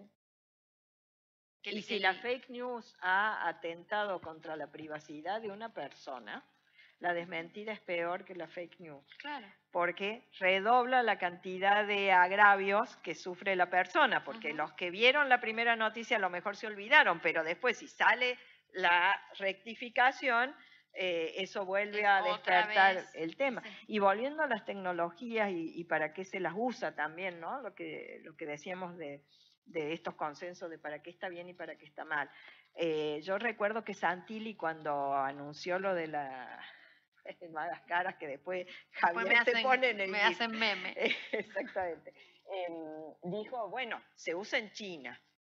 Si la fake news ha atentado contra la privacidad de una persona, la desmentida es peor que la fake news. Claro. Porque redobla la cantidad de agravios que sufre la persona, porque los que vieron la primera noticia a lo mejor se olvidaron, pero después si sale la rectificación, eso vuelve a despertar el tema. Sí. Y volviendo a las tecnologías y para qué se las usa también, ¿no? Lo que decíamos de estos consensos de para qué está bien y para qué está mal. Yo recuerdo que Santilli cuando anunció lo de la malas caras que después Javier te pone en el me hacen meme. Exactamente. Dijo, bueno, se usa en China.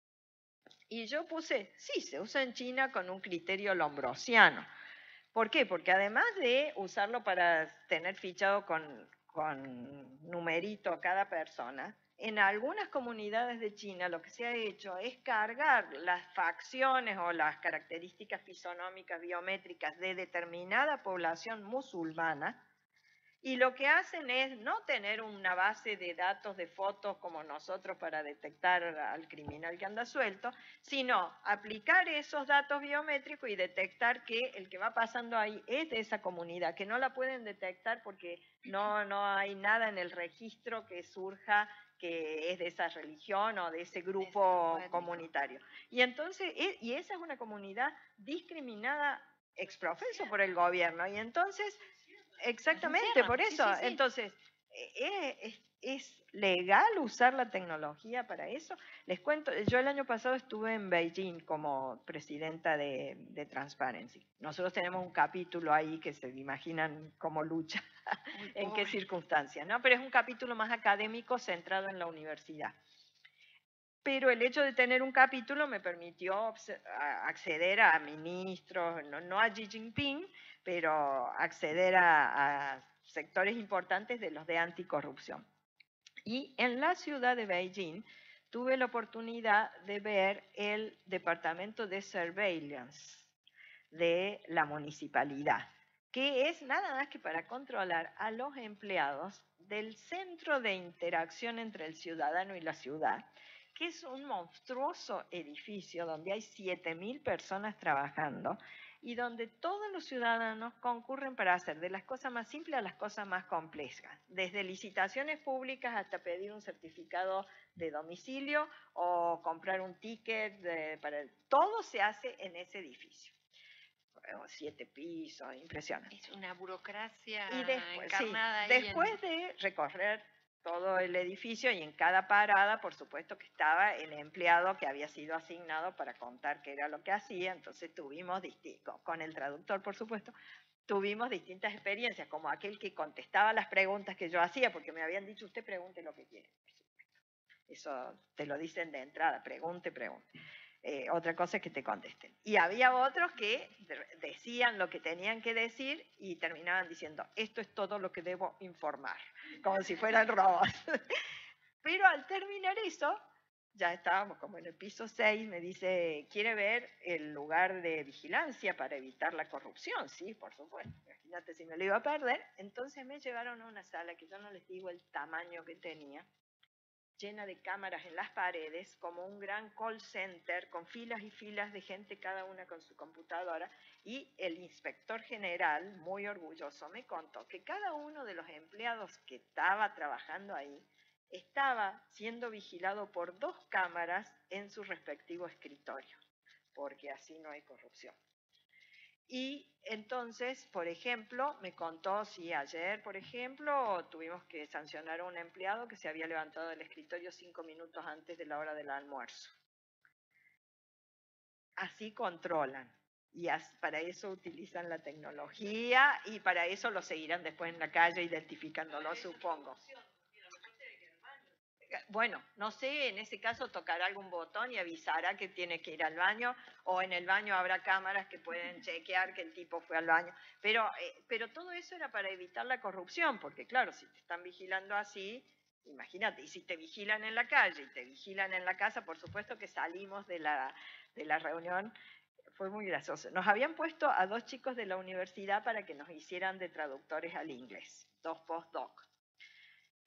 Y yo puse, sí, se usa en China con un criterio lombrosiano. ¿Por qué? Porque además de usarlo para tener fichado con numerito a cada persona, en algunas comunidades de China lo que se ha hecho es cargar las facciones o las características fisonómicas biométricas de determinada población musulmana, y lo que hacen es no tener una base de datos de fotos como nosotros para detectar al criminal que anda suelto, sino aplicar esos datos biométricos y detectar que el que va pasando ahí es de esa comunidad, que no la pueden detectar porque no hay nada en el registro que surja que es de esa religión o de ese grupo comunitario. Y entonces, y esa es una comunidad discriminada ex profeso por el gobierno, y entonces... Exactamente, por eso. Sí, sí, sí. Entonces, ¿es legal usar la tecnología para eso? Les cuento, yo el año pasado estuve en Beijing como presidenta de Transparency. Nosotros tenemos un capítulo ahí que se imaginan cómo lucha, en qué circunstancias, ¿no? Pero es un capítulo más académico centrado en la universidad. Pero el hecho de tener un capítulo me permitió acceder a ministros, no a Xi Jinping, pero acceder a sectores importantes de los de anticorrupción. Y en la ciudad de Beijing tuve la oportunidad de ver el departamento de surveillance de la municipalidad, que es nada más que para controlar a los empleados del centro de interacción entre el ciudadano y la ciudad, que es un monstruoso edificio donde hay 7.000 personas trabajando y donde todos los ciudadanos concurren para hacer de las cosas más simples a las cosas más complejas, desde licitaciones públicas hasta pedir un certificado de domicilio o comprar un ticket, todo se hace en ese edificio. 7 pisos, impresionante. Es una burocracia y después, encarnada. Sí, después de recorrer todo el edificio y en cada parada, por supuesto que estaba el empleado que había sido asignado para contar qué era lo que hacía, entonces tuvimos, con el traductor por supuesto, tuvimos distintas experiencias, como aquel que contestaba las preguntas que yo hacía, porque me habían dicho, usted pregunte lo que quiere. Eso te lo dicen de entrada, pregunte. Otra cosa es que te contesten. Y había otros que decían lo que tenían que decir y terminaban diciendo, esto es todo lo que debo informar, como si fueran robots. Pero al terminar eso, ya estábamos como en el piso 6, me dice, ¿quiere ver el lugar de vigilancia para evitar la corrupción? Sí, por supuesto, imagínate si me lo iba a perder. Entonces me llevaron a una sala que yo no les digo el tamaño que tenía, llena de cámaras en las paredes, como un gran call center, con filas y filas de gente, cada una con su computadora, y el inspector general, muy orgulloso, me contó que cada uno de los empleados que estaba trabajando ahí estaba siendo vigilado por 2 cámaras en su respectivo escritorio, porque así no hay corrupción. Y entonces, por ejemplo, me contó si ayer, por ejemplo, tuvimos que sancionar a un empleado que se había levantado del escritorio 5 minutos antes de la hora del almuerzo. Así controlan. Y para eso utilizan la tecnología y para eso lo seguirán después en la calle identificándolo, supongo. Bueno, no sé, en ese caso tocará algún botón y avisará que tiene que ir al baño, o en el baño habrá cámaras que pueden chequear que el tipo fue al baño. Pero todo eso era para evitar la corrupción, porque claro, si te están vigilando así, imagínate, y si te vigilan en la calle y te vigilan en la casa, por supuesto que salimos de la reunión. Fue muy gracioso. Nos habían puesto a 2 chicos de la universidad para que nos hicieran de traductores al inglés, 2 postdoc.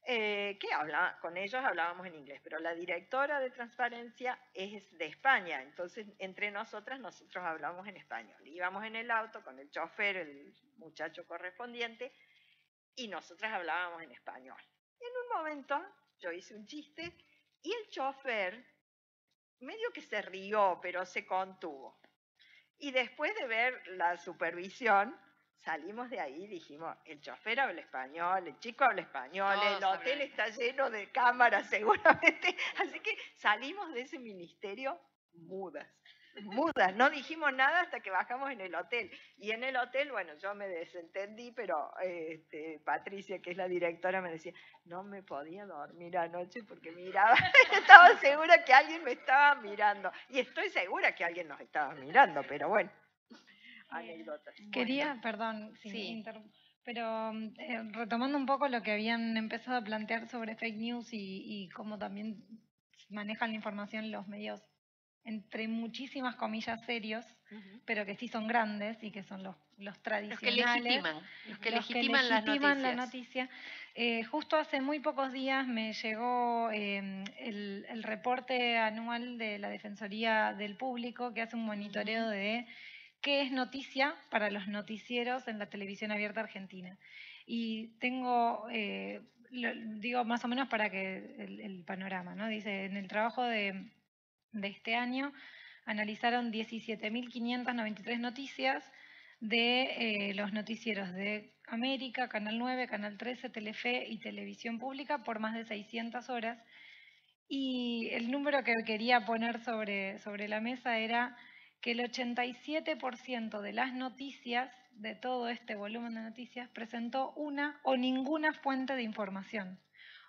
Con ellos hablábamos en inglés, pero la directora de transparencia es de España, entonces entre nosotros hablamos en español. Íbamos en el auto con el chofer, el muchacho correspondiente, y nosotras hablábamos en español. Y en un momento yo hice un chiste y el chofer medio que se rió, pero se contuvo. Y después de ver la supervisión, salimos de ahí y dijimos, el chofer habla español, el chico habla español, el hotel está lleno de cámaras seguramente. Así que salimos de ese ministerio mudas. No dijimos nada hasta que bajamos en el hotel. Y en el hotel, bueno, yo me desentendí, pero Patricia, que es la directora, me decía, no me podía dormir anoche porque miraba, estaba segura que alguien me estaba mirando. Y estoy segura que alguien nos estaba mirando, pero bueno, anécdotas. Quería, perdón, Sí. pero retomando un poco lo que habían empezado a plantear sobre fake news y cómo también manejan la información los medios, entre muchísimas comillas, serios, pero que sí son grandes y que son los tradicionales. Los que legitiman la noticia. Justo hace muy pocos días me llegó el reporte anual de la Defensoría del Público, que hace un monitoreo de qué es noticia para los noticieros en la televisión abierta argentina. Y tengo, digo más o menos para que el panorama, ¿no? Dice, en el trabajo de este año analizaron 17.593 noticias de los noticieros de América, Canal 9, Canal 13, Telefe y Televisión Pública por más de 600 horas. Y el número que quería poner sobre la mesa era que el 87% de las noticias, de todo este volumen de noticias, presentó una o ninguna fuente de información.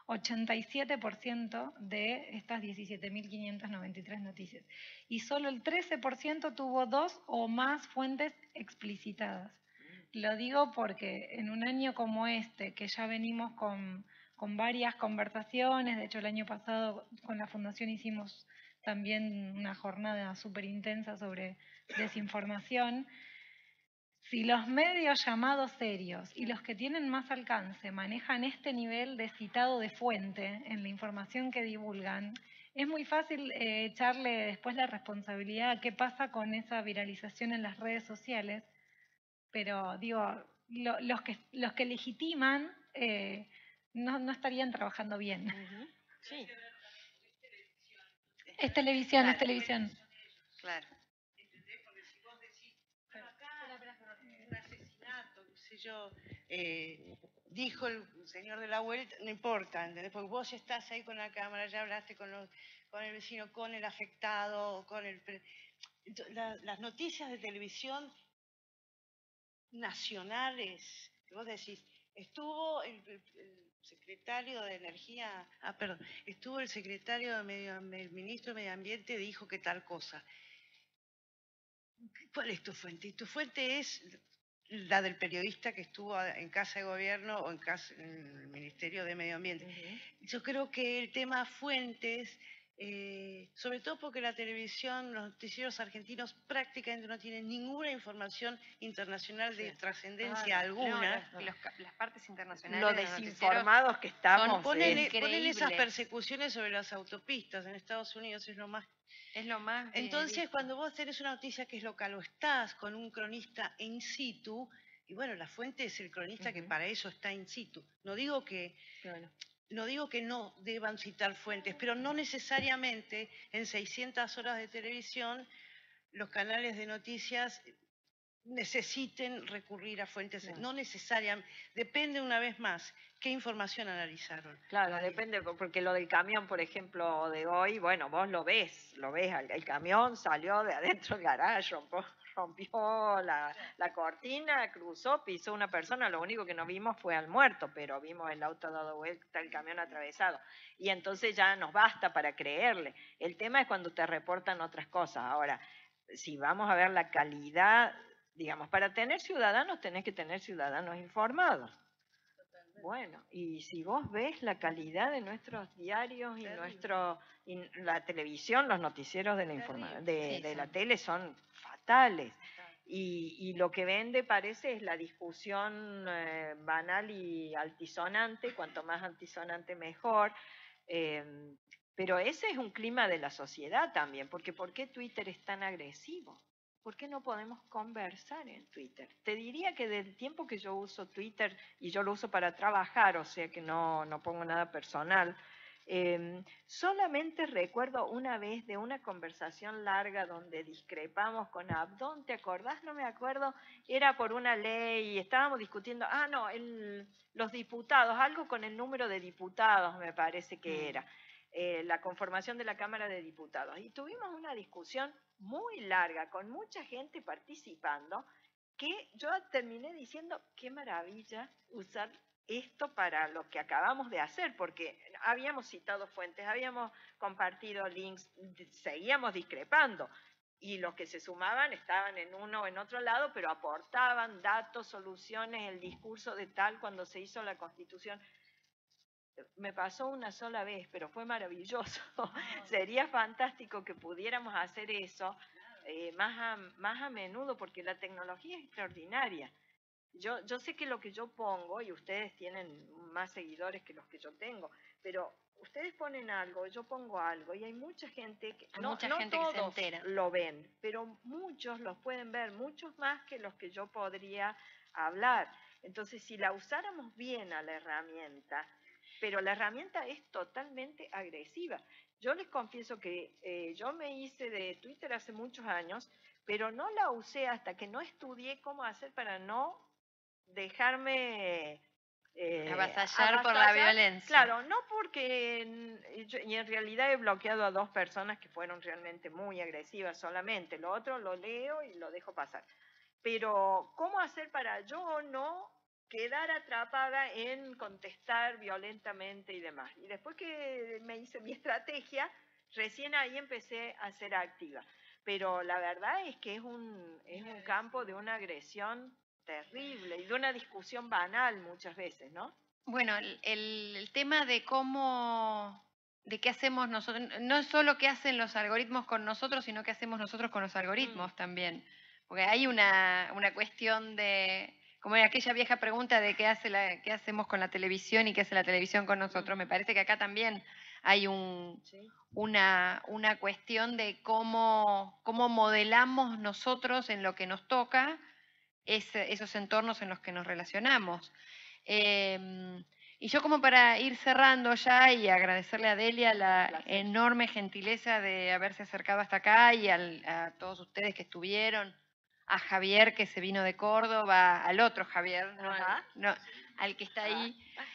87% de estas 17.593 noticias. Y solo el 13% tuvo 2 o más fuentes explicitadas. Lo digo porque en un año como este, que ya venimos con varias conversaciones, de hecho el año pasado con la Fundación hicimos también una jornada súper intensa sobre desinformación. Si los medios llamados serios y los que tienen más alcance manejan este nivel de citado de fuente en la información que divulgan, es muy fácil echarle después la responsabilidad a qué pasa con esa viralización en las redes sociales, pero digo, los que legitiman no estarían trabajando bien. Sí. Es televisión, claro. Es televisión. Claro. Porque si vos decís, bueno, acá un asesinato, qué sé yo, dijo el señor de la vuelta, no importa, ¿entendés? Porque vos ya estás ahí con la cámara, ya hablaste con el vecino, con el afectado, con el... Las noticias de televisión nacionales, que vos decís, estuvo el secretario de Energía, estuvo el secretario de el ministro de Medio Ambiente, dijo que tal cosa. ¿Cuál es tu fuente? Y tu fuente es la del periodista que estuvo en Casa de Gobierno o en el Ministerio de Medio Ambiente. Yo creo que el tema fuentes, sobre todo porque la televisión, los noticieros argentinos prácticamente no tienen ninguna información internacional de trascendencia alguna. No, las partes internacionales. Lo desinformados que estamos. Ponen esas persecuciones sobre las autopistas en Estados Unidos, es lo más. Entonces, visto. Cuando vos tenés una noticia que es local o estás con un cronista in situ, y bueno, la fuente es el cronista que para eso está in situ. No digo que no deban citar fuentes, pero no necesariamente en 600 horas de televisión los canales de noticias necesiten recurrir a fuentes, no necesariamente, depende una vez más qué información analizaron. Claro, depende, porque lo del camión, por ejemplo, de hoy, bueno, vos lo ves, el camión salió de adentro del garaje, rompió la cortina, cruzó, pisó una persona, lo único que no vimos fue al muerto, pero vimos el auto dado vuelta, el camión atravesado, y entonces ya nos basta para creerle. El tema es cuando te reportan otras cosas. Ahora, si vamos a ver la calidad, digamos, para tener ciudadanos tenés que tener ciudadanos informados. Bueno, y si vos ves la calidad de nuestros diarios y la televisión, los noticieros de la tele son fatales. Y lo que vende parece es la discusión banal y altisonante, cuanto más altisonante mejor. Pero ese es un clima de la sociedad también, porque ¿por qué Twitter es tan agresivo? ¿Por qué no podemos conversar en Twitter? Te diría que del tiempo que yo uso Twitter, y yo lo uso para trabajar, o sea que no pongo nada personal, solamente recuerdo una vez de una conversación larga donde discrepamos con Abdón, ¿te acordás? No me acuerdo, era por una ley, estábamos discutiendo, los diputados, algo con el número de diputados me parece que era, la conformación de la Cámara de Diputados. Y tuvimos una discusión muy larga, con mucha gente participando, que yo terminé diciendo, qué maravilla usar esto para lo que acabamos de hacer, porque habíamos citado fuentes, habíamos compartido links, seguíamos discrepando, y los que se sumaban estaban en uno o en otro lado, pero aportaban datos, soluciones, el discurso de tal cuando se hizo la Constitución. Me pasó una sola vez, pero fue maravilloso. Sería fantástico que pudiéramos hacer eso más a menudo, porque la tecnología es extraordinaria. Yo sé que lo que yo pongo, y ustedes tienen más seguidores que los que yo tengo, pero ustedes ponen algo, yo pongo algo, y hay mucha gente que Hay no mucha gente que se todos entera. lo ven, pero muchos los pueden ver, muchos más que los que yo podría hablar. Entonces, si la usáramos bien a la herramienta, pero la herramienta es totalmente agresiva. Yo les confieso que yo me hice de Twitter hace muchos años, pero no la usé hasta que no estudié cómo hacer para no dejarme avasallar por la violencia. Claro, no porque y en realidad he bloqueado a 2 personas que fueron realmente muy agresivas solamente. Lo otro lo leo y lo dejo pasar. Pero ¿cómo hacer para yo no quedar atrapada en contestar violentamente y demás? Y después que me hice mi estrategia, recién ahí empecé a ser activa. Pero la verdad es que es un campo de una agresión terrible y de una discusión banal muchas veces, ¿no? Bueno, el tema de de qué hacemos nosotros, no es solo qué hacen los algoritmos con nosotros, sino qué hacemos nosotros con los algoritmos también. Porque hay una cuestión de, como en aquella vieja pregunta de qué hacemos con la televisión y qué hace la televisión con nosotros, me parece que acá también hay una cuestión de cómo modelamos nosotros en lo que nos toca esos entornos en los que nos relacionamos. Y yo como para ir cerrando ya y agradecerle a Delia la enorme gentileza de haberse acercado hasta acá y a todos ustedes que estuvieron, a Javier que se vino de Córdoba, al otro Javier, no, al que está ahí.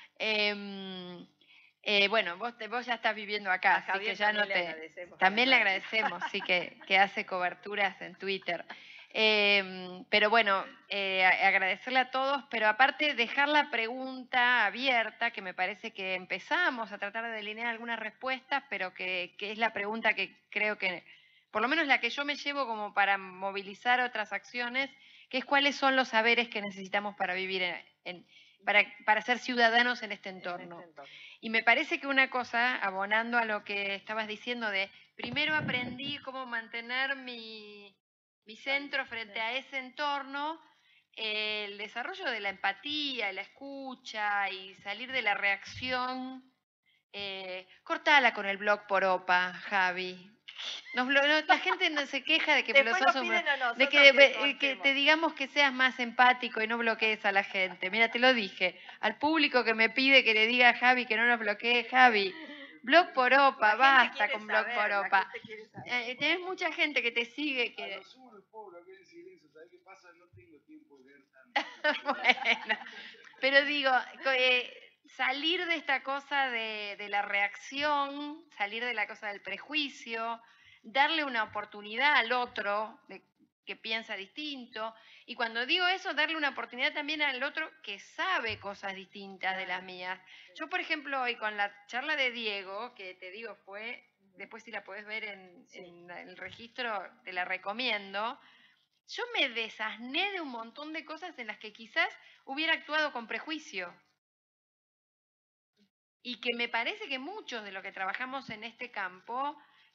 Bueno, vos ya estás viviendo acá, así que ya no te... También le agradecemos, sí, que hace coberturas en Twitter. Pero bueno, agradecerle a todos, pero aparte dejar la pregunta abierta, que me parece que empezamos a tratar de delinear algunas respuestas, pero que es la pregunta que creo que, por lo menos la que yo me llevo como para movilizar otras acciones, que es cuáles son los saberes que necesitamos para vivir, para ser ciudadanos en este entorno. Y me parece que una cosa, abonando a lo que estabas diciendo de, primero aprendí cómo mantener mi centro frente a ese entorno, el desarrollo de la empatía, la escucha y salir de la reacción. Cortala con el blog por OPA, Javi. La gente no se queja de que que te digamos que seas más empático y no bloquees a la gente. Mira, te lo dije. Al público que me pide que le diga a Javi que no nos bloquee, Javi. Blog por OPA, basta con blog por OPA. Tenés mucha gente que te sigue que... ¿Sabes qué pasa? No tengo tiempo de leer tanto. Bueno, pero digo, salir de esta cosa de la reacción, salir de la cosa del prejuicio, darle una oportunidad al otro que piensa distinto. Y cuando digo eso, darle una oportunidad también al otro que sabe cosas distintas de las mías. Yo, por ejemplo, hoy con la charla de Diego, que te digo fue, después si la podés ver en el registro, te la recomiendo, yo me desasné de un montón de cosas en las que quizás hubiera actuado con prejuicio. Y que me parece que muchos de los que trabajamos en este campo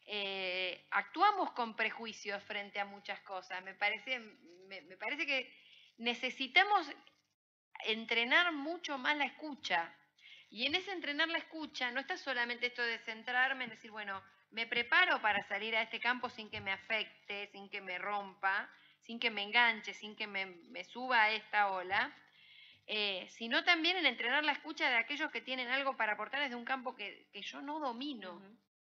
actuamos con prejuicios frente a muchas cosas. Me parece que necesitamos entrenar mucho más la escucha. Y en ese entrenar la escucha no está solamente esto de centrarme en decir, bueno, me preparo para salir a este campo sin que me afecte, sin que me rompa, sin que me enganche, sin que me suba a esta ola, sino también en entrenar la escucha de aquellos que tienen algo para aportar desde un campo que yo no domino.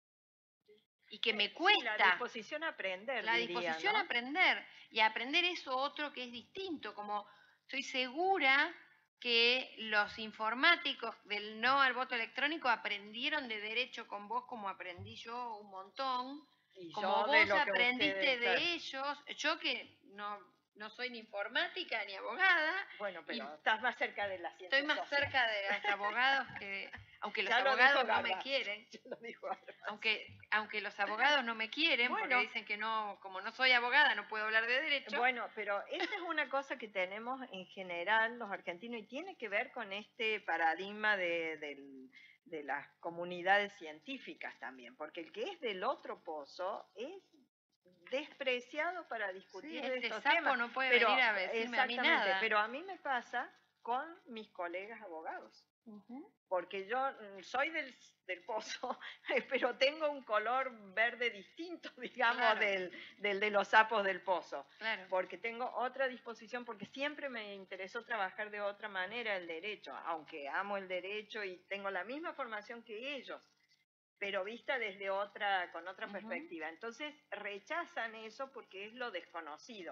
Y que me cuesta. Sí, la disposición a aprender. La disposición a aprender. Y a aprender eso otro que es distinto. Como estoy segura que los informáticos del no al voto electrónico aprendieron de derecho con vos como aprendí yo un montón. Y como vos aprendiste de ellos. Yo que no soy ni informática ni abogada. Bueno, pero estás más cerca de la ciencia. Estoy más social. cerca de los abogados que... Aunque los Ya abogados no me quieren. Lo dijo aunque los abogados no me quieren, bueno, porque dicen que no, como no soy abogada, no puedo hablar de derecho. Bueno, pero esa es una cosa que tenemos en general los argentinos y tiene que ver con este paradigma de las comunidades científicas también, porque el que es del otro pozo es despreciado para discutir de estos temas. No puede venir a decirme a mí nada. Pero a mí me pasa con mis colegas abogados. Porque yo soy del pozo, pero tengo un color verde distinto, digamos, claro, del de los sapos del pozo. Claro. Porque tengo otra disposición, porque siempre me interesó trabajar de otra manera el derecho, aunque amo el derecho y tengo la misma formación que ellos, pero vista desde con otra perspectiva. Entonces rechazan eso porque es lo desconocido.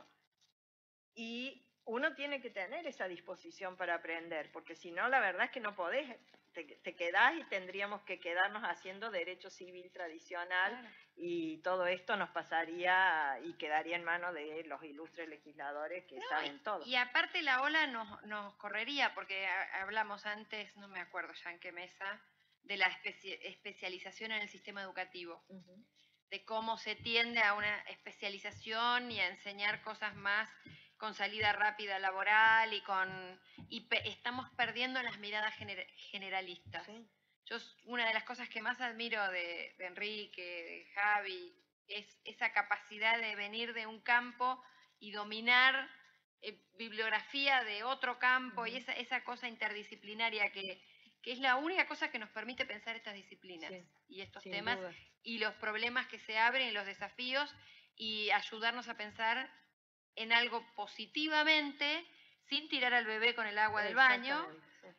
Y uno tiene que tener esa disposición para aprender, porque si no, la verdad es que no podés, te quedás y tendríamos que quedarnos haciendo derecho civil tradicional, claro, y todo esto nos pasaría y quedaría en manos de los ilustres legisladores que saben todo. Y aparte la ola nos correría, porque hablamos antes, no me acuerdo ya en qué mesa, de la especialización en el sistema educativo. De cómo se tiende a una especialización y a enseñar cosas más con salida rápida laboral y estamos perdiendo las miradas generalistas. Sí. Una de las cosas que más admiro de Enrique, de Javi, es esa capacidad de venir de un campo y dominar bibliografía de otro campo, y esa cosa interdisciplinaria que es la única cosa que nos permite pensar estas disciplinas, sí, y estos temas, duda, y los problemas que se abren y los desafíos, y ayudarnos a pensar en algo positivamente, sin tirar al bebé con el agua del baño,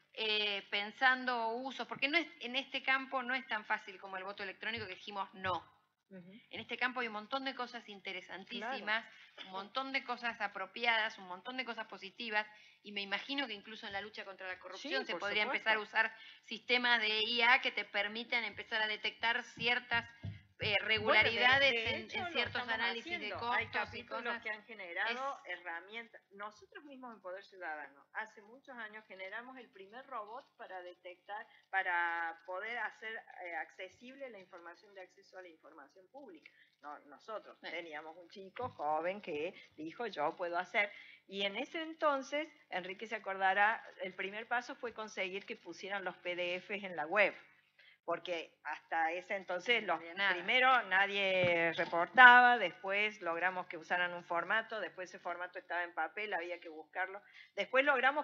pensando usos, porque en este campo no es tan fácil como el voto electrónico que dijimos no. En este campo hay un montón de cosas interesantísimas, claro, un montón de cosas apropiadas, un montón de cosas positivas, y me imagino que incluso en la lucha contra la corrupción se podría empezar a usar sistemas de IA que te permitan empezar a detectar ciertas regularidades en ciertos análisis de costos. Hay capítulos que han generado herramientas. Nosotros mismos en Poder Ciudadano, hace muchos años generamos el primer robot para detectar, para poder hacer accesible la información de acceso a la información pública. Nosotros teníamos un chico joven que dijo, yo puedo hacer. Y en ese entonces, Enrique se acordará, el primer paso fue conseguir que pusieran los PDFs en la web. Porque hasta ese entonces primero nadie reportaba, después logramos que usaran un formato, después ese formato estaba en papel, había que buscarlo. Después logramos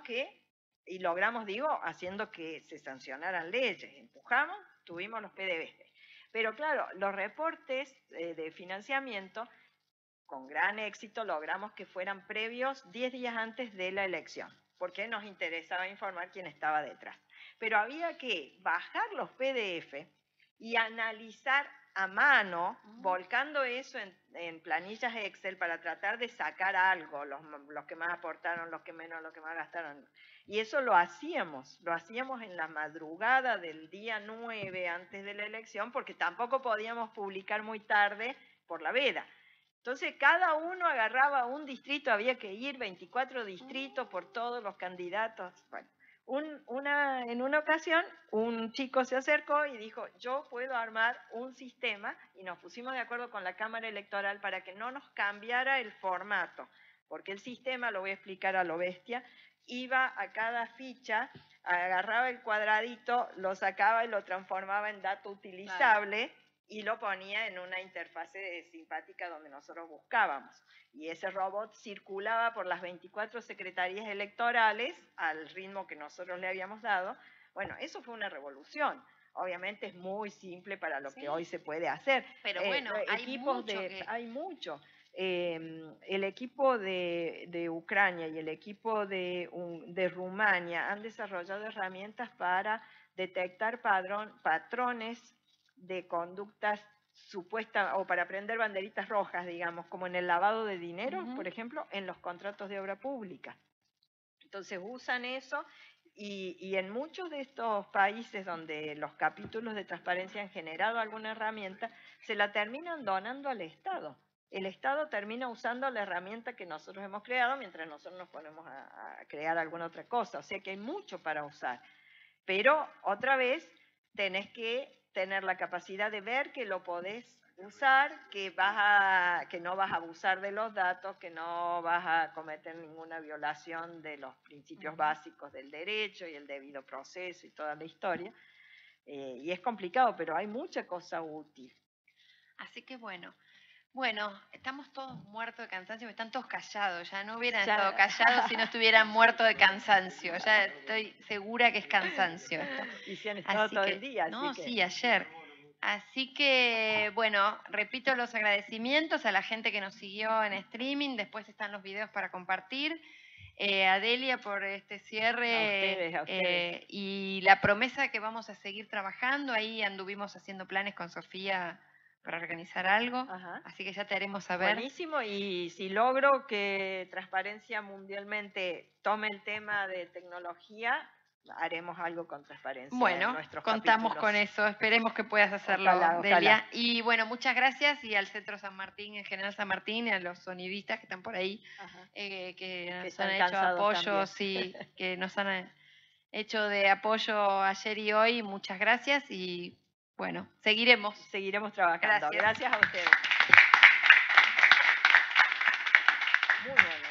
haciendo que se sancionaran leyes, empujamos, tuvimos los PDF. Pero claro, los reportes de financiamiento, con gran éxito, logramos que fueran previos 10 días antes de la elección, porque nos interesaba informar quién estaba detrás. Pero había que bajar los PDF y analizar a mano, volcando eso en planillas Excel para tratar de sacar algo, los que más aportaron, los que menos, los que más gastaron. Y eso lo hacíamos en la madrugada del día 9 antes de la elección, porque tampoco podíamos publicar muy tarde por la veda. Entonces, cada uno agarraba un distrito, había que ir 24 distritos por todos los candidatos. Bueno, en una ocasión, un chico se acercó y dijo, yo puedo armar un sistema, y nos pusimos de acuerdo con la Cámara Electoral para que no nos cambiara el formato, porque el sistema, lo voy a explicar a lo bestia, iba a cada ficha, agarraba el cuadradito, lo sacaba y lo transformaba en dato utilizable, y lo ponía en una interfase simpática donde nosotros buscábamos. Y ese robot circulaba por las 24 secretarías electorales al ritmo que nosotros le habíamos dado. Bueno, eso fue una revolución. Obviamente es muy simple para lo que hoy se puede hacer. Pero bueno, hay mucho. El equipo de Ucrania y el equipo de Rumania han desarrollado herramientas para detectar patrones de conductas supuestas, o para prender banderitas rojas, digamos, como en el lavado de dinero, por ejemplo, en los contratos de obra pública. Entonces usan eso y en muchos de estos países donde los capítulos de transparencia han generado alguna herramienta, se la terminan donando al Estado. El Estado termina usando la herramienta que nosotros hemos creado mientras nosotros nos ponemos a crear alguna otra cosa. O sea que hay mucho para usar. Pero otra vez tenés que tener la capacidad de ver que lo podés usar, que no vas a abusar de los datos, que no vas a cometer ninguna violación de los principios básicos del derecho y el debido proceso y toda la historia. Y es complicado, pero hay mucha cosa útil. Así que bueno, estamos todos muertos de cansancio, están todos callados, ya no hubieran estado callados si no estuvieran muertos de cansancio, ya estoy segura que es cansancio esto. Y se han estado todo el día. Sí, ayer. Así que, bueno, repito los agradecimientos a la gente que nos siguió en streaming, después están los videos para compartir. A Delia por este cierre. A ustedes. Y la promesa que vamos a seguir trabajando, ahí anduvimos haciendo planes con Sofía para organizar algo, así que ya te haremos saber. Buenísimo, y si logro que Transparencia mundialmente tome el tema de tecnología, haremos algo con Transparencia. Bueno, en nuestros contamos capítulos. con eso, esperemos que puedas hacerlo, Ojalá. Delia. Y bueno, muchas gracias, y al Centro San Martín, en General San Martín, y a los sonidistas que están por ahí, que nos han hecho apoyo, sí, que nos han hecho de apoyo ayer y hoy, muchas gracias, y bueno, seguiremos trabajando. Gracias a ustedes. Muy bien.